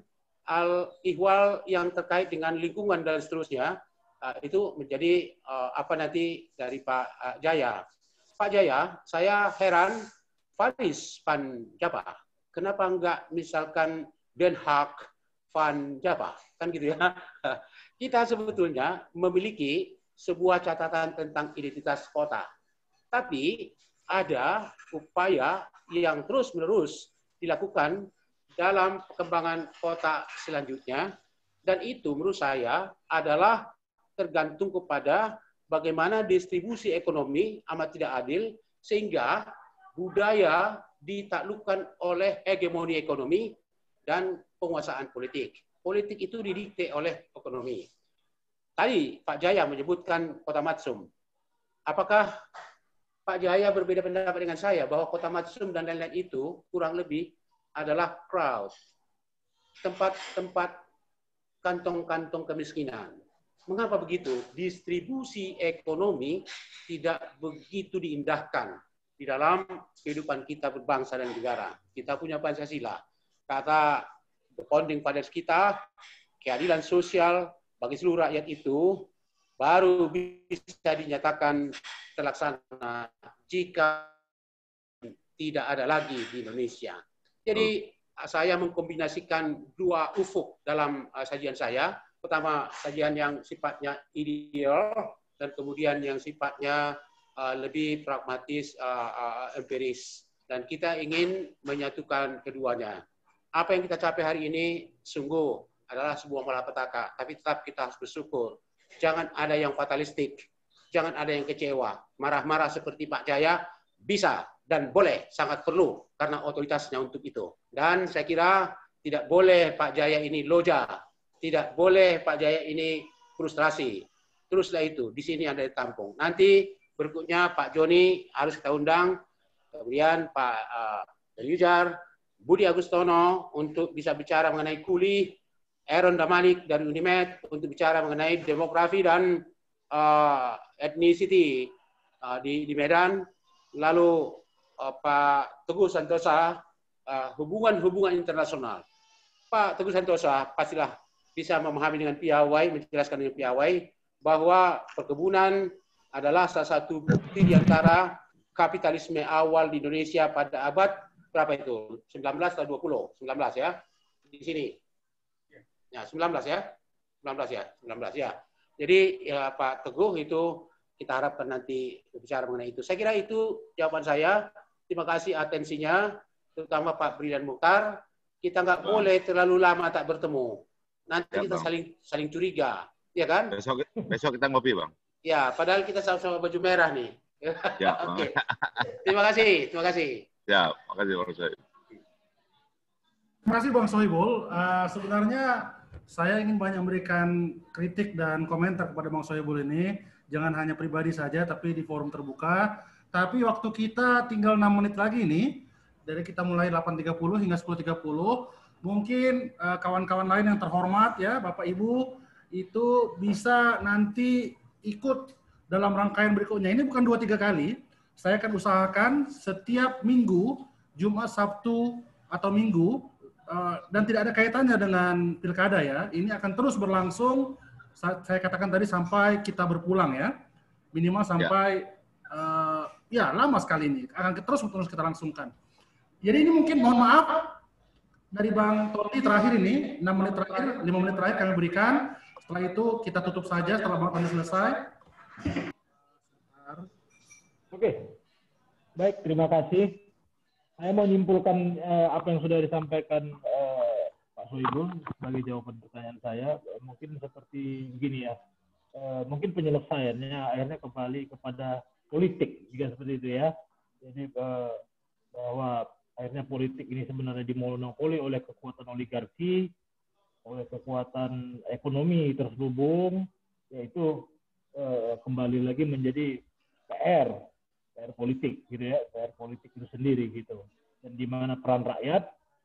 Al-Ihwal yang terkait dengan lingkungan dan seterusnya, itu menjadi apa nanti dari Pak Jaya. Pak Jaya, saya heran Faris Van Java, kenapa enggak misalkan Den Haag Van Java, kan gitu ya. Kita sebetulnya memiliki sebuah catatan tentang identitas kota. Tapi ada upaya yang terus-menerus dilakukan dalam perkembangan kota selanjutnya. Dan itu menurut saya adalah tergantung kepada bagaimana distribusi ekonomi amat tidak adil, sehingga budaya ditaklukkan oleh hegemoni ekonomi dan penguasaan politik. Politik itu didikte oleh ekonomi. Tadi Pak Jaya menyebutkan Kota Matsum. Apakah Pak Jaya berbeda pendapat dengan saya bahwa Kota Matsum dan lain-lain itu kurang lebih adalah crowd, tempat-tempat kantong-kantong kemiskinan? Mengapa begitu? Distribusi ekonomi tidak begitu diindahkan di dalam kehidupan kita berbangsa dan negara. Kita punya Pancasila. Kata the founding fathers kita, keadilan sosial bagi seluruh rakyat itu baru bisa dinyatakan terlaksana jika tidak ada lagi di Indonesia. Jadi saya mengkombinasikan dua ufuk dalam sajian saya. Pertama, sajian yang sifatnya ideal, dan kemudian yang sifatnya lebih pragmatis, empiris. Dan kita ingin menyatukan keduanya. Apa yang kita capai hari ini sungguh adalah sebuah malapetaka, tapi tetap kita harus bersyukur. Jangan ada yang fatalistik, jangan ada yang kecewa. Marah-marah seperti Pak Jaya bisa dan boleh, sangat perlu, karena otoritasnya untuk itu. Dan saya kira tidak boleh Pak Jaya ini loja, tidak boleh Pak Jaya ini frustrasi. Teruslah itu, di sini ada ditampung. Nanti berikutnya Pak Joni harus kita undang, kemudian Pak Delyujar, Budi Agustono untuk bisa bicara mengenai kuli, Aaron Damanik dari Unimed untuk bicara mengenai demografi dan ethnicity di Medan, lalu Pak Teguh Santosa, hubungan-hubungan internasional. Pak Teguh Santosa pastilah bisa memahami dengan piawai, menjelaskan dengan piawai bahwa perkebunan adalah salah satu bukti di antara kapitalisme awal di Indonesia pada abad berapa itu? 19 atau 20? 19 ya. Di sini. Ya, 19 ya. 19 ya. 19 ya. Jadi ya, Pak Teguh itu kita harapkan nanti berbicara mengenai itu. Saya kira itu jawaban saya. Terima kasih atensinya, terutama Pak Bridan Mukhtar. Kita nggak boleh terlalu lama tak bertemu. Nanti Ya, kita Bang. saling curiga, ya kan? Besok kita ngopi, Bang. Ya, padahal kita sama-sama baju merah nih. Ya, Oke. Terima kasih, terima kasih. Ya, makasih Bang Sohib. Terima kasih Bang Sohibul. Sebenarnya saya ingin banyak memberikan kritik dan komentar kepada Bang Sohibul ini. Jangan hanya pribadi saja, tapi di forum terbuka. Tapi waktu kita tinggal 6 menit lagi nih, dari kita mulai 8.30 hingga 10.30, mungkin kawan-kawan lain yang terhormat ya, Bapak Ibu, itu bisa nanti ikut dalam rangkaian berikutnya. Ini bukan 2-3 kali. Saya akan usahakan setiap minggu, Jumat, Sabtu, atau Minggu, dan tidak ada kaitannya dengan pilkada ya. Ini akan terus berlangsung, saya katakan tadi sampai kita berpulang ya. Minimal sampai, ya lama sekali ini. Akan terus kita langsungkan. Jadi ini mungkin mohon maaf, dari Bang Toti terakhir ini, 6 menit terakhir, 5 menit terakhir kami berikan. Setelah itu kita tutup saja setelah Bang Toti selesai. Oke, baik, terima kasih. Saya mau menyimpulkan apa yang sudah disampaikan Pak Soebul sebagai jawaban pertanyaan saya mungkin seperti begini ya. Mungkin penyelesaiannya akhirnya kembali kepada politik jika seperti itu ya. Jadi bahwa akhirnya politik ini sebenarnya dimonopoli oleh kekuatan oligarki, oleh kekuatan ekonomi terselubung, yaitu kembali lagi menjadi PR politik gitu ya, PR politik itu sendiri gitu. Dan di mana peran rakyat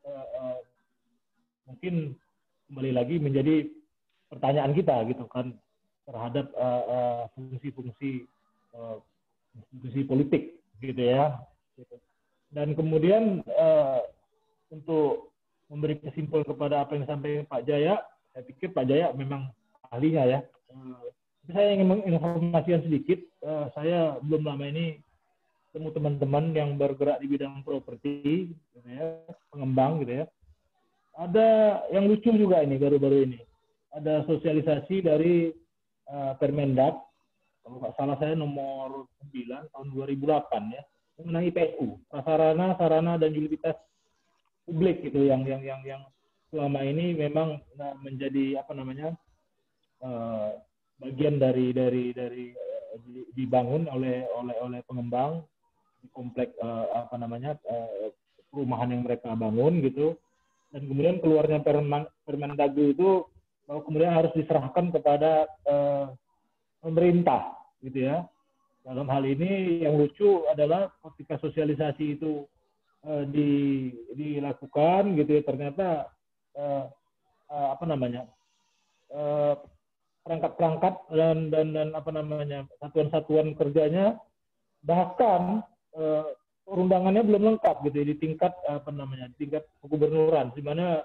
mungkin kembali lagi menjadi pertanyaan kita gitu kan terhadap fungsi-fungsi institusi politik gitu ya. Dan kemudian untuk memberi kesimpulan kepada apa yang disampaikan Pak Jaya, saya pikir Pak Jaya memang ahlinya ya. Saya ingin menginformasikan sedikit, saya belum lama ini ketemu teman-teman yang bergerak di bidang properti, gitu ya, pengembang gitu ya. Ada yang lucu juga ini baru-baru ini. Ada sosialisasi dari Permendag, kalau nggak salah saya nomor 9 tahun 2008 ya, mengenai PSU, prasarana, sarana dan utilitas publik gitu yang selama ini memang menjadi apa namanya bagian dari dibangun oleh pengembang di komplek apa namanya perumahan yang mereka bangun gitu, dan kemudian keluarnya Permendagri itu kemudian harus diserahkan kepada pemerintah gitu ya. Dalam hal ini yang lucu adalah ketika sosialisasi itu dilakukan gitu ya, ternyata apa namanya perangkat-perangkat dan apa namanya satuan-satuan kerjanya bahkan perundangannya belum lengkap gitu ya, di tingkat apa namanya tingkat kegubernuran, di mana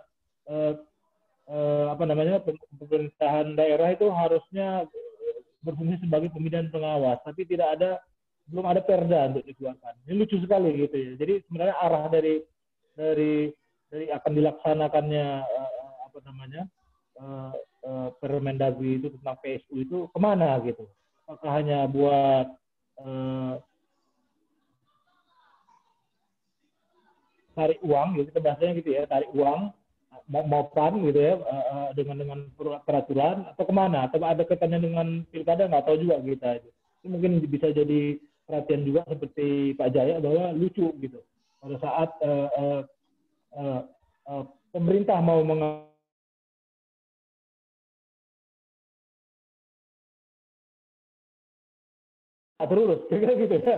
apa namanya pemerintahan daerah itu harusnya berfungsi sebagai pembinaan pengawas, tapi belum ada perda untuk dikeluarkan. Ini lucu sekali gitu ya. Jadi sebenarnya arah dari akan dilaksanakannya apa namanya Permendagri itu tentang PSU itu kemana gitu? Apakah hanya buat tarik uang gitu, kita bahasanya gitu ya, tarik uang maupan gitu ya dengan peraturan, atau kemana, atau ada kaitannya dengan pilkada, nggak tahu juga kita itu. Ini mungkin bisa jadi perhatian juga seperti Pak Jaya, bahwa lucu gitu pada saat pemerintah mau terurus kira-kira gitu ya.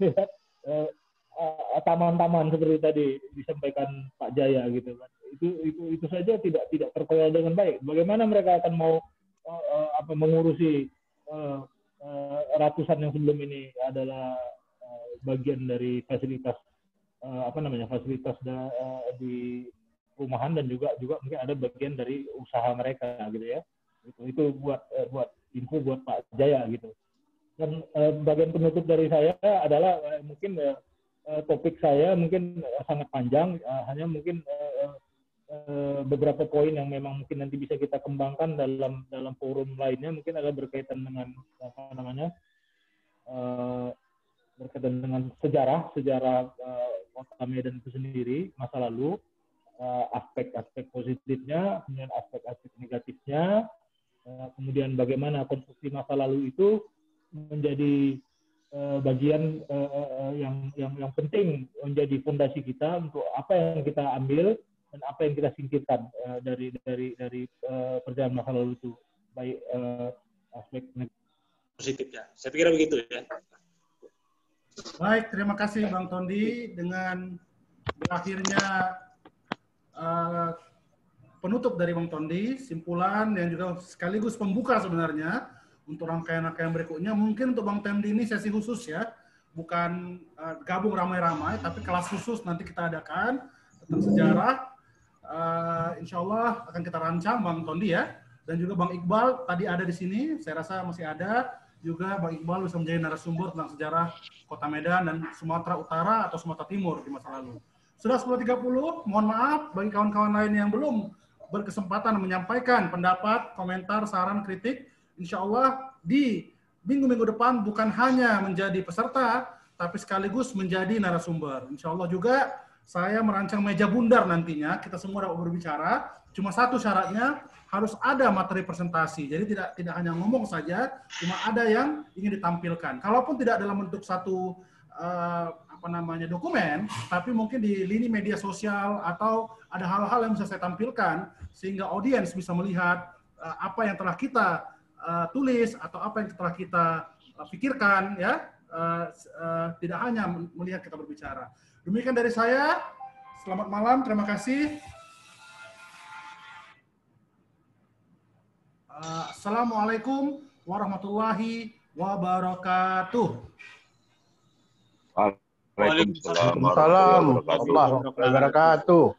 Taman-taman seperti tadi disampaikan Pak Jaya gitu kan, itu saja tidak terkelola dengan baik. Bagaimana mereka akan mau mengurusi ratusan yang sebelum ini adalah bagian dari fasilitas apa namanya fasilitas di perumahan, dan juga mungkin ada bagian dari usaha mereka gitu ya. Itu buat info buat Pak Jaya gitu. Dan bagian penutup dari saya adalah mungkin topik saya mungkin sangat panjang, hanya mungkin beberapa poin yang memang mungkin nanti bisa kita kembangkan dalam forum lainnya, mungkin ada berkaitan dengan apa namanya berkaitan dengan sejarah Kota Medan itu sendiri, masa lalu, aspek-aspek positifnya, kemudian aspek-aspek negatifnya, kemudian bagaimana konstruksi masa lalu itu menjadi bagian yang penting, menjadi fondasi kita untuk apa yang kita ambil dan apa yang kita singkirkan dari perjalanan masa lalu itu, baik aspek positifnya. Saya pikir begitu ya. Baik, terima kasih Bang Tondi. Dengan berakhirnya penutup dari Bang Tondi, simpulan yang juga sekaligus pembuka sebenarnya untuk rangkaian-rangkaian berikutnya. Mungkin untuk Bang Tondi ini sesi khusus ya, bukan gabung ramai-ramai, tapi kelas khusus nanti kita adakan tentang sejarah. Insya Allah akan kita rancang Bang Tondi ya, dan juga Bang Iqbal tadi ada di sini, saya rasa masih ada juga. Bang Iqbal bisa menjadi narasumber tentang sejarah Kota Medan dan Sumatera Utara atau Sumatera Timur di masa lalu. Sudah 10.30, mohon maaf bagi kawan-kawan lain yang belum berkesempatan menyampaikan pendapat, komentar, saran, kritik. Insya Allah di minggu-minggu depan bukan hanya menjadi peserta, tapi sekaligus menjadi narasumber. Insya Allah juga saya merancang meja bundar nantinya, kita semua dapat berbicara. Cuma satu syaratnya, harus ada materi presentasi. Jadi tidak hanya ngomong saja, cuma ada yang ingin ditampilkan. Kalaupun tidak dalam bentuk satu dokumen, tapi mungkin di lini media sosial atau ada hal-hal yang bisa saya tampilkan sehingga audiens bisa melihat apa yang telah kita tulis atau apa yang telah kita pikirkan, ya. Tidak hanya melihat kita berbicara. Demikian dari saya. Selamat malam, terima kasih. Assalamualaikum warahmatullahi wabarakatuh. Waalaikumsalam Waalaikumsalam warahmatullahi wabarakatuh.